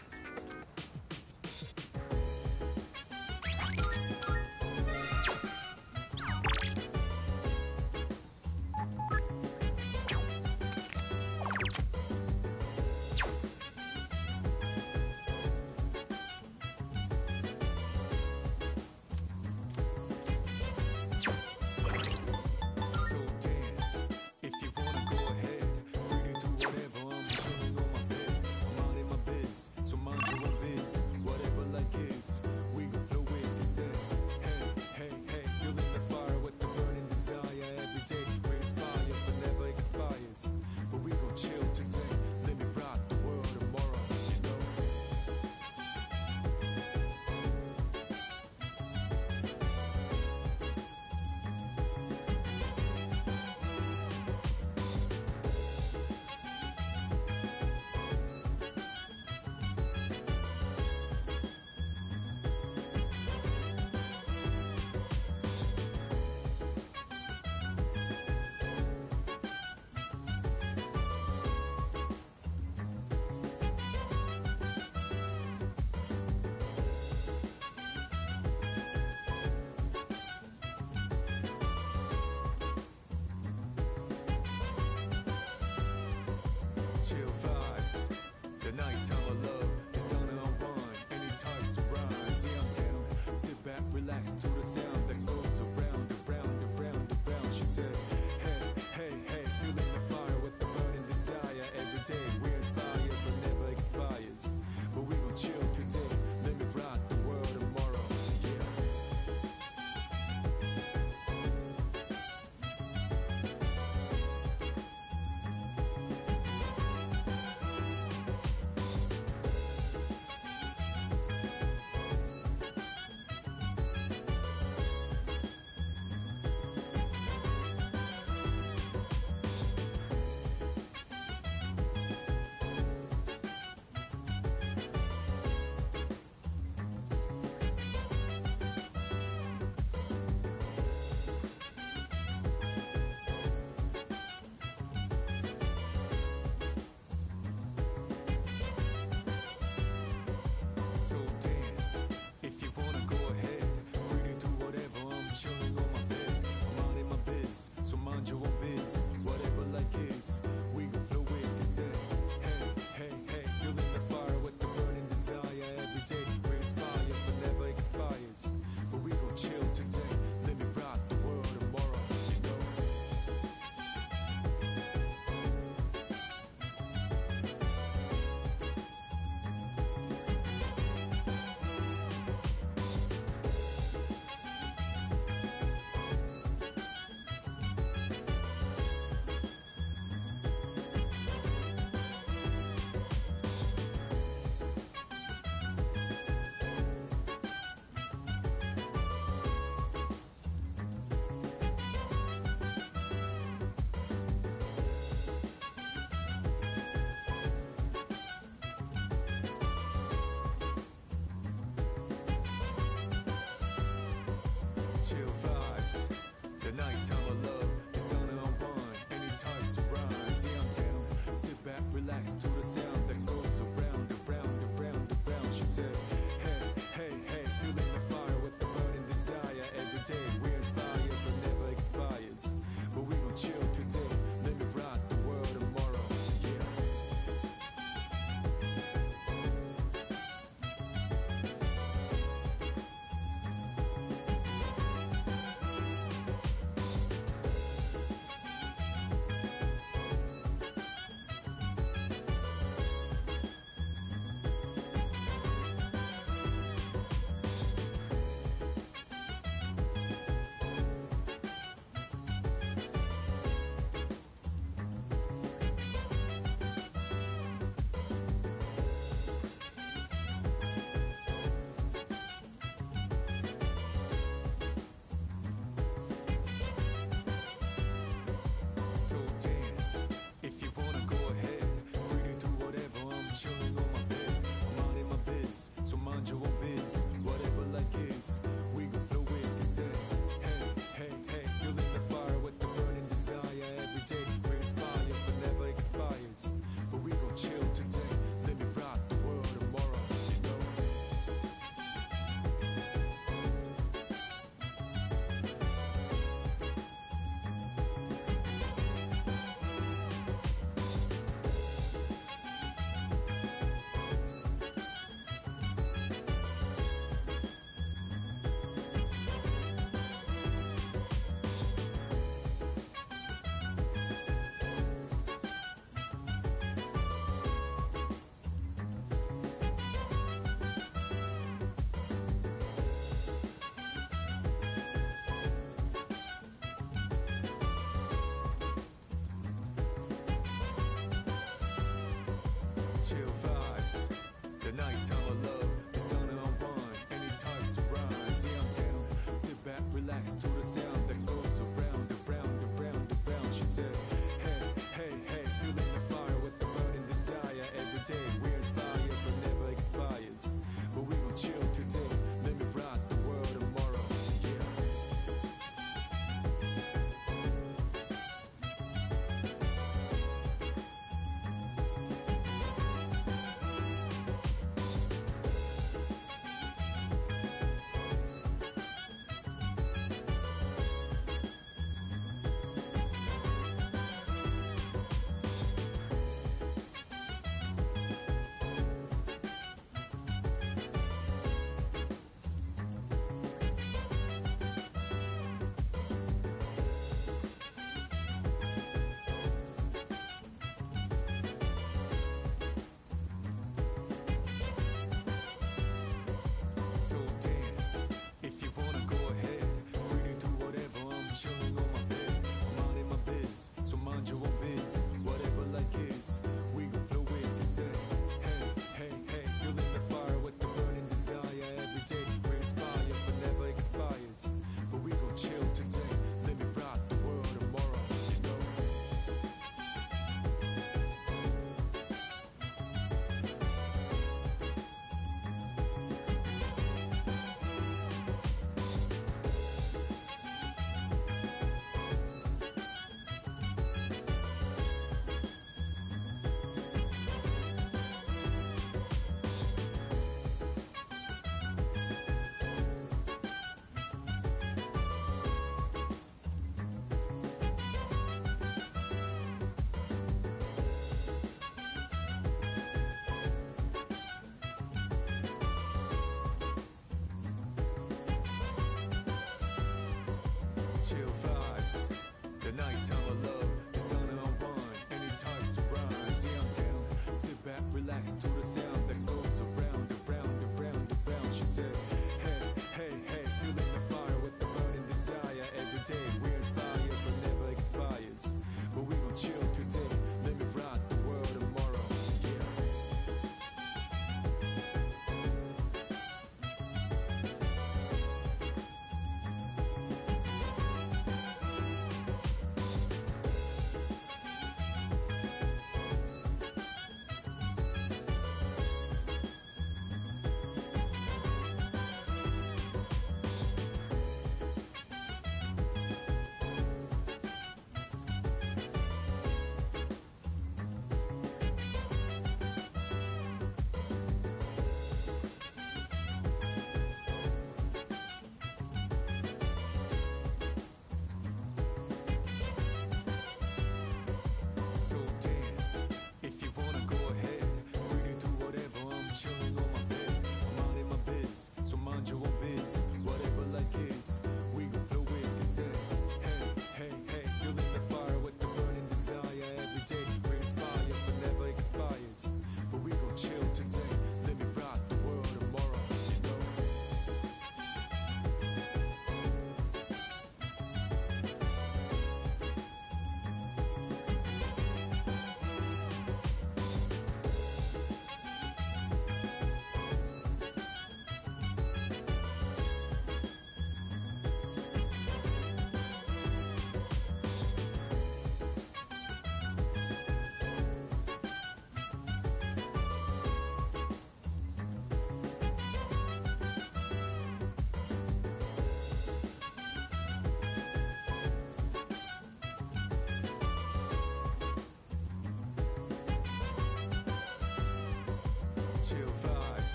Speaker 3: Chill vibes, the nighttime of love is on and on. Any types to rise, yeah, I'm down. Sit back, relax to the sound that goes around, around, around, around. She said, hey, hey, hey, feeling the fire with the burning desire. Every day we inspire, but never expires. But we gon' chill today, let me rock the world tomorrow, yeah.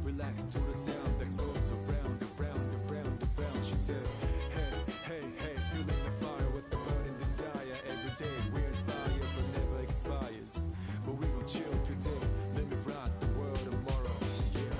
Speaker 3: relax to the sound that goes around, around, around, around. She said, hey, hey, hey, feeling the fire with the burning desire. Every day we inspire but never expires. But we will chill today, let me rock the world tomorrow. Yeah.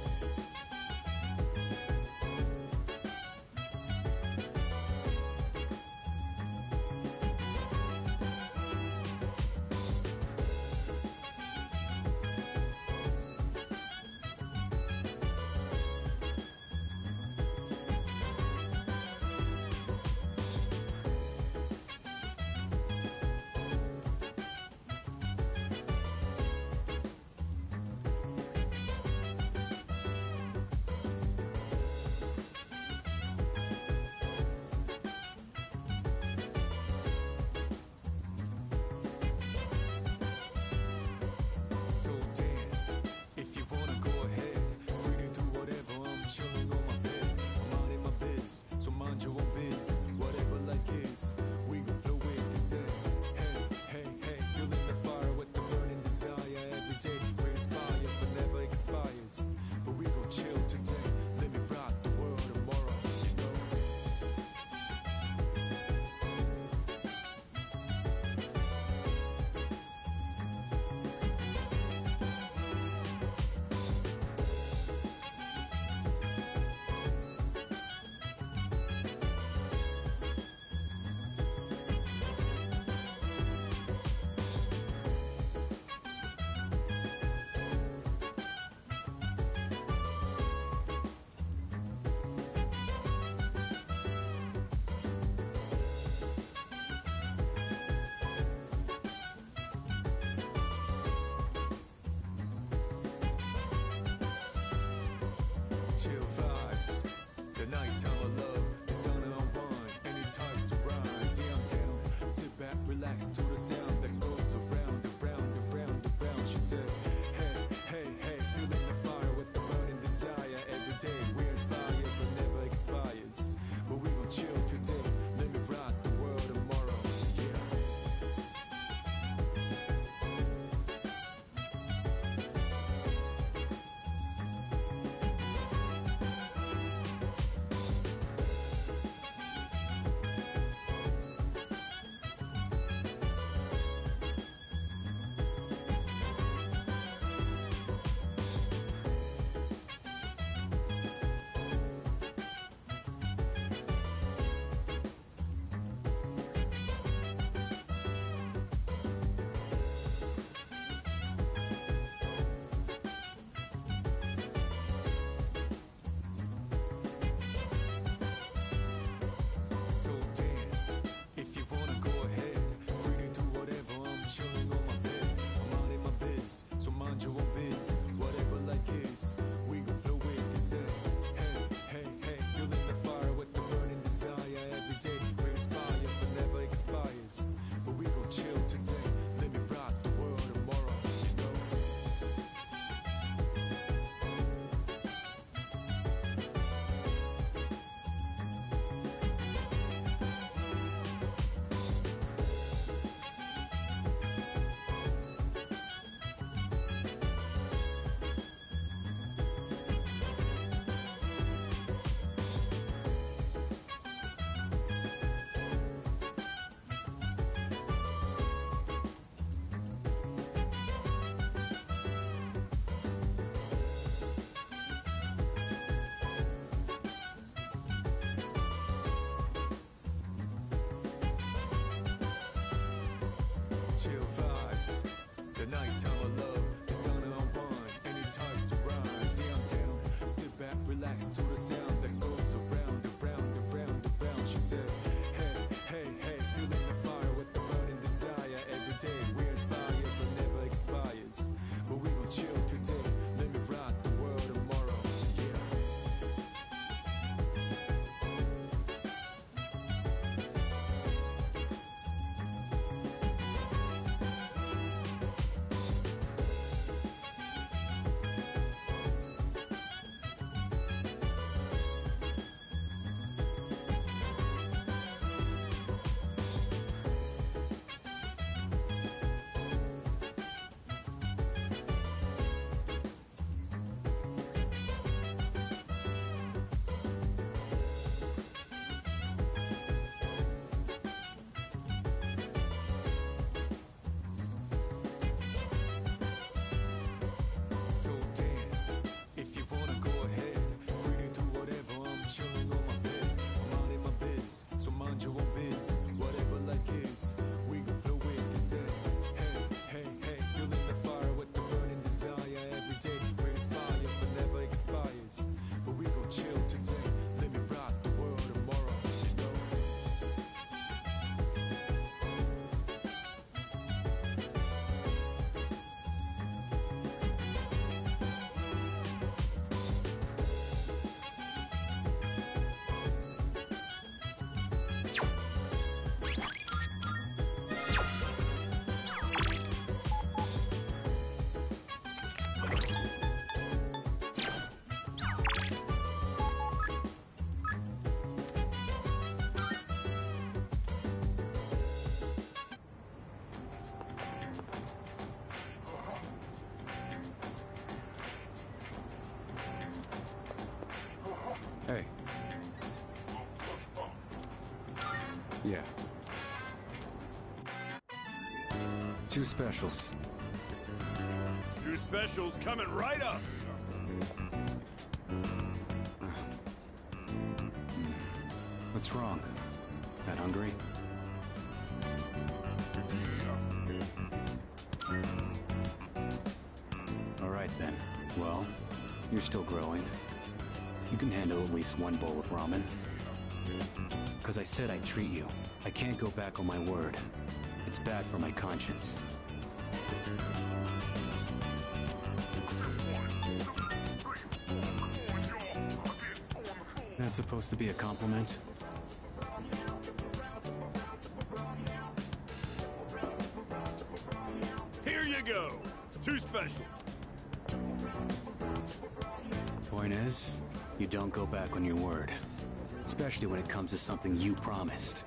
Speaker 3: So dance, if you wanna go ahead. Free to do whatever, I'm chilling on my bed. I'm out in my biz, so mind your own biz. Whatever like is, we gon' flow with the set. Hey, hey, hey, feeling the fire with the burning desire. Every day we inspire but never expires. But we gon' chill today, let me rock the world tomorrow, you know. Chill vibes, the nighttime of love, the sun unwind, any types of rise. Yeah, I'm down. Sit back, relax to the sound that goes around, around, around, around. She said, hey, hey, hey, feeling the fire with the burning desire. Every day we inspire but never expires. But we gon' chill today, let me rock the world tomorrow. Yeah. So dance, if you wanna go ahead. Free to do whatever, I'm chilling on my bed. I'm out in my biz, so mind your own biz. Whatever like is, we gon' flow with the set. Hey, hey, hey, feeling the fire with the burning desire. Every day we inspire but never expires. But we gon' chill today, let me rock the world tomorrow, you know. Chill vibes, the nighttime of love, the sun unwind, any types of rise. Yeah, I'm down. Sit back, relax to the sound that goes around, around, around, around. She said, hey, hey, hey, feeling the fire with the burning desire. Every day we inspire but never expires. But we gon' chill today, let me rock the world tomorrow. Yeah.
Speaker 2: Yeah. Two specials.
Speaker 6: Two specials coming right up.
Speaker 2: What's wrong? Not hungry? All right then. Well, you're still growing. You can handle at least one bowl of ramen. Because I said I'd treat you. I can't go back on my word. It's bad for my conscience. That's supposed to be a compliment?
Speaker 6: Here you go. Two specials.
Speaker 2: Point is, you don't go back on your word. Especially when it comes to something you promised.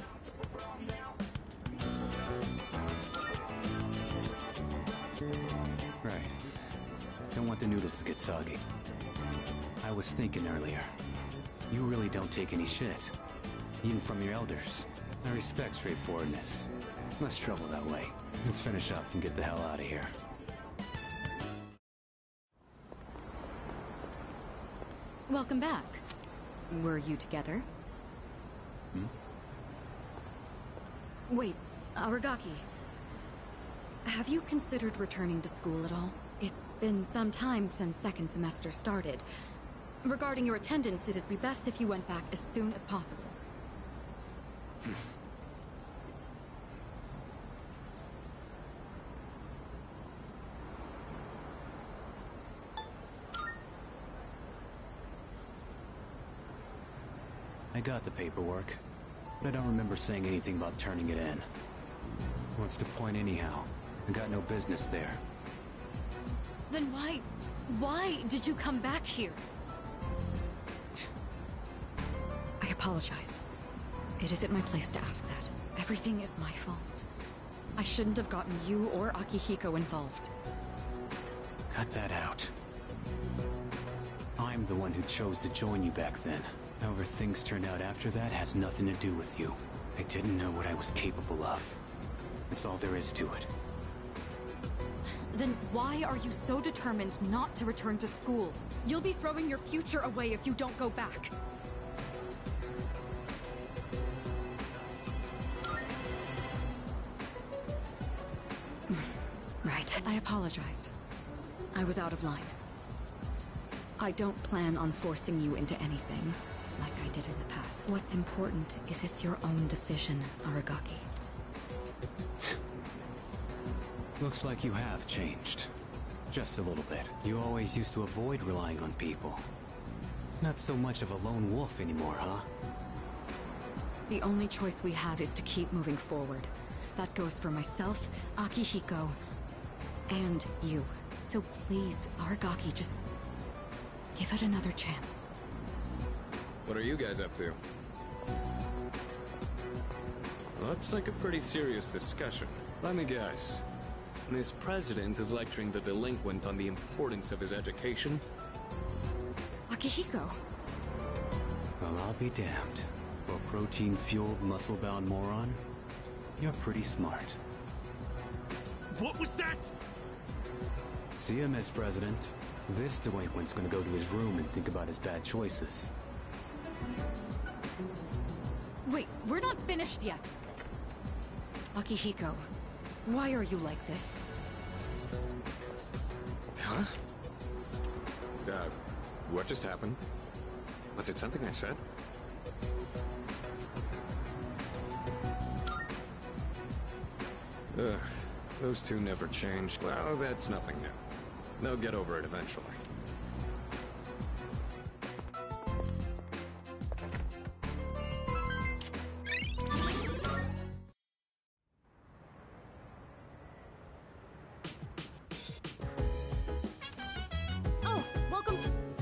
Speaker 2: Right. Don't want the noodles to get soggy. I was thinking earlier. You really don't take any shit. Even from your elders. I respect straightforwardness. Less trouble that way. Let's finish up and get the hell out of here.
Speaker 1: Welcome back. Were you together?
Speaker 2: Hmm?
Speaker 1: Wait, Aragaki. Have you considered returning to school at all? It's been some time since second semester started. Regarding your attendance, it'd be best if you went back as soon as possible.
Speaker 2: I got the paperwork, but I don't remember saying anything about turning it in. What's the point anyhow? I got no business there.
Speaker 1: Then why... why did you come back here? I apologize. It isn't my place to ask that. Everything is my fault. I shouldn't have gotten you or Akihiko involved.
Speaker 2: Cut that out. I'm the one who chose to join you back then. However things turned out after that has nothing to do with you. I didn't know what I was capable of. That's all there is to it.
Speaker 1: Then why are you so determined not to return to school? You'll be throwing your future away if you don't go back. Right. I apologize. I was out of line. I don't plan on forcing you into anything, like I did in the past. What's important is it's your own decision, Aragaki.
Speaker 2: Looks like you have changed. Just a little bit. You always used to avoid relying on people. Not so much of a lone wolf anymore, huh?
Speaker 1: The only choice we have is to keep moving forward. That goes for myself, Akihiko, and you. So please, Aragaki, just give it another chance.
Speaker 13: What are you guys up to? Looks like a pretty serious discussion. Let me guess. This president is lecturing the delinquent on the importance of his education?
Speaker 1: Akihiko!
Speaker 2: Well, I'll be damned. For a protein-fueled, muscle-bound moron, you're pretty smart.
Speaker 6: What was that?
Speaker 2: See ya, Miss President. This delinquent's gonna go to his room and think about his bad choices.
Speaker 1: Wait, we're not finished yet. Akihiko, why are you like this?
Speaker 13: Huh? Uh, what just happened? Was it something I said? Ugh, those two never changed. Well, that's nothing new. They'll get over it eventually.
Speaker 1: Oh, welcome.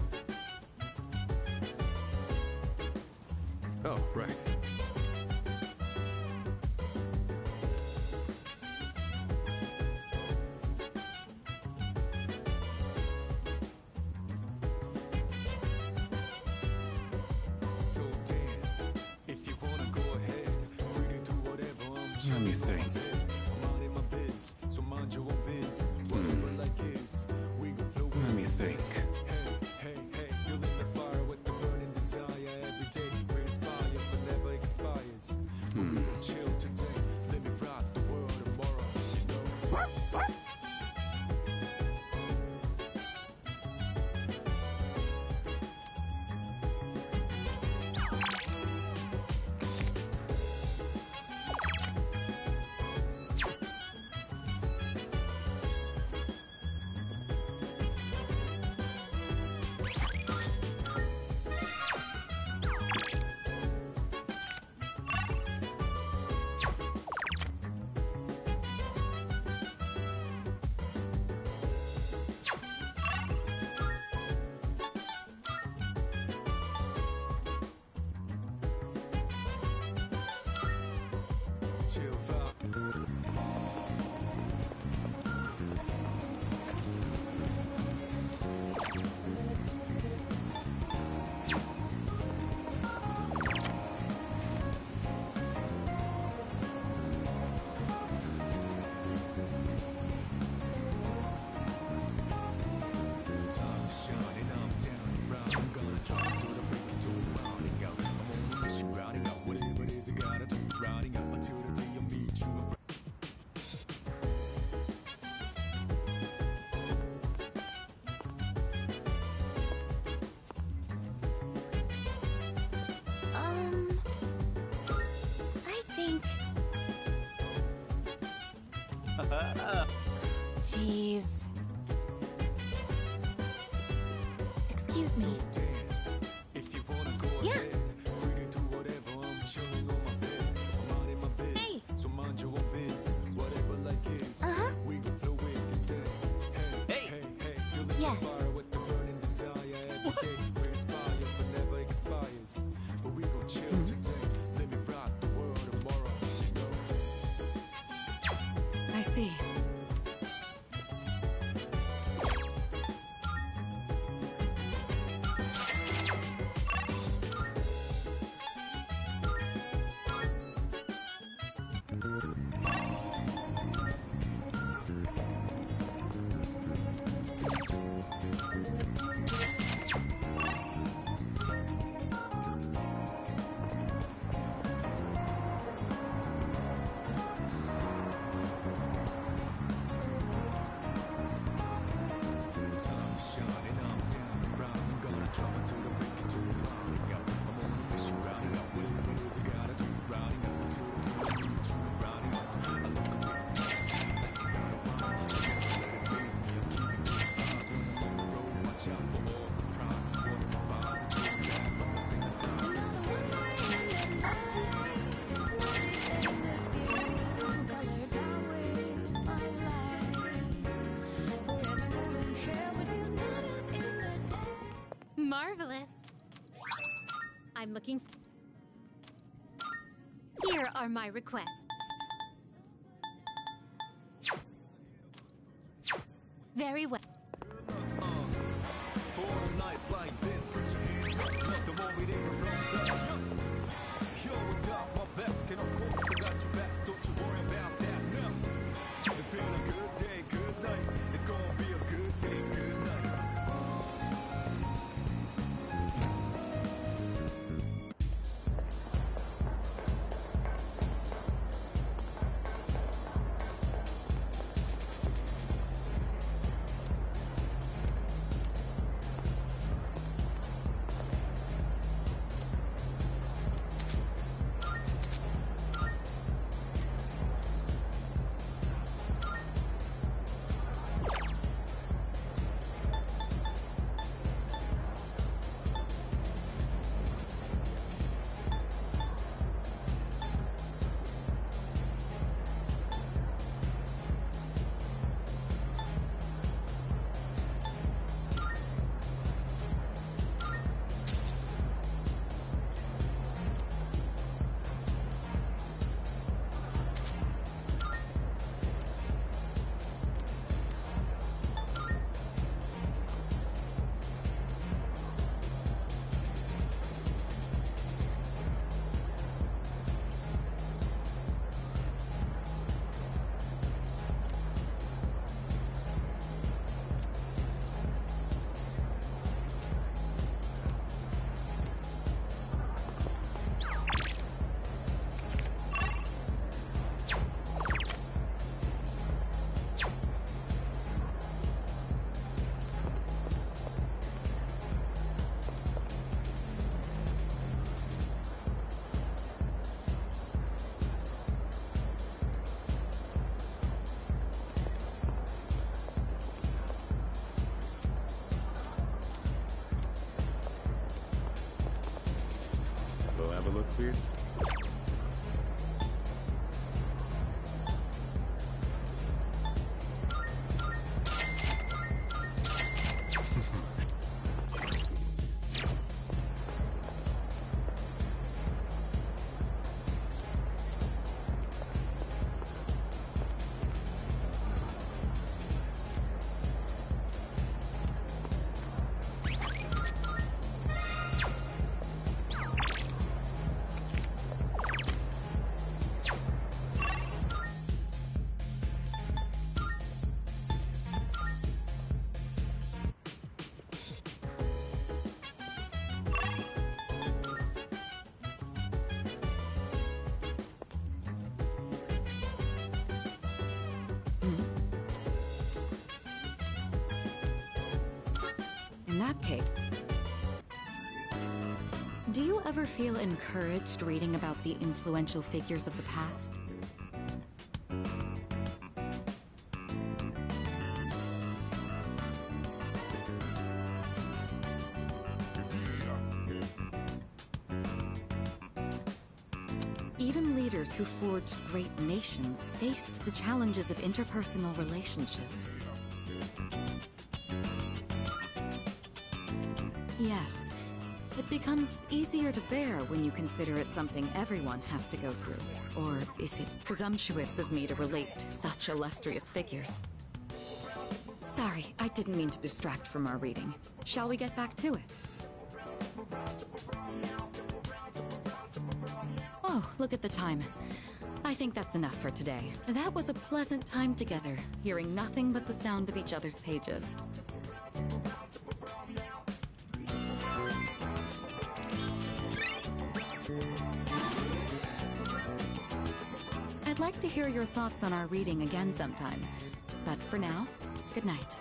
Speaker 13: Oh, right.
Speaker 3: So dance, if you wanna go ahead.
Speaker 2: Let me think. Let me think. Hmm.
Speaker 16: Um, I think. Jeez. Excuse me. Yeah. Hey. Uh-huh.
Speaker 7: Hey.
Speaker 16: Yes.
Speaker 1: I see.
Speaker 24: Marvelous. I'm looking. Here are my requests. Very well.
Speaker 3: For a nights like this, put your hands up. Nothing wrong with it, you always got my back, and of course I got your back. Don't you worry about that now. It's been a good day, good night. It's gonna be a good day, good night.
Speaker 4: have a look, please?
Speaker 1: In that case, do you ever feel encouraged reading about the influential figures of the past? Even leaders who forged great nations faced the challenges of interpersonal relationships. Yes, it becomes easier to bear when you consider it something everyone has to go through. Or is it presumptuous of me to relate to such illustrious figures? Sorry, I didn't mean to distract from our reading. Shall we get back to it? Oh, look at the time. I think that's enough for today. That was a pleasant time together, hearing nothing but the sound of each other's pages. I'd like to hear your thoughts on our reading again sometime. But for now, good night.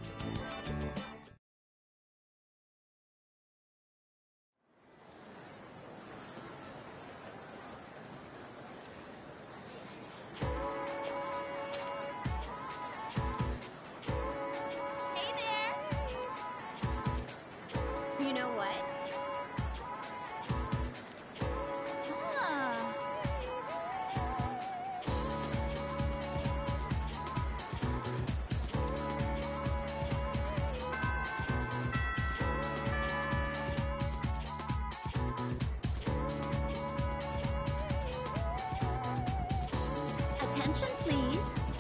Speaker 8: You know what? Ah. Attention, please.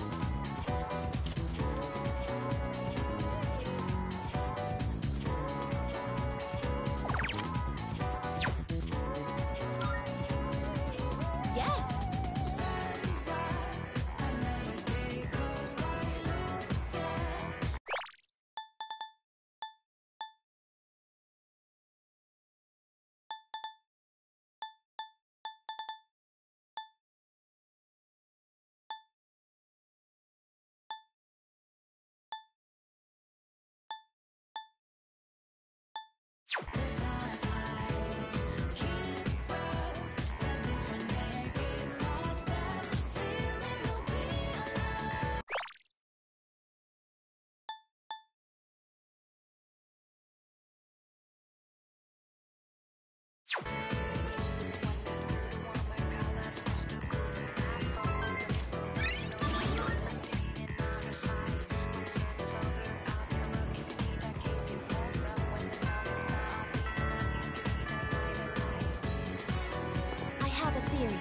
Speaker 8: I have a theory.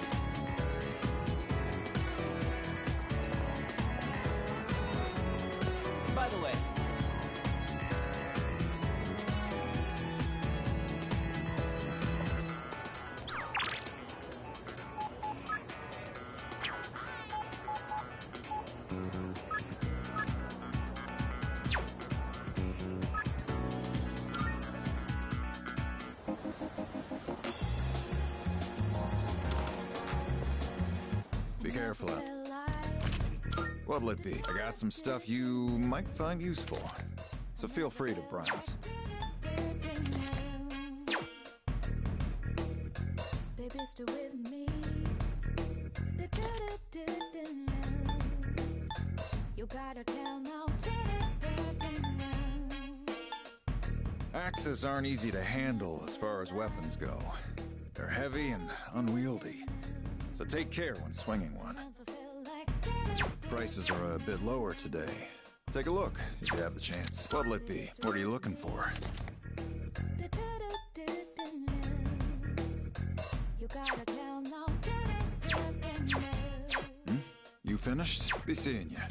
Speaker 7: By the way,
Speaker 4: Be careful out. What'll it be? I got some stuff you might find useful, so feel free to browse.
Speaker 10: Baby, stay with me. You gotta tell now.
Speaker 4: Axes aren't easy to handle as far as weapons go. They're heavy and unwieldy, so take care when swinging one. Prices are a bit lower today. Take a look if you have the chance. What'll it be? What are you looking for? Hmm? You finished? Be seeing you.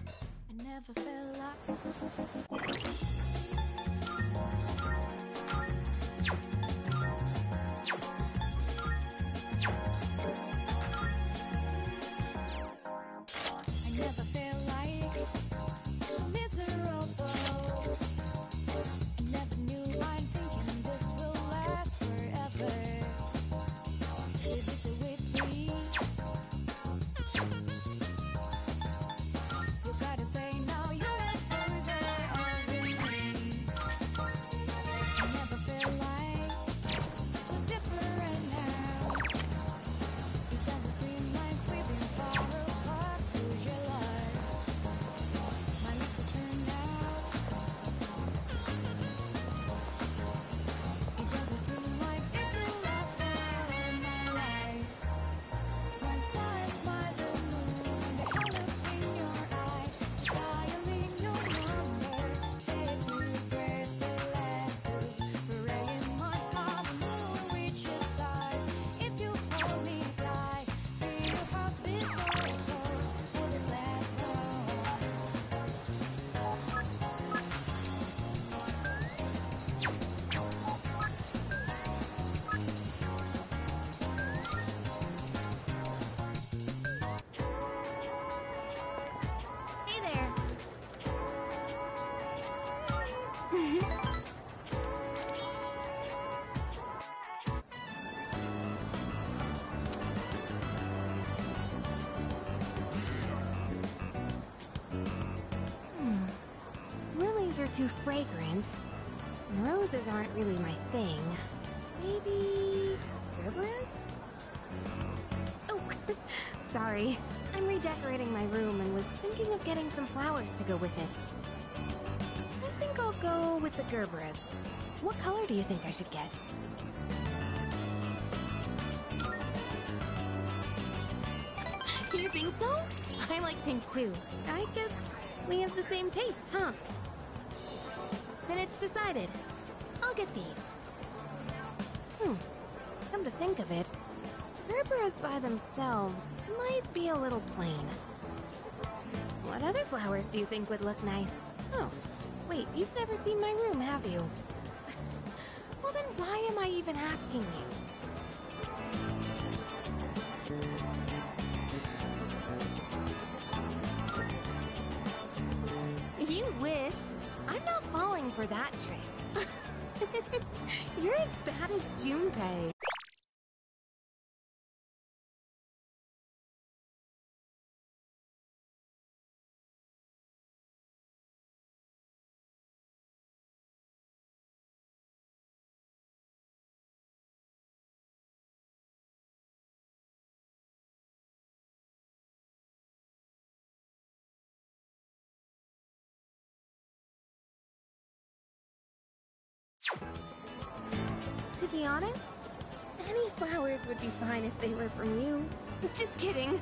Speaker 16: Are too fragrant. And roses aren't really my thing. Maybe... Gerberas? Oh, sorry. I'm redecorating my room and was thinking of getting some flowers to go with it. I think I'll go with the Gerberas. What color do you think I should get? You think so? I like pink too. I guess we have the same taste, huh? Then it's decided. I'll get these. Hmm. Come to think of it, Gerberas by themselves might be a little plain. What other flowers do you think would look nice? Oh, wait, you've never seen my room, have you? Well then why am I even asking you? You wish. I'm not falling for that trick. You're as bad as Junpei. To be honest, any flowers would be fine if they were from you. Just kidding.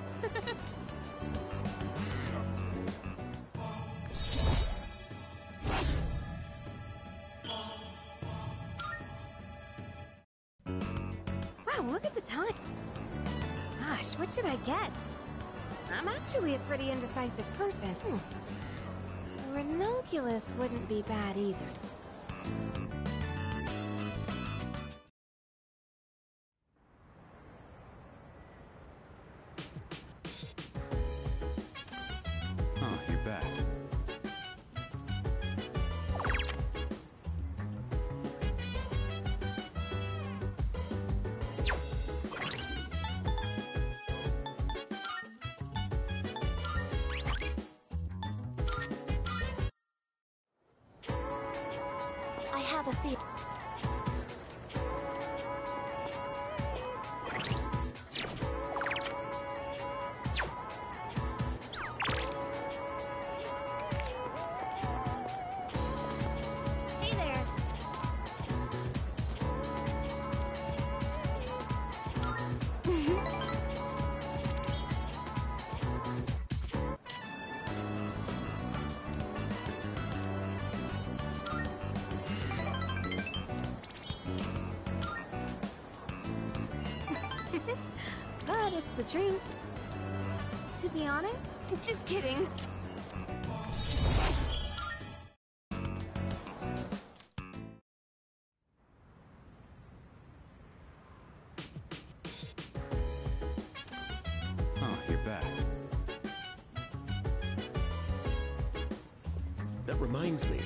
Speaker 16: Wow, look at the time. Gosh, what should I get? I'm actually a pretty indecisive person. Hmm. A ranunculus wouldn't be bad either.
Speaker 2: Oh, you're back.
Speaker 11: I have a theory. Hey there.
Speaker 16: but it's the truth. To be honest, just kidding.
Speaker 2: Oh, you're back.
Speaker 15: That reminds me.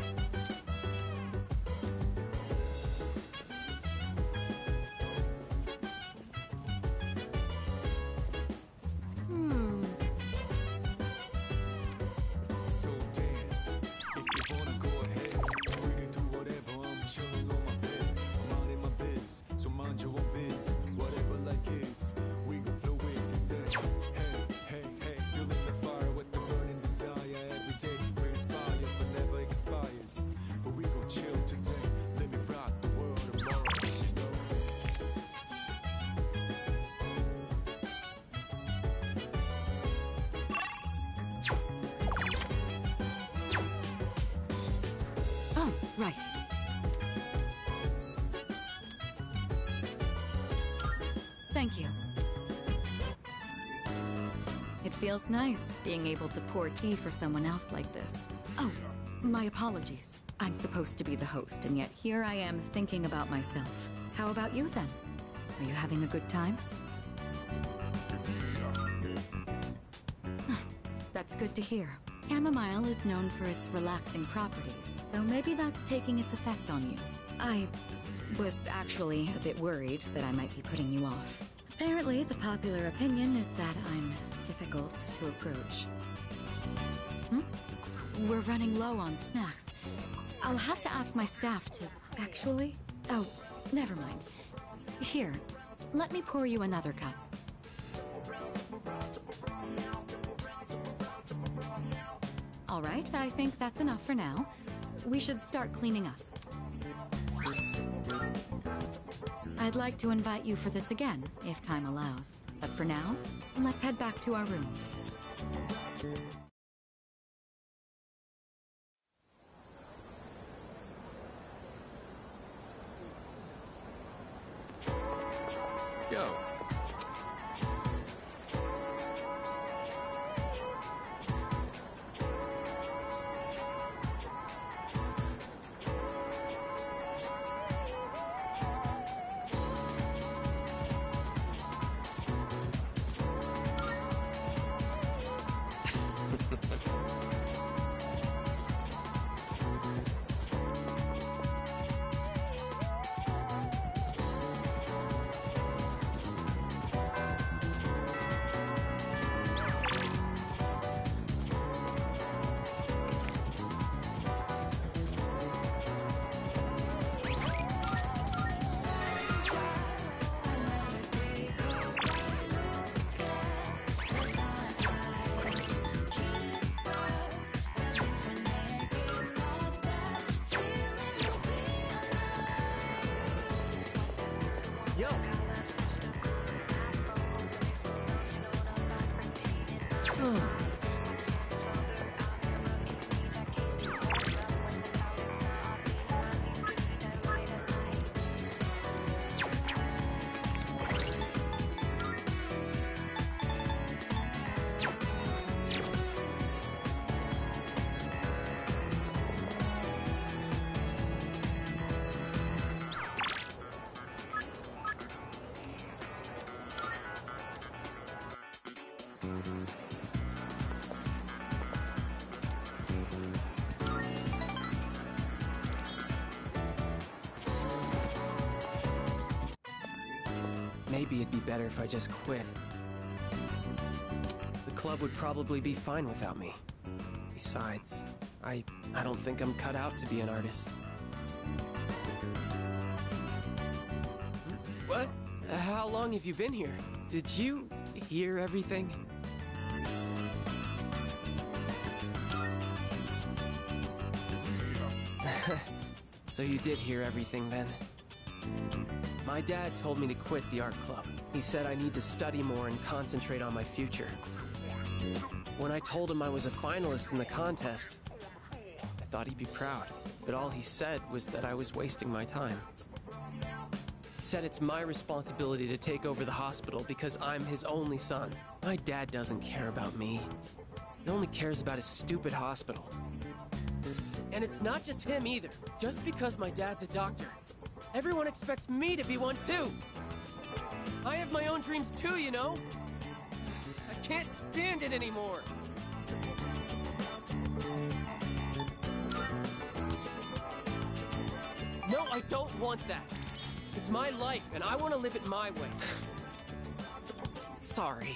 Speaker 16: Hmm.
Speaker 3: So dance. If you wanna go ahead, free to do whatever. I'm chilling on my bed. I'm out in my biz, so mind your own biz. Whatever like is, we gon' flow with the set. Hey, hey, hey, feeling the fire with the burning desire every day. We inspire, but never expires. But we gon' chill today. Let me rock the world tomorrow. You know?
Speaker 1: Oh, right. Thank you. It feels nice being able to pour tea for someone else like this. Oh, my apologies. I'm supposed to be the host, and yet here I am thinking about myself. How about you then? Are you having a good time? That's good to hear. Chamomile is known for its relaxing properties, so maybe that's taking its effect on you. I was actually a bit worried that I might be putting you off. Apparently, the popular opinion is that I'm difficult to approach. Hmm? We're running low on snacks. I'll have to ask my staff to... Actually? Oh, never mind. Here, let me pour you another cup. All right, I think that's enough for now. We should start cleaning up. I'd like to invite you for this again, if time allows. But for now, let's head back to our room.
Speaker 13: Yo.
Speaker 5: Yo! Oh.
Speaker 17: Maybe it'd be better if I just quit. The club would probably be fine without me. Besides, I I don't think I'm cut out to be an artist. What? How long have you been here? Did you hear everything? So you did hear everything then? My dad told me to quit the art club. He said I need to study more and concentrate on my future. When I told him I was a finalist in the contest, I thought he'd be proud, but all he said was that I was wasting my time. He said it's my responsibility to take over the hospital because I'm his only son. My dad doesn't care about me. He only cares about his stupid hospital. And it's not just him either. Just because my dad's a doctor, everyone expects me to be one too. I have my own dreams too, you know? I can't stand it anymore. No, I don't want that. It's my life, and I want to live it my way. Sorry.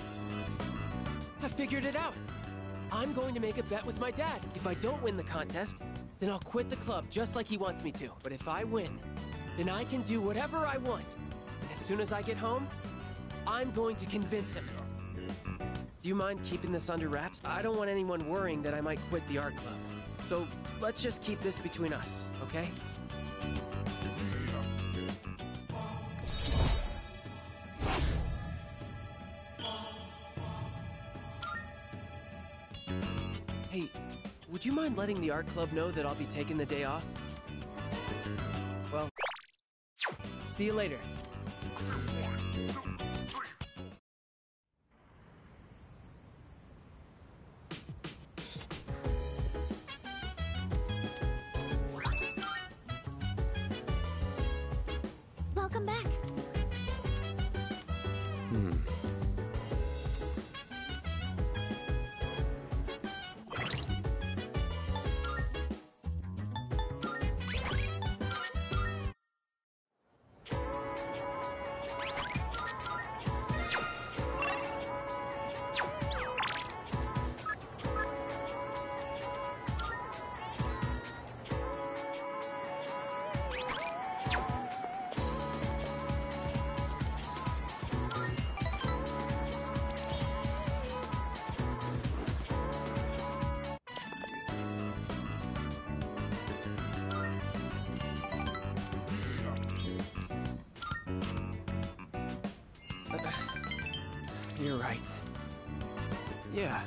Speaker 17: I figured it out. I'm going to make a bet with my dad. If I don't win the contest, then I'll quit the club just like he wants me to. But if I win, then I can do whatever I want. And as soon as I get home, I'm going to convince him. Do you mind keeping this under wraps? I don't want anyone worrying that I might quit the art club. So let's just keep this between us, okay? Hey, would you mind letting the art club know that I'll be taking the day off? Well, see you later.
Speaker 16: Welcome back.
Speaker 13: Hmm.
Speaker 17: You're right. Yeah.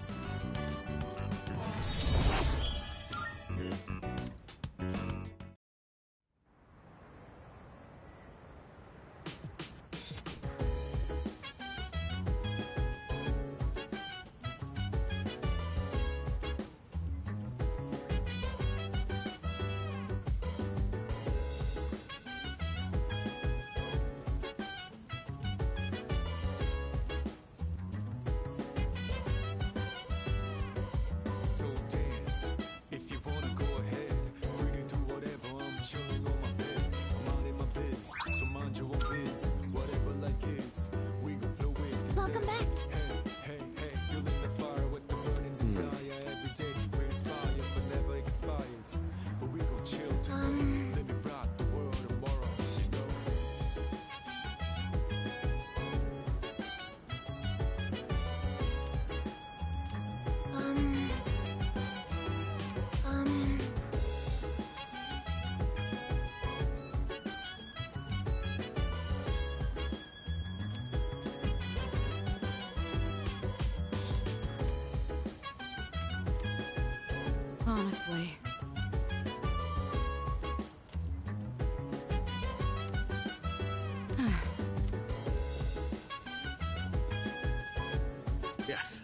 Speaker 3: So dance, if you wanna go ahead. Free to do whatever, I'm chilling on my bed. I'm out in my biz, so mind your own biz. Whatever like is, we gon' flow with this.
Speaker 16: Welcome back.
Speaker 3: Hey, hey, hey, feeling the fire with the burning desire. Every day we inspire, but never expires. But we gon' chill today,
Speaker 16: Um.
Speaker 3: let me rock the world tomorrow, you know?
Speaker 16: Um. Um.
Speaker 1: Honestly.
Speaker 5: Yes.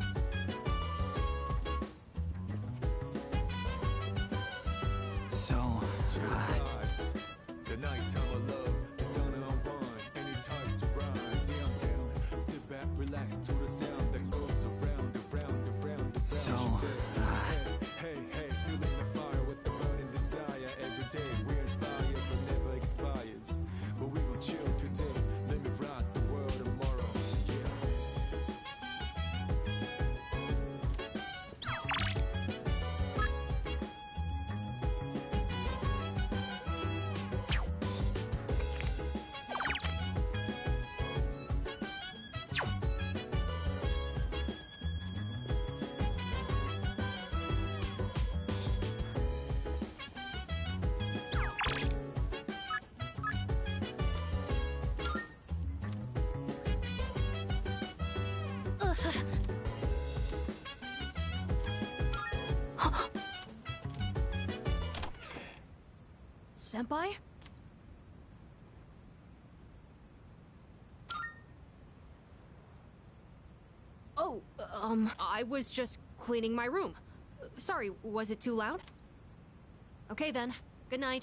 Speaker 7: So,
Speaker 3: Vibes. The nighttime of love, the sun and unwind. Anytime surprise, yeah, I'm down. Sit back, relax to the sound that goes around, around, around, around.
Speaker 7: So,
Speaker 3: She said, hey, hey, hey, feeling the fire with the burning desire. Every day we inspire, but never expires. But we gon' chill today. Let me rock the world tomorrow. Yeah.
Speaker 16: Senpai?
Speaker 15: Oh, um, I was just cleaning my room. Sorry, was it too loud? Okay then. Good night.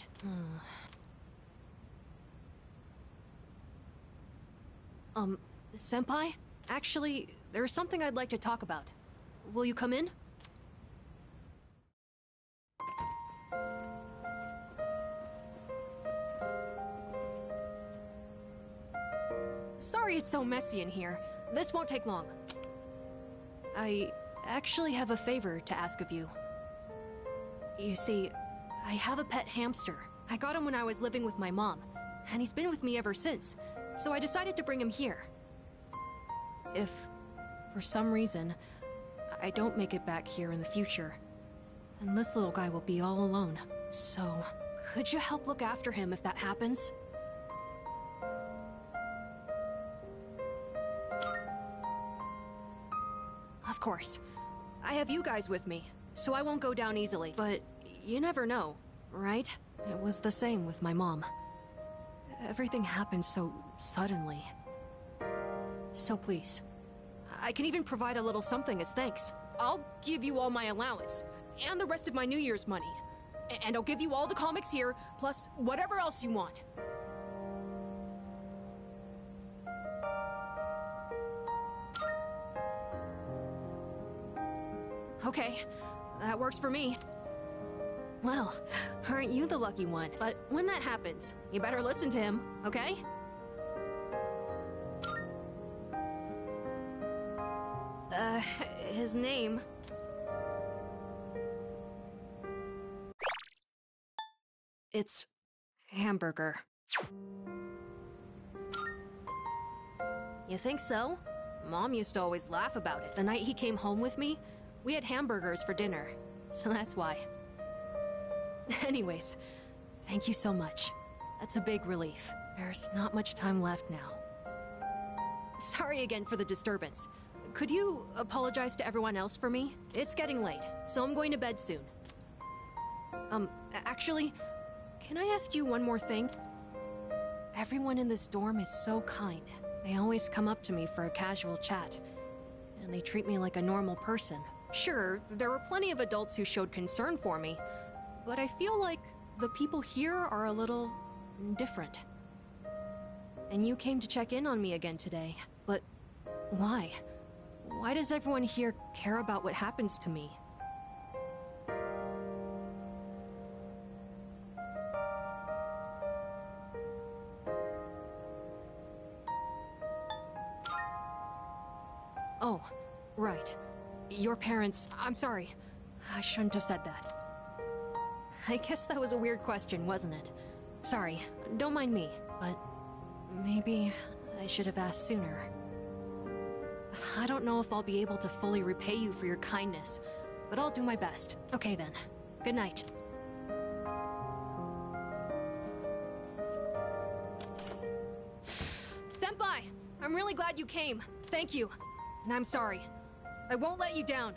Speaker 15: Um, Senpai? Actually, there's something I'd like to talk about. Will you come in? Sorry it's so messy in here. This won't take long. I actually have a favor to ask of you. You see, I have a pet hamster. I got him when I was living with my mom, and he's been with me ever since, so I decided to bring him here. If, for some reason, I don't make it back here in the future, then this little guy will be all alone. So, could you help look after him if that happens? Of course. I have you guys with me, so I won't go down easily. But you never know, right? It was the same with my mom. Everything happened so suddenly. So please, I can even provide a little something as thanks. I'll give you all my allowance, and the rest of my New Year's money. A- and I'll give you all the comics here, plus whatever else you want. Okay, that works for me. Well, aren't you the lucky one? But when that happens, you better listen to him, okay? Uh, his name... It's... Hamburger. You think so? Mom used to always laugh about it. The night he came home with me, we had hamburgers for dinner, so that's why. Anyways, thank you so much. That's a big relief. There's not much time left now. Sorry again for the disturbance. Could you apologize to everyone else for me? It's getting late, so I'm going to bed soon. Um, actually, can I ask you one more thing? Everyone in this dorm is so kind. They always come up to me for a casual chat, and they treat me like a normal person. Sure, there were plenty of adults who showed concern for me, but I feel like the people here are a little different. And you came to check in on me again today, but why? Why does everyone here care about what happens to me? Oh, right. Your parents... I'm sorry. I shouldn't have said that. I guess that was a weird question, wasn't it? Sorry, don't mind me, but maybe I should have asked sooner. I don't know if I'll be able to fully repay you for your kindness, but I'll do my best. Okay then. Good night. Senpai! I'm really glad you came. Thank you. And I'm sorry. I won't let you down.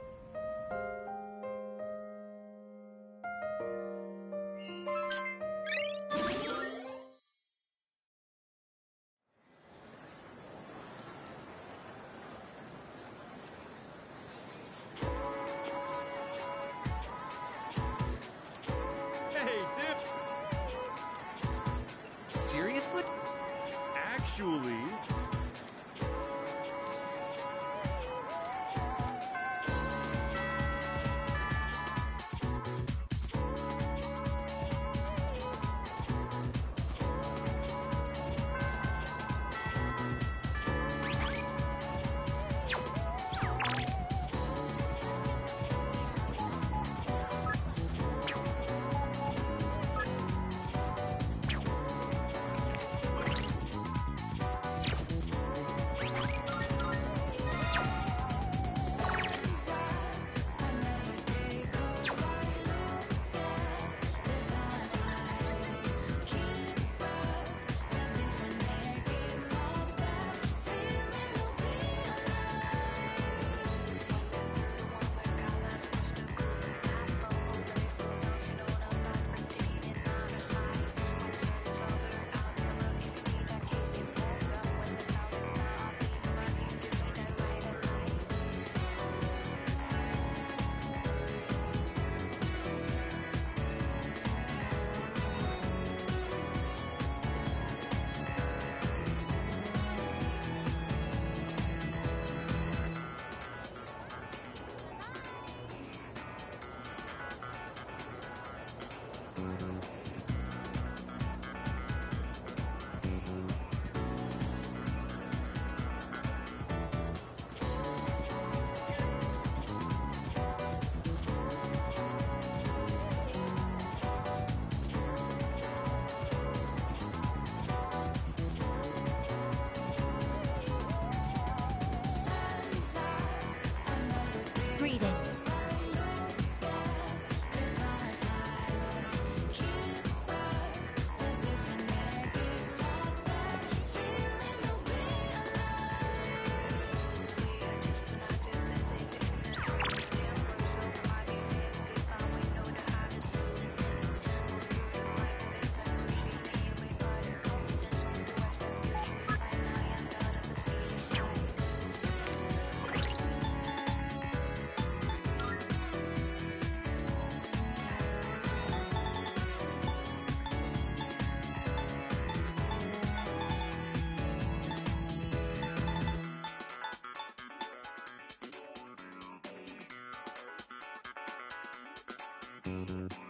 Speaker 3: Hey, Dip!
Speaker 18: Seriously?
Speaker 3: Actually... Thank you.